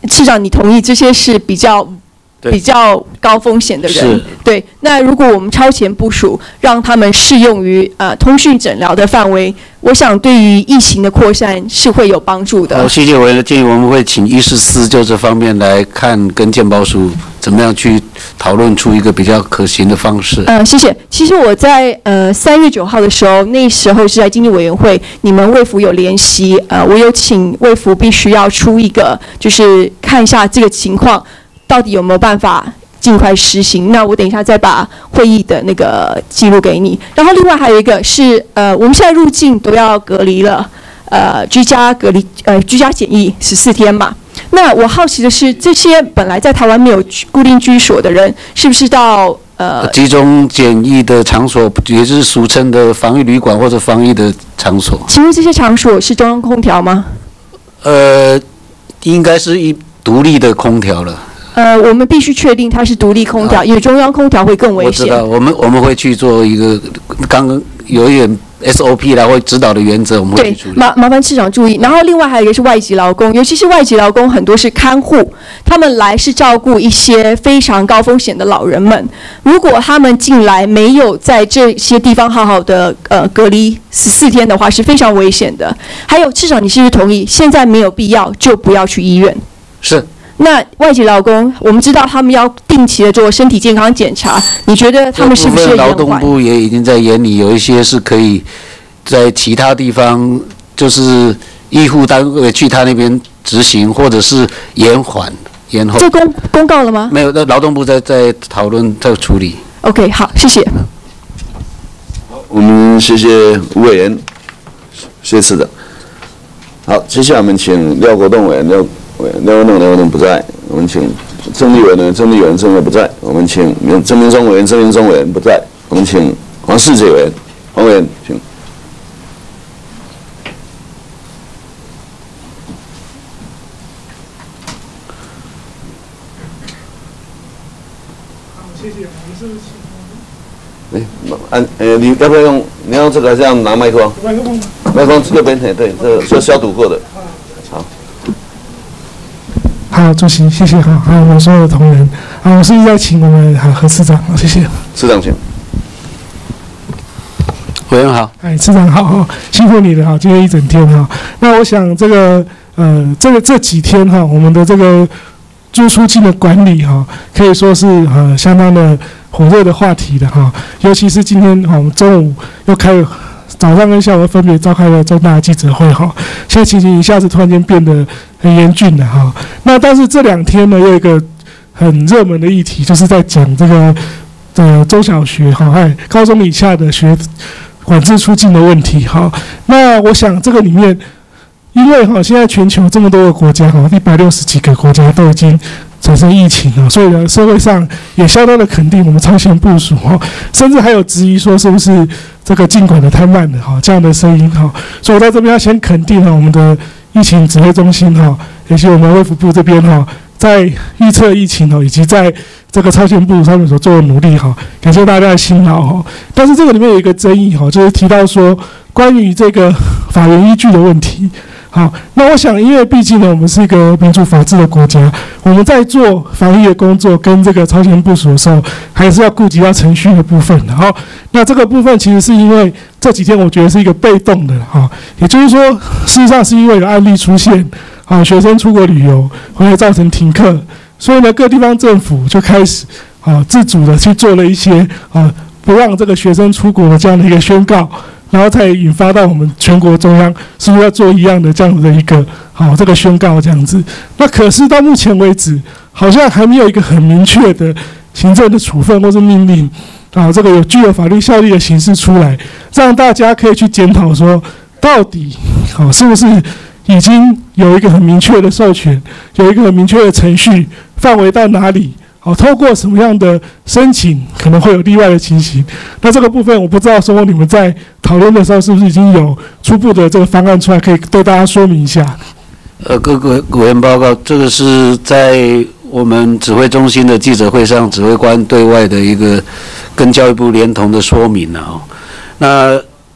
[SPEAKER 6] 市长，你同意这些是比较高风险的人？对。那如果我们超前部署，让他们适用于通讯诊疗的范围，我想对于疫情的扩散是会有帮助的。
[SPEAKER 4] 好，谢谢委员的建议，我们会请医师司就这方面来看，跟健保署怎么样去讨论出一个比较可行的方式。
[SPEAKER 6] 谢谢。其实我在3月9号的时候，那时候是在经济委员会，你们卫福有联系，我有请卫福必须要出一个，就是看一下这个情况到底有没有办法尽快实行。那我等一下再把会议的那个记录给你。然后另外还有一个是我们现在入境都要隔离了，居家检疫14天嘛。那我好奇的是，这些本来在台湾没有固定居所的人，是不是到
[SPEAKER 4] 集中检疫的场所，也就是俗称的防疫旅馆或者防疫的场所？
[SPEAKER 6] 请问这些场所是中央空调吗？
[SPEAKER 4] 应该是独立的空调了。
[SPEAKER 6] 我们必须确定它是独立空调，因为中央空调会更危险。
[SPEAKER 4] 我知道，我们会去做一个刚刚有一点 SOP 啦，或指导的原则，我们会去处理。
[SPEAKER 6] 麻烦市长注意。然后另外还有一个是外籍劳工，尤其是外籍劳工很多是看护，他们来是照顾一些非常高风险的老人们。如果他们进来没有在这些地方好好的隔离14天的话，是非常危险的。还有市长，你是不是同意现在没有必要就不要去医院？
[SPEAKER 4] 是。
[SPEAKER 6] 那外籍劳工，我们知道他们要定期的做身体健康检查，你觉得他们是不是延缓？
[SPEAKER 4] 劳动部也已经在研拟，有一些是可以在其他地方，就是医护单位去他那边执行，或者是延后。
[SPEAKER 6] 这公告了吗？
[SPEAKER 4] 没有，那劳动部在讨论，在处理。
[SPEAKER 6] OK， 好，谢谢。
[SPEAKER 1] 我们谢谢吴委员，谢谢市长。好，接下来我们请廖国栋委员。廖国栋不在，我们请郑丽文不在，我们请郑明忠委员不在，我们请黄世杰委员，黄委员请。
[SPEAKER 7] 谢谢，我们是。
[SPEAKER 1] 你要不要用？你要这个还是要拿麦克风？麦克风这边对，这是消毒过的。好。
[SPEAKER 7] 好，主席，谢谢。好，我们所有的同仁，我是在请我们何市长，谢谢。
[SPEAKER 1] 市长请。
[SPEAKER 4] 委员好。
[SPEAKER 7] 市长好，辛苦你了，今天一整天哈。那我想这几天哈，我们的这个入出境的管理哈，可以说是相当的火热的话题的哈。尤其是今天我们中午又早上跟下午分别召开了重大记者会哈，现在情形一下子突然间变得很严峻了哈。那但是这2天呢，有一个很热门的议题，就是在讲这个中小学哈，高中以下的管制出境的问题哈。那我想这个里面，因为现在全球这么多个国家160几个国家都已经产生疫情了，所以呢，社会上也相当的肯定我们超前部署甚至还有质疑说是不是这个进管的太慢了这样的声音所以我在这边要先肯定我们的疫情指挥中心以及我们卫福部这边在预测疫情以及在这个超前部署上面所做的努力感谢大家的辛劳但是这个里面有一个争议就是提到说关于这个法源依据的问题。好，那我想，因为毕竟呢，我们是一个民主法治的国家，我们在做防疫的工作跟这个超前部署的时候，还是要顾及到程序的部分的。好，那这个部分其实是因为这几天我觉得是一个被动的哈，也就是说，事实上是因为有案例出现，学生出国旅游会造成停课，所以呢，各地方政府就开始自主的去做了一些不让这个学生出国的这样的一个宣告。然后才引发到我们全国中央是不是要做一样的这样子的一个这个宣告这样子？那可是到目前为止，好像还没有一个很明确的行政的处分或是命令这个有具有法律效力的形式出来，让大家可以去检讨说，到底是不是已经有一个很明确的授权，有一个很明确的程序，范围到哪里？透过什么样的申请可能会有例外的情形？那这个部分我不知道说你们在讨论的时候是不是已经有初步的这个方案出来，可以对大家说明一下。
[SPEAKER 4] 各个委员报告，这个是在我们指挥中心的记者会上，指挥官对外的一个跟教育部连同的说明那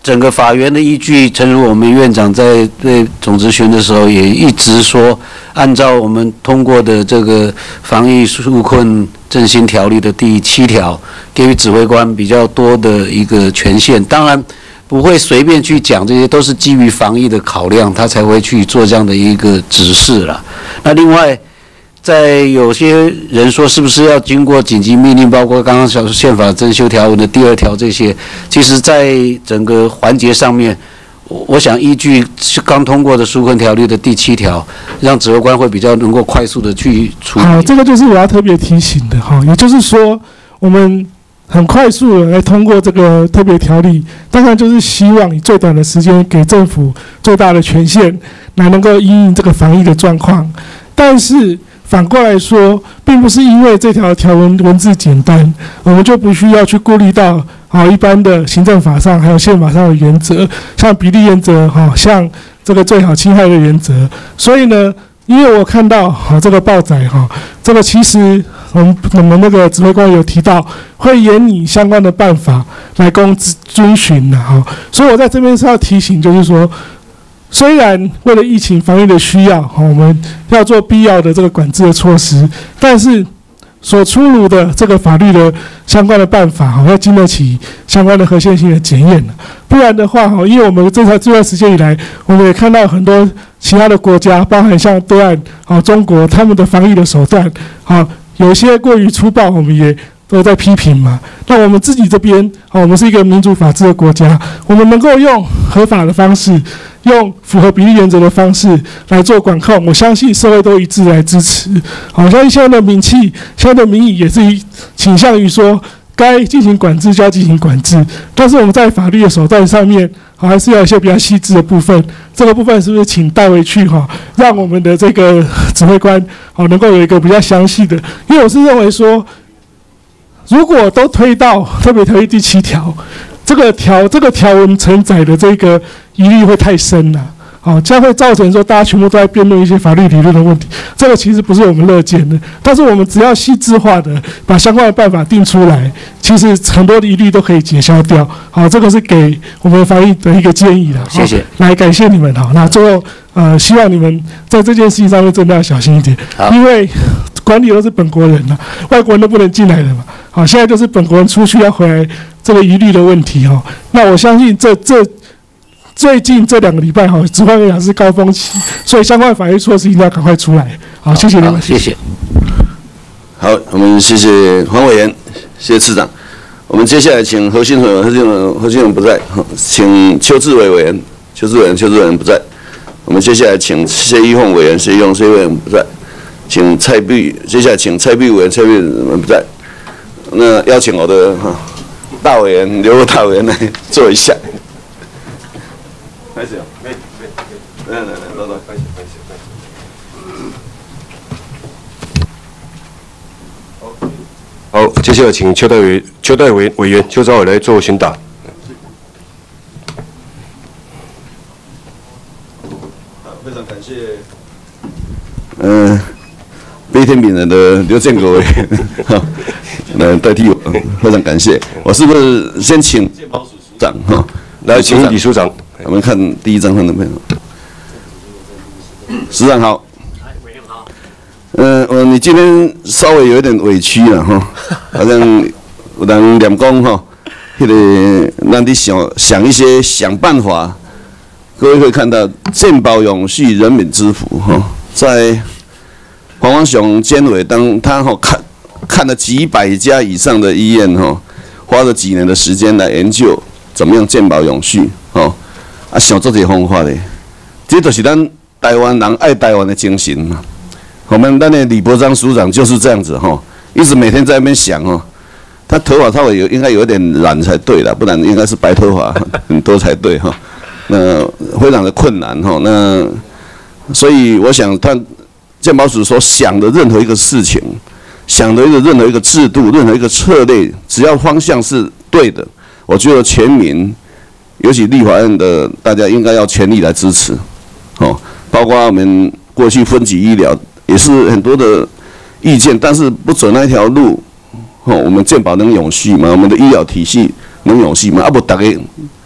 [SPEAKER 4] 整个法源的依据，正如我们院长在对总咨询的时候也一直说，按照我们通过的这个防疫纾困振兴条例的第7条，给予指挥官比较多的一个权限。当然不会随便去讲，这些都是基于防疫的考量，他才会去做这样的一个指示啦。那另外，在有些人说是不是要经过紧急命令，包括刚刚宪法增修条文的第2条这些，其实在整个环节上面，我想依据刚通过的纾困条例的第7条，让指挥官会比较能够快速的去处理。
[SPEAKER 7] 好，这个就是我要特别提醒的哈，也就是说，我们很快速的来通过这个特别条例，当然就是希望以最短的时间给政府最大的权限，来能够因应这个防疫的状况，但是反过来说，并不是因为这条条文字简单，我们就不需要去顾虑到一般的行政法上还有宪法上的原则，像比例原则像这个最好侵害的原则。所以呢，因为我看到这个报载这个其实我们那个指挥官有提到会研拟相关的办法来供遵循的所以我在这边是要提醒，就是说，虽然为了疫情防疫的需要，我们要做必要的这个管制的措施，但是所出炉的这个法律的相关的办法，要经得起相关的合宪性的检验。不然的话，因为我们这段时间以来，我们也看到很多其他的国家，包含像对岸中国，他们的防疫的手段有些过于粗暴，我们也都在批评嘛。那我们自己这边我们是一个民主法治的国家，我们能够用合法的方式，用符合比例原则的方式来做管控，我相信社会都一致来支持。好像现在的民气、现在的民意也是倾向于说，该进行管制就要进行管制，但是我们在法律的手段上面，还是要有一些比较细致的部分。这个部分是不是请带回去让我们的这个指挥官能够有一个比较详细的？因为我是认为说，如果都推到特别条例第7条，这个条文承载的这个疑虑会太深了，这样会造成说大家全部都在辩论一些法律理论的问题，这个其实不是我们乐见的。但是我们只要细致化的把相关的办法定出来，其实很多的疑虑都可以解消掉。这个是给我们防疫的一个建议了。
[SPEAKER 4] 谢谢。
[SPEAKER 7] 来感谢你们。那最后希望你们在这件事情上面真的要小心一点，因为管理都是本国人了，外国人都不能进来的嘛。现在就是本国人出去要回来这个疑虑的问题那我相信最近这2个礼拜指挥官是高峰期，所以相关法律措施一定要赶快出来。好，谢谢你们。
[SPEAKER 4] 谢谢。
[SPEAKER 1] 好，我们谢谢黄委员，谢谢次长。我们接下来请何新委员不在，请邱志伟委员不在。我们接下来请谢依凤委员，谢委员不在。接下来请蔡碧委员不在。那邀请我的大委员刘大委员来坐一下。开始了，来，
[SPEAKER 22] 好，接下来请邱代委员邱昭伟来做询答。
[SPEAKER 1] 非常感谢。悲天悯人的刘建国委员，来代替我，非常感谢。我是不是先请健保署署长来，
[SPEAKER 22] 请李署长。
[SPEAKER 1] 我们看第1张看到没有？署长好。你今天稍微有一点委屈了好像有人念讲那个让你想办法。各位会看到健保永续人民之福在黄光雄监委当他看了几百家以上的医院花了几年的时间来研究怎么样健保永续想做这个方法的，这就是咱台湾人爱台湾的精神嘛。我们的李伯章署长就是这样子一直每天在那边想他头发稍微应该有点染才对了，不然应该是白头发很多才对那非常的困难那所以我想他健保署所想的任何一个事情，想的任何一个制度，任何一个策略，只要方向是对的，我觉得全民，尤其立法院的大家应该要全力来支持包括我们过去分级医疗也是很多的意见，但是不走那条路我们健保能永续吗？我们的医疗体系能永续吗？不，大家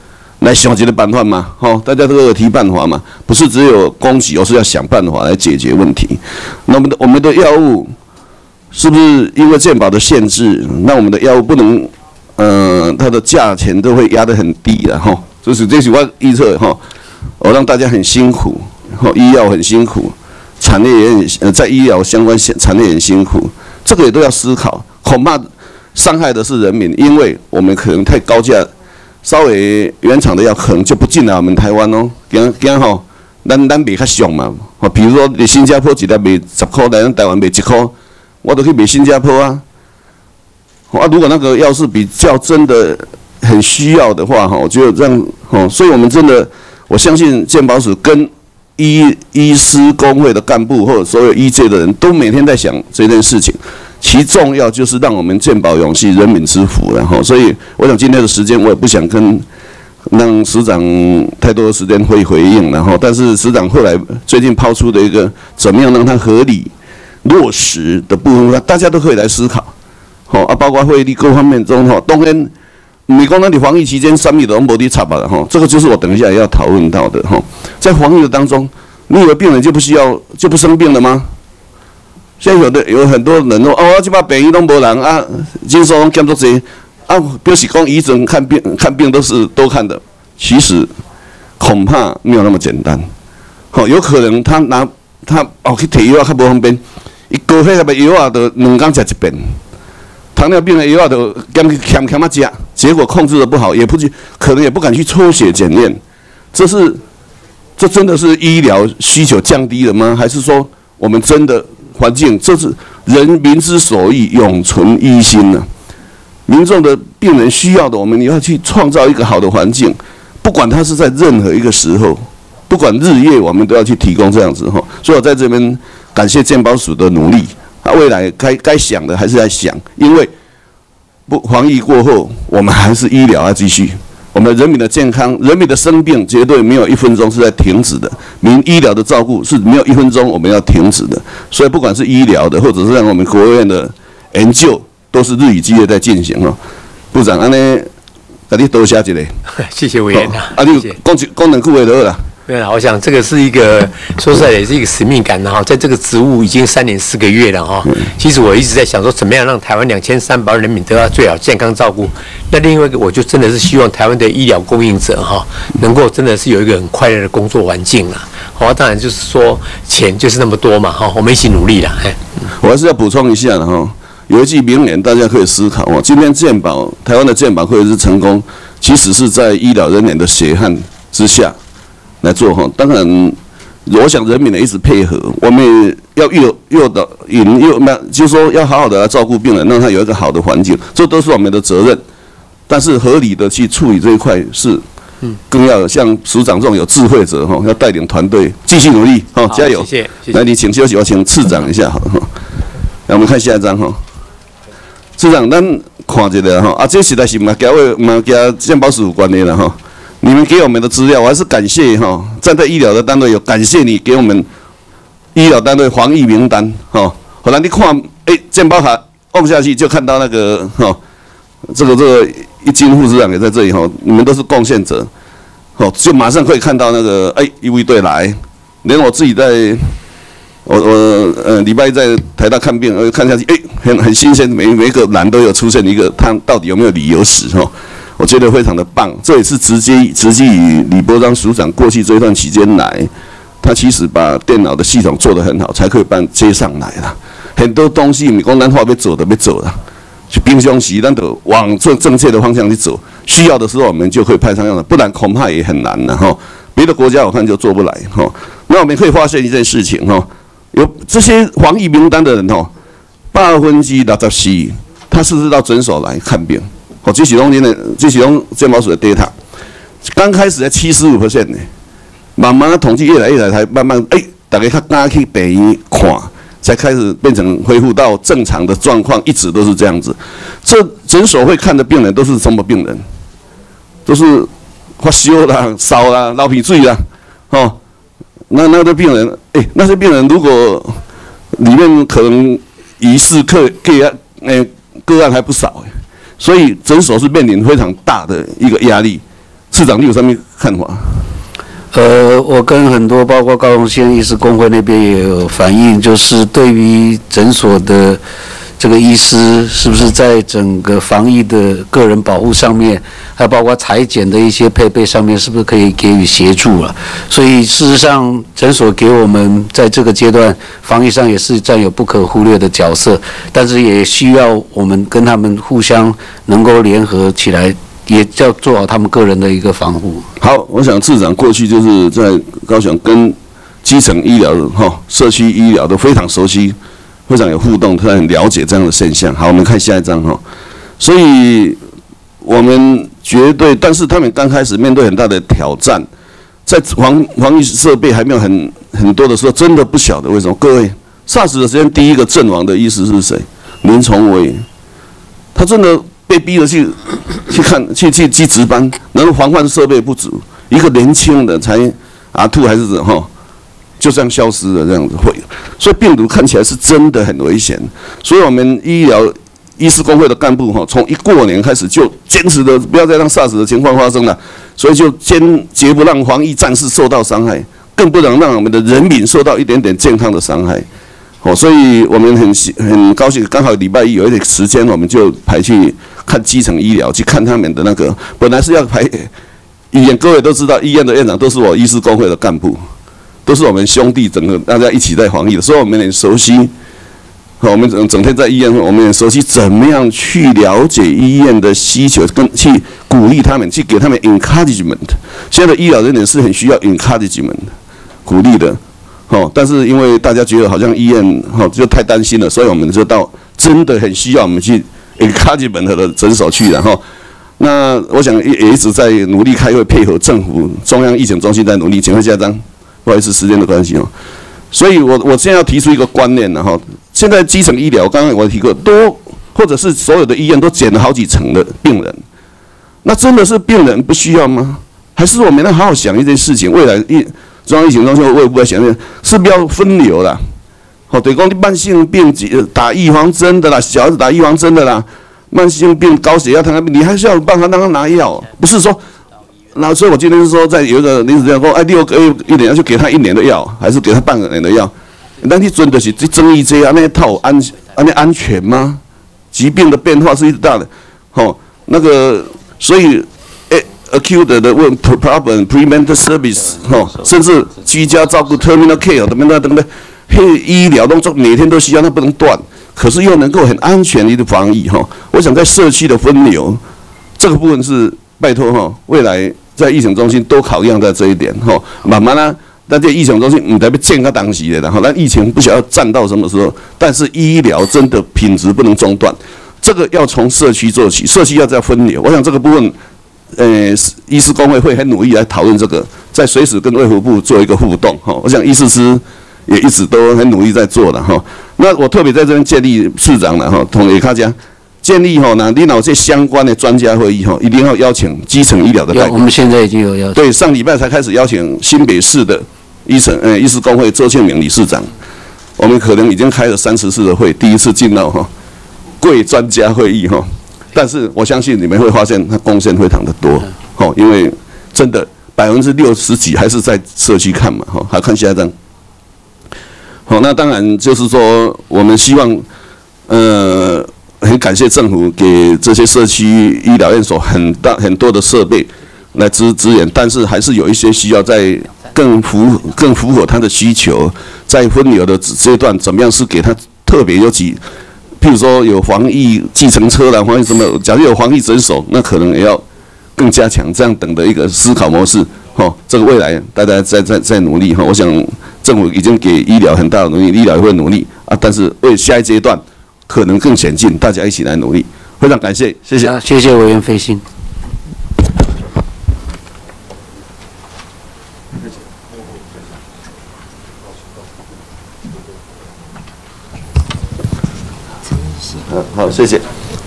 [SPEAKER 1] 来想一个办法嘛，大家都有提办法嘛，不是只有攻击，而是要想办法来解决问题。那我们的药物是不是因为健保的限制，那我们的药物不能，它的价钱都会压得很低了这是我预测让大家很辛苦，医药很辛苦，产业也很在医疗相关产业很辛苦，这个也都要思考，恐怕伤害的是人民，因为我们可能太高价。稍微原厂的药可能就不进来我们台湾哦，咱卖较俗嘛，比如说你新加坡一粒卖10块，来咱台湾卖1块，我都可以卖新加坡啊。如果那个药是比较真的很需要的话，我觉得这样所以我们真的，我相信健保署跟医师工会的干部或者所有医界的人都每天在想这件事情。其重要就是让我们健保永续，人民之福，所以我想今天的时间我也不想让署长太多的时间回应，但是署长后来最近抛出的一个怎么样让它合理落实的部分，大家都可以来思考，包括会议各方面中当然，美国那里防疫期间3米的没地插吧这个就是我等一下也要讨论到的在防疫的当中，你以为病人就不生病了吗？现在有很多人说我这把病医都无人啊，诊所拢减足济啊，表示讲医生看病都是多看的，其实恐怕没有那么简单。有可能他去摕药较无方便，伊高血压的药就2天吃一遍，糖尿病的药就欠啊吃，结果控制的不好，可能也不敢去抽血检验，这真的是医疗需求降低了吗？还是说我们真的？环境，这是人民之所欲，永存医心呐。民众的病人需要的，我们要去创造一个好的环境，不管他是在任何一个时候，不管日夜，我们都要去提供这样子所以我在这边感谢健保署的努力，未来该想的还是在想，因为防疫过后，我们还是医疗要继续。我们人民的健康、人民的生病，绝对没有1分钟是在停止的。医疗的照顾是没有1分钟我们要停止的。所以不管是医疗的，或者是让我们国务院的研究，都是日以继夜在进行部长，安尼，给你多谢一个。
[SPEAKER 12] 谢谢委员
[SPEAKER 1] 你讲2句话就好啦。
[SPEAKER 12] 对啊，我想这个是一个说实在也是一个使命感在这个职务已经3年4个月了其实我一直在想说，怎么样让台湾2300万人民得到最好健康照顾。那另外一个，我就真的是希望台湾的医疗供应者能够真的是有一个很快乐的工作环境啦。当然就是说钱就是那么多嘛我们一起努力啦。
[SPEAKER 1] 我还是要补充一下的有一句名言，大家可以思考今天台湾的健保会是成功，其实是在医疗人员的血汗之下来做当然，我想人民的一直配合，我们要就是说要好好的来照顾病人，让他有一个好的环境，这都是我们的责任。但是合理的去处理这一块是，更要像署长这种有智慧者要带领团队继续努力加油！
[SPEAKER 12] 谢谢。
[SPEAKER 1] 来，你请休息，我请次长一下好了来，我们看下一张次长，咱看一下这实在是嘛跟健保署有关的啦你们给我们的资料，我还是感谢站在医疗的单位有感谢你给我们医疗单位防疫名单后来你看健保卡按下去就看到那个这个一金护士长也在这里你们都是贡献者就马上可以看到那个一位队来，连我自己在我礼拜一在台大看病看下去很新鲜，每一个栏都有出现一个他到底有没有理由史我觉得非常的棒，这也是直接与李伯章署长过去这一段期间来，他其实把电脑的系统做得很好，才可以接上来啦。很多东西，你讲咱话要走的要走啦，去平常时咱就往正确的方向去走，需要的时候我们就可以派上用场，不然恐怕也很难啦别的国家我看就做不来那我们可以发现一件事情有这些防疫名单的人64%，他是不是到诊所来看病？这是健保署的 data， 刚开始在75%呢，慢慢的统计越来越来，才慢慢大家较敢去病院看，才开始变成恢复到正常的状况，一直都是这样子。这诊所会看的病人都是什么病人？都是发烧啦、烧啦、流鼻水啦，那个病人，那些病人如果里面可能疑似个案还不少所以诊所是面临非常大的一个压力， 市长你有什么看法？
[SPEAKER 4] 我跟很多包括高雄县医师公会那边也有反映，就是对于诊所的这个医师是不是在整个防疫的个人保护上面，还有包括采检的一些配备上面，是不是可以给予协助了？所以事实上，诊所给我们在这个阶段防疫上也是占有不可忽略的角色，但是也需要我们跟他们互相能够联合起来。也要做好他们个人的一个防护。
[SPEAKER 1] 好，我想市长过去就是在高雄跟基层医疗社区医疗都非常熟悉，非常有互动，他很了解这样的现象。好，我们看下一张哈。所以我们绝对，但是他们刚开始面对很大的挑战，在防疫设备还没有很多的时候，真的不晓得为什么。各位 ，SARS 的时间第一个阵亡的医师是谁？林崇伟，他真的被逼着去值班，然后防范设备不足，一个年轻的才R2还是就这样消失了，这样子会，所以病毒看起来是真的很危险。所以我们医师公会的干部从一过年开始就坚持的不要再让 SARS 的情况发生了，所以就坚决不让防疫战士受到伤害，更不能让我们的人民受到一点点健康的伤害。所以我们很高兴，刚好礼拜一有一点时间，我们就排去看基层医疗，去看他们的那个，本来是要排医院，各位都知道，医院的院长都是我医师公会的干部，都是我们兄弟，整个大家一起在防疫的，所以我们很熟悉。我们整天在医院，我们很熟悉怎么样去了解医院的需求，跟去鼓励他们，去给他们 encouragement。现在的医疗人员是很需要 encouragement 鼓励的。但是因为大家觉得好像医院就太担心了，所以我们就到真的很需要我们去 encouragement 的诊所去了那我想也一直在努力开会，配合政府中央疫情中心在努力。请问下一张，不好意思，时间的关系所以我现在要提出一个观念了现在基层医疗，刚刚我提过，或者是所有的医院都减了好几层的病人，那真的是病人不需要吗？还是我们要好好想一件事情，未来中央疫情中心我也不会想，是不是要分流啦？对，讲你慢性病打预防针的啦，小孩子打预防针的啦，慢性病高血压、糖尿病，你还是要有办法让他拿药，不是说。那所以我今天是说，在有一个临时这样说，6个月1年要去给他1年的药，还是给他半年的药？那你真的是争议这样那套安全吗？疾病的变化是一直大的，那个所以。acute 的problem preventive service 甚至居家照顾 terminal care 等等，医疗动作每天都需要，它不能断，可是又能够很安全的防疫我想在社区的分流这个部分是拜托未来在疫情中心都考量在这一点慢慢啊，但这疫情中心不代表健康当时的，然后那疫情不晓得站到什么时候，但是医疗真的品质不能中断，这个要从社区做起，社区要再分流，我想这个部分。医师公会很努力来讨论这个，在随时跟卫福部做一个互动我想医师也一直都很努力在做的那我特别在这边建议市长了同也大家建议那你有这相关的专家会议一定要邀请基层医疗的代表。
[SPEAKER 4] 我们现在已经有邀请。
[SPEAKER 1] 对，上礼拜才开始邀请新北市的医师公会周庆明理事长，我们可能已经开了30次的会，第一次进到贵专家会议但是我相信你们会发现它贡献非常的多因为真的60%几还是在社区看嘛好，看下一张。那当然就是说我们希望很感谢政府给这些社区医疗院所很多的设备来支援，但是还是有一些需要在更符合他的需求，在分流的阶段怎么样是给他特别有譬如说有防疫计程车啦，防疫什么，假如有防疫诊所，那可能也要更加强这样等的一个思考模式。这个未来大家在努力我想政府已经给医疗很大的努力，医疗也会努力但是为下一阶段可能更前进，大家一起来努力。非常感谢，谢谢，
[SPEAKER 4] 谢谢委员费心。
[SPEAKER 1] 好，谢谢。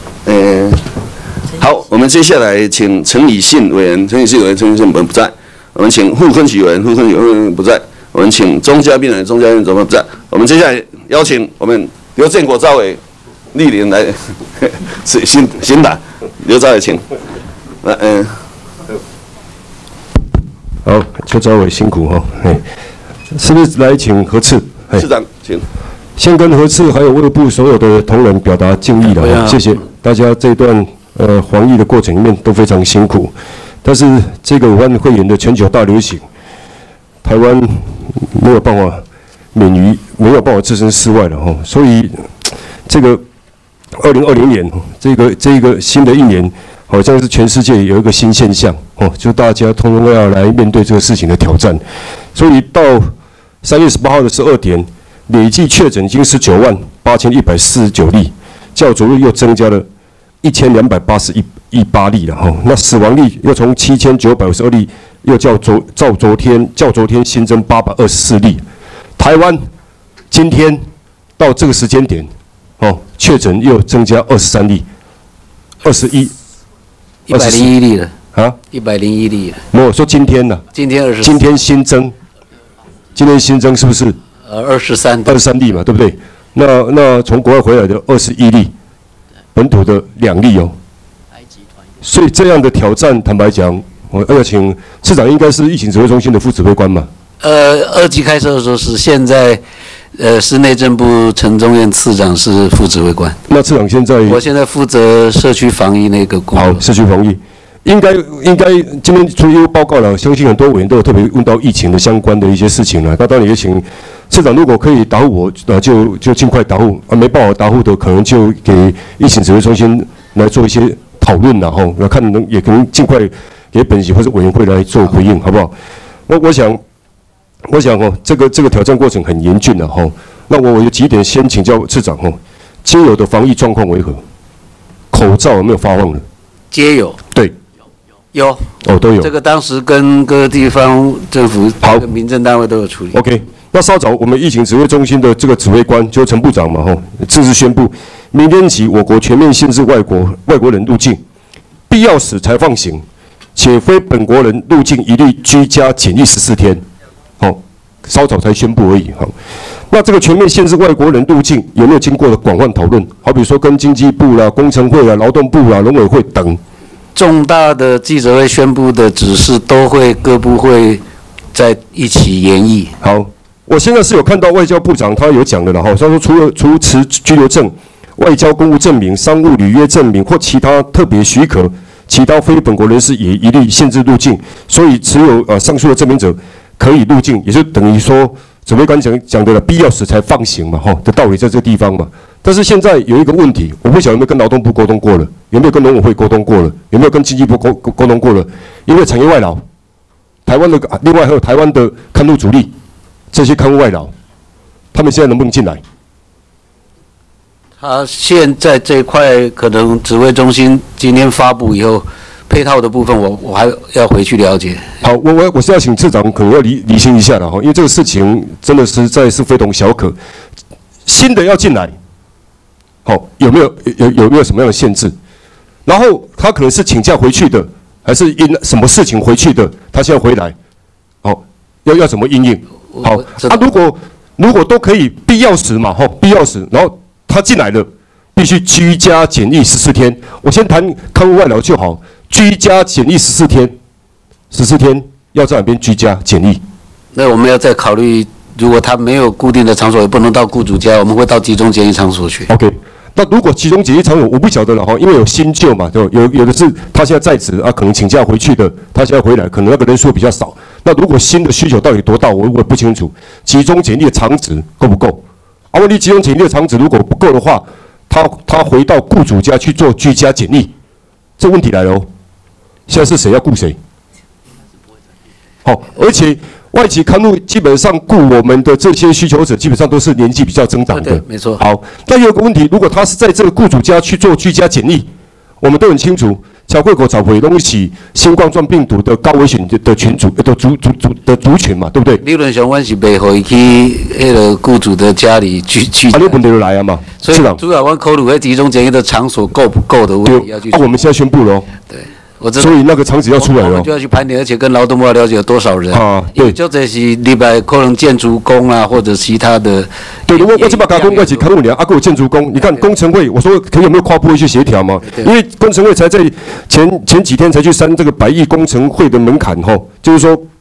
[SPEAKER 1] 好，我们接下来请陈以信委员，陈以信不在。我们请傅昆萁委员不在。我们请钟嘉宾委员不在。我们接下来邀请我们刘建国赵委莅临来新打，刘赵委请。
[SPEAKER 22] 好，邱昭伟辛苦哈，是不是来请何次？
[SPEAKER 1] 市长，请。
[SPEAKER 22] 先跟何次还有卫部所有的同仁表达敬意了，谢谢大家这段防疫的过程里面都非常辛苦，但是这个武汉肺炎的全球大流行，台湾没有办法没有办法置身事外了哈，所以这个2020年这个新的一年，好像是全世界有一个新现象哦，就大家通通要来面对这个事情的挑战，所以到3月18号的12点，累计确诊已经198149例，较昨日又增加了1281例了哈，那死亡率又从7952例又较昨天新增824例，台湾今天到这个时间点，哦，确诊又增加23例，101
[SPEAKER 4] 例了
[SPEAKER 22] 啊
[SPEAKER 4] ，101例了。
[SPEAKER 22] 没有说今天呢？
[SPEAKER 4] 今天24。
[SPEAKER 22] 今天新增是不是？23例嘛，对不对？那从国外回来的21例，本土的2例哦。所以这样的挑战，坦白讲，我要请市长应该是疫情指挥中心的副指挥官嘛。
[SPEAKER 4] 2级开设的时候是，现在是内政部陈宗彦次长是副指挥官。
[SPEAKER 22] 那次长现在？
[SPEAKER 4] 我现在负责社区防疫那个工作。
[SPEAKER 22] 好，社区防疫。应该今天出一个报告了，相信很多委员都有特别问到疫情的相关的一些事情了。那当然也请市长如果可以答复我，就尽快答复啊，没办法答复的可能就给疫情指挥中心来做一些讨论了哈，那看也可能尽快给本席或者委员会来做回应，好不好？我想哦，这个挑战过程很严峻了哈。那我有几点先请教市长哦，皆有的防疫状况为何？口罩有没有发放了？
[SPEAKER 4] 皆有。
[SPEAKER 22] 对。
[SPEAKER 4] 有
[SPEAKER 22] 哦，都有。
[SPEAKER 4] 这个当时跟各个地方政府、民政单位都有处理。
[SPEAKER 22] OK， 那稍早我们疫情指挥中心的这个指挥官就是陈部长嘛，正式宣布，明天起我国全面限制外国人入境，必要时才放行，且非本国人入境一律居家检疫14天。好，稍早才宣布而已。好，那这个全面限制外国人入境有没有经过了广泛讨论？好比说跟经济部啦、工程会啦、劳动部啦、农委会等。
[SPEAKER 4] 重大的记者会宣布的指示，都会各部会在一起研议。
[SPEAKER 22] 好，我现在是有看到外交部长他有讲的了哈，他说除持居留证、外交公务证明、商务履约证明或其他特别许可，其他非本国人士也一律限制入境。所以持有上述的证明者可以入境，也就等于说指挥官讲的了，必要时才放行嘛，的道理在这个地方嘛。但是现在有一个问题，我不晓得有没有跟劳动部沟通过了，有没有跟农委会沟通过了，有没有跟经济部沟通过了？因为产业外劳，台湾的另外还有台湾的刊物主力，这些刊物外劳，他们现在能不能进来？
[SPEAKER 4] 他现在这一块可能指挥中心今天发布以后，配套的部分我还要回去了解。
[SPEAKER 22] 好，我是要请次长可能要厘清一下了哈，因为这个事情真的实在是非同小可，新的要进来。好，有没有什么样的限制？然后他可能是请假回去的，还是因什么事情回去的？他现在回来，好，要怎么因应？好，如果都可以，必要时嘛，必要时，然后他进来了，必须居家检疫14天。我先谈看护外劳就好，居家检疫14天要在哪边居家检疫？
[SPEAKER 4] 那我们要再考虑，如果他没有固定的场所，也不能到雇主家，我们会到集中检疫场所去。
[SPEAKER 22] OK。那如果集中检疫场所，我不晓得了哈，因为有新旧嘛，对吧？有的是他现在在职啊，可能请假回去的，他现在回来，可能那个人数比较少。那如果新的需求到底多大，我也不清楚。集中检疫的场址够不够？问题集中检疫的场址如果不够的话，他回到雇主家去做居家检疫，这问题来了哦。现在是谁要雇谁？好，而且外籍刊物基本上雇我们的这些需求者，基本上都是年纪比较增长的。
[SPEAKER 4] 对，没错。
[SPEAKER 22] 好，但有个问题，如果他是在这个雇主家去做居家检疫，我们都很清楚，侨会口找回东西，新冠状病毒的高危险的群组的族群嘛，对不对？
[SPEAKER 4] 理论上，我是袂回去那个雇主的家里去。
[SPEAKER 22] 啊，你问题就来啊嘛。
[SPEAKER 4] 所以主要我考虑那集中检疫的场所够不够的问题要去。
[SPEAKER 22] 我们现在宣布了。对。所以那个场址要出来了，
[SPEAKER 4] 我们就要去盘点，而且跟劳动部要了解有多少人啊。对，就这是礼拜可能建筑工啊，或者其他的。
[SPEAKER 22] 对，我这把加工外籍看护娘，给我建筑工，你看工程会，我说可以有没有跨部会去协调吗？因为工程会才在前几天才去删这个100亿工程会的门槛就是说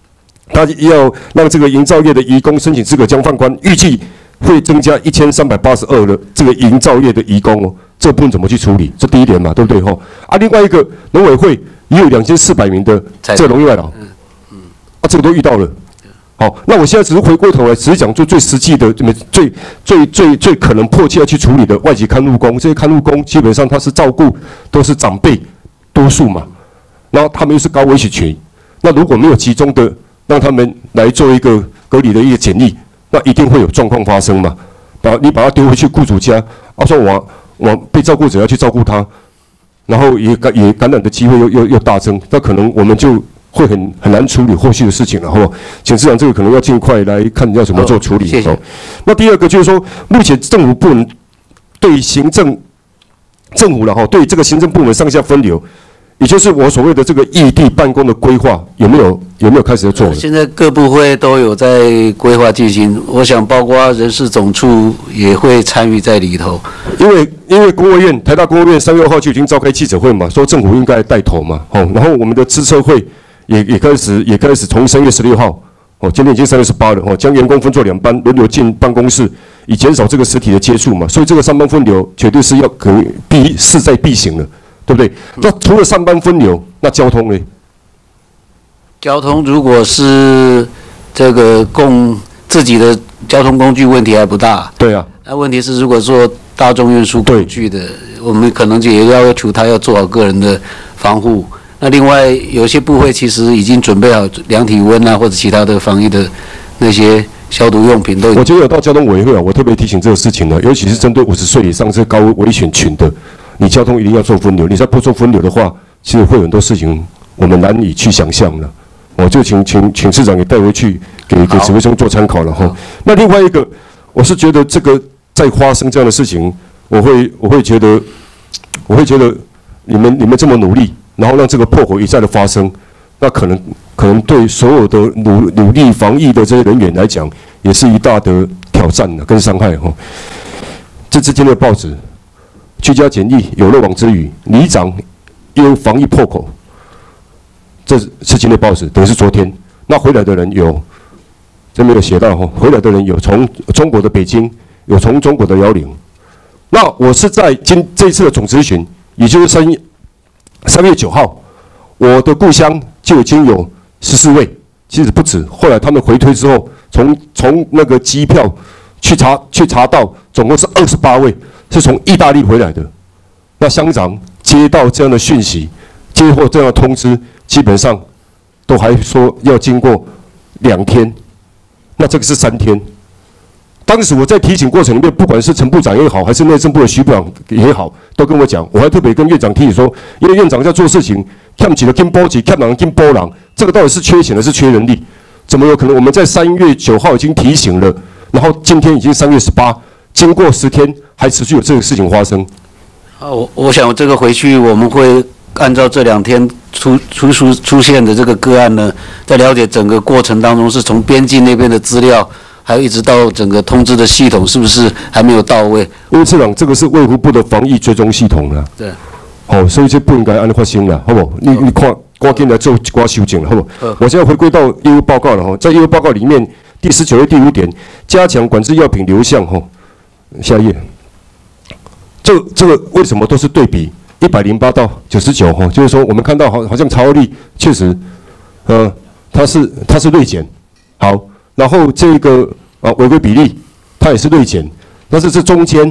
[SPEAKER 22] 他要让这个营造业的移工申请资格将放宽，预计会增加1382的这个营造业的移工哦，这部分怎么去处理？这第一点嘛，对不对吼？啊，另外一个农委会也有2400名的这个农业外劳，啊，这个都遇到了。好，那我现在只是回过头来，只是讲最实际的、最可能迫切要去处理的外籍看护工。这些看护工基本上他是照顾都是长辈多数嘛，然后他们又是高危险群，那如果没有集中的让他们来做一个隔离的一个检疫，那一定会有状况发生嘛。你把他丢回去雇主家，说我被照顾者要去照顾他，然后也感染的机会又大增，那可能我们就会很难处理后续的事情了，好不好？请市长这个可能要尽快来看要怎么做处理。
[SPEAKER 4] 谢谢。
[SPEAKER 22] 那第二个就是说，目前政府部门对政府了哈，对这个行政部门上下分流，也就是我所谓的这个异地办公的规划，有没有开始做？
[SPEAKER 4] 现在各部会都有在规划进行，我想包括人事总处也会参与在里头。
[SPEAKER 22] 因为国务院台大国务院3月2号就已经召开记者会嘛，说政府应该带头嘛，然后我们的资策会也开始从3月16号，今天已经3月18了，将员工分作2班，轮流进办公室，以减少这个实体的接触嘛，所以这个3班分流绝对是要可能势在必行了。对不对？那除了3班分流，那交通呢？
[SPEAKER 4] 交通如果是这个供自己的交通工具问题还不大。
[SPEAKER 22] 对啊。
[SPEAKER 4] 那问题是，如果说大众运输工具的，我们可能也要求他要做好个人的防护。那另外有些部会其实已经准备好量体温啊，或者其他的防疫的那些消毒用品都有。
[SPEAKER 22] 我觉得有到交通委员会啊，我特别提醒这个事情呢，尤其是针对50岁以上这高危险群的。你交通一定要做分流，你再不做分流的话，其实会有很多事情我们难以去想象了。我就请市长也带回去给指挥中做参考了哈。那另外一个，我是觉得这个再发生这样的事情，我会觉得你们这么努力，然后让这个破口一再的发生，那可能对所有的努力防疫的这些人员来讲，也是一大的挑战跟伤害哈。这之间的报纸。居家检疫有漏网之鱼，里长因防疫破口，这是今天的报纸，等于是昨天。那回来的人有，这没有写到哈，回来的人有从中国的北京，有从中国的辽宁。那我是在这一次的总咨询，也就是3月9号，我的故乡就已经有14位，其实不止。后来他们回推之后，从那个机票去查到，总共是28位。是从意大利回来的，那乡长接到这样的讯息，接获这样的通知，基本上都还说要经过2天，那这个是3天。当时我在提醒过程里面，不管是陈部长也好，还是内政部的徐部长也好，都跟我讲，我还特别跟院长提醒说，因为院长在做事情，欠起了跟波及，欠人跟波人，这个到底是缺钱还是缺人力？怎么有可能我们在3月9号已经提醒了，然后今天已经3月18，经过10天。还持续有这个事情发生。
[SPEAKER 4] 我想这个回去我们会按照这2天出现的这个个案呢，在了解整个过程当中，是从边境那边的资料，还有一直到整个通知的系统是不是还没有到位？
[SPEAKER 22] 因为市长这个是卫福部的防疫追踪系统了。
[SPEAKER 4] 对。
[SPEAKER 22] 好，所以这不应该按发生了，好不好？你看，赶紧来做一寡修正了，好不好？我现在回归到业务报告了哈，在业务报告里面第19页第5点，加强管制药品流向哈。下一页。这个为什么都是对比108到99哈？就是说我们看到好像查获率确实，它是锐减，好，然后这个违规比例它也是锐减，但是这中间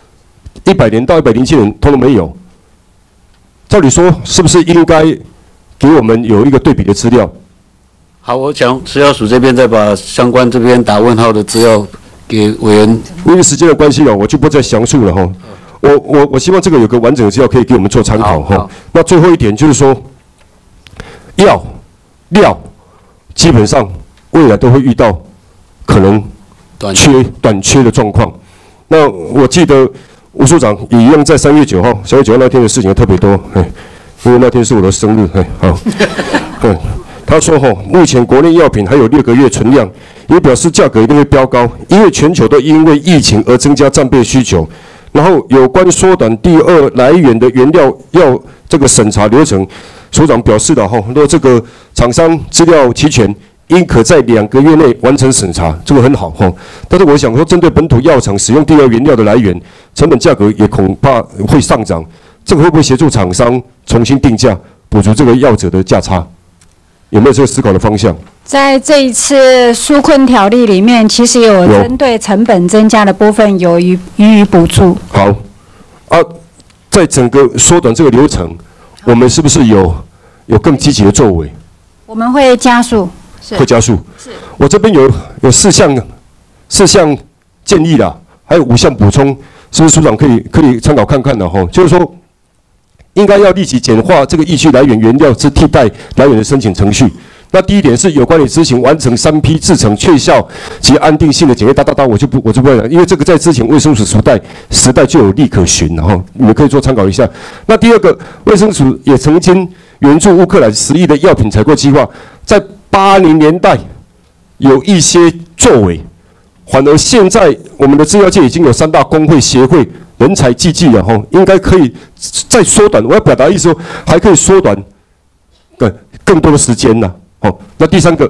[SPEAKER 22] 100年到107年通通没有。照理说是不是应该给我们有一个对比的资料？
[SPEAKER 4] 好，我想食药署这边再把相关这边打问号的资料给委员。
[SPEAKER 22] 因为时间的关系我就不再详述了哈。我希望这个有个完整的资料可以给我们做参考哈。那最后一点就是说，料基本上未来都会遇到可能短缺的状况。那我记得吴署长也一样，在3月9号，3月9号那天的事情特别多，因为那天是我的生日，好，他说目前国内药品还有6个月存量，也表示价格一定会飙高，因为全球都因为疫情而增加战备需求。然后有关缩短第2来源的原料要这个审查流程，署长表示了若这个厂商资料齐全， 应可在2个月内完成审查，这个很好哈。但是我想说，针对本土药厂使用第二原料的来源，成本价格也恐怕会上涨，这个会不会协助厂商重新定价，补足这个药者的价差？有没有这个思考的方向？
[SPEAKER 9] 在这一次纾困条例里面，其实有针对成本增加的部分有予以补助。
[SPEAKER 22] 好，啊，在整个缩短这个流程，我们是不是有更积极的作为？
[SPEAKER 9] 我们会加速，
[SPEAKER 22] 会加速。是。我这边有4项建议啦，还有5项补充，是不是署长可以参考看看的哈？就是说，应该要立即简化这个疫区来源原料之替代来源的申请程序。那第一点是有关你执行完成3批制成确效及安定性的检验，我就不讲，因为这个在之前卫生署时代就有例可循，然后你们可以做参考一下。那第二个，卫生署也曾经援助乌克兰10亿的药品采购计划，在80年代有一些作为，反而现在我们的制药界已经有3大工会协会人才济济了哈，应该可以再缩短。我要表达意思说，还可以缩短更多的时间呢。好，那第2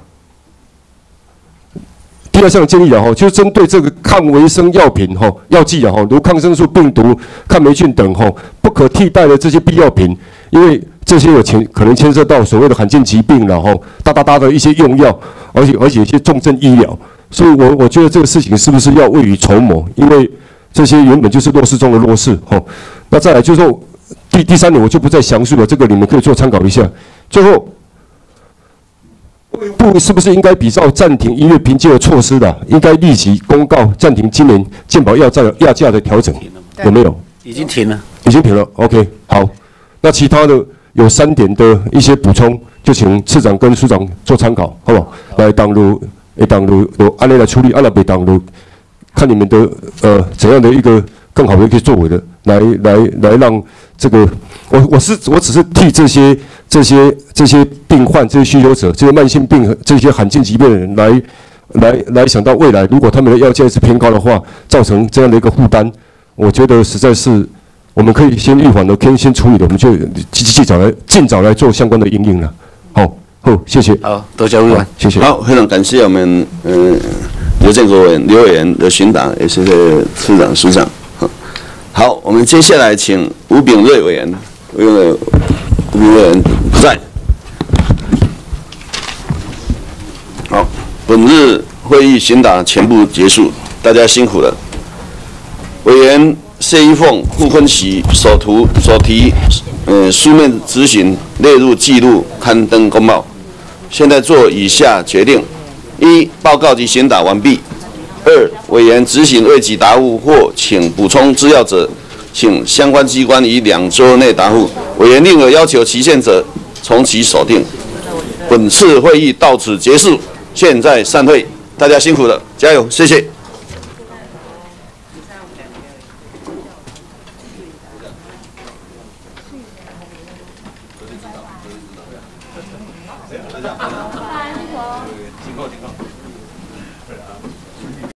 [SPEAKER 22] 项建议啊，就是针对这个抗微生药品药剂啊，如抗生素、病毒、抗霉菌等不可替代的这些必要品，因为这些可能牵涉到所谓的罕见疾病了大的一些用药，而且一些重症医疗，所以我觉得这个事情是不是要未雨绸缪？因为这些原本就是弱势中的弱势那再来就是说第3点我就不再详述了，这个你们可以做参考一下。最后。不是不是应该比照暂停医院评鉴的措施的，应该立即公告暂停今年健保药价的调整，有没有？
[SPEAKER 1] 已经停了，
[SPEAKER 22] 已经停了。OK， 好，那其他的有3点的一些补充，就请次长跟署长做参考，好不好？来当路按类来处理，按了北当路，看你们的怎样的一个更好的一个作为的，来让这个我只是替这些病患、这些需求者、这些慢性病、这些罕见疾病的人来想到未来，如果他们的药价是偏高的话，造成这样的一个负担，我觉得实在是我们可以先预防的，可以先处理的，我们就尽早来做相关的因应了。好，谢谢。
[SPEAKER 1] 好，多谢委员，
[SPEAKER 22] 谢谢。
[SPEAKER 1] 好，非常感谢我们刘建国委员、刘委员的询答，也谢谢次长、署长。好，我们接下来请吴秉瑞委员，吴秉瑞委员不在。好，本日会议询答全部结束，大家辛苦了。委员谢一凤、傅昆萁所提书面质询列入记录，刊登公报。现在做以下决定：一、报告及询答完毕。2、委员执行未及答复或请补充资料者，请相关机关于2周内答复。委员另有要求期限者，从其锁定。本次会议到此结束，现在散会，大家辛苦了，加油，谢谢。
[SPEAKER 10] 拜拜。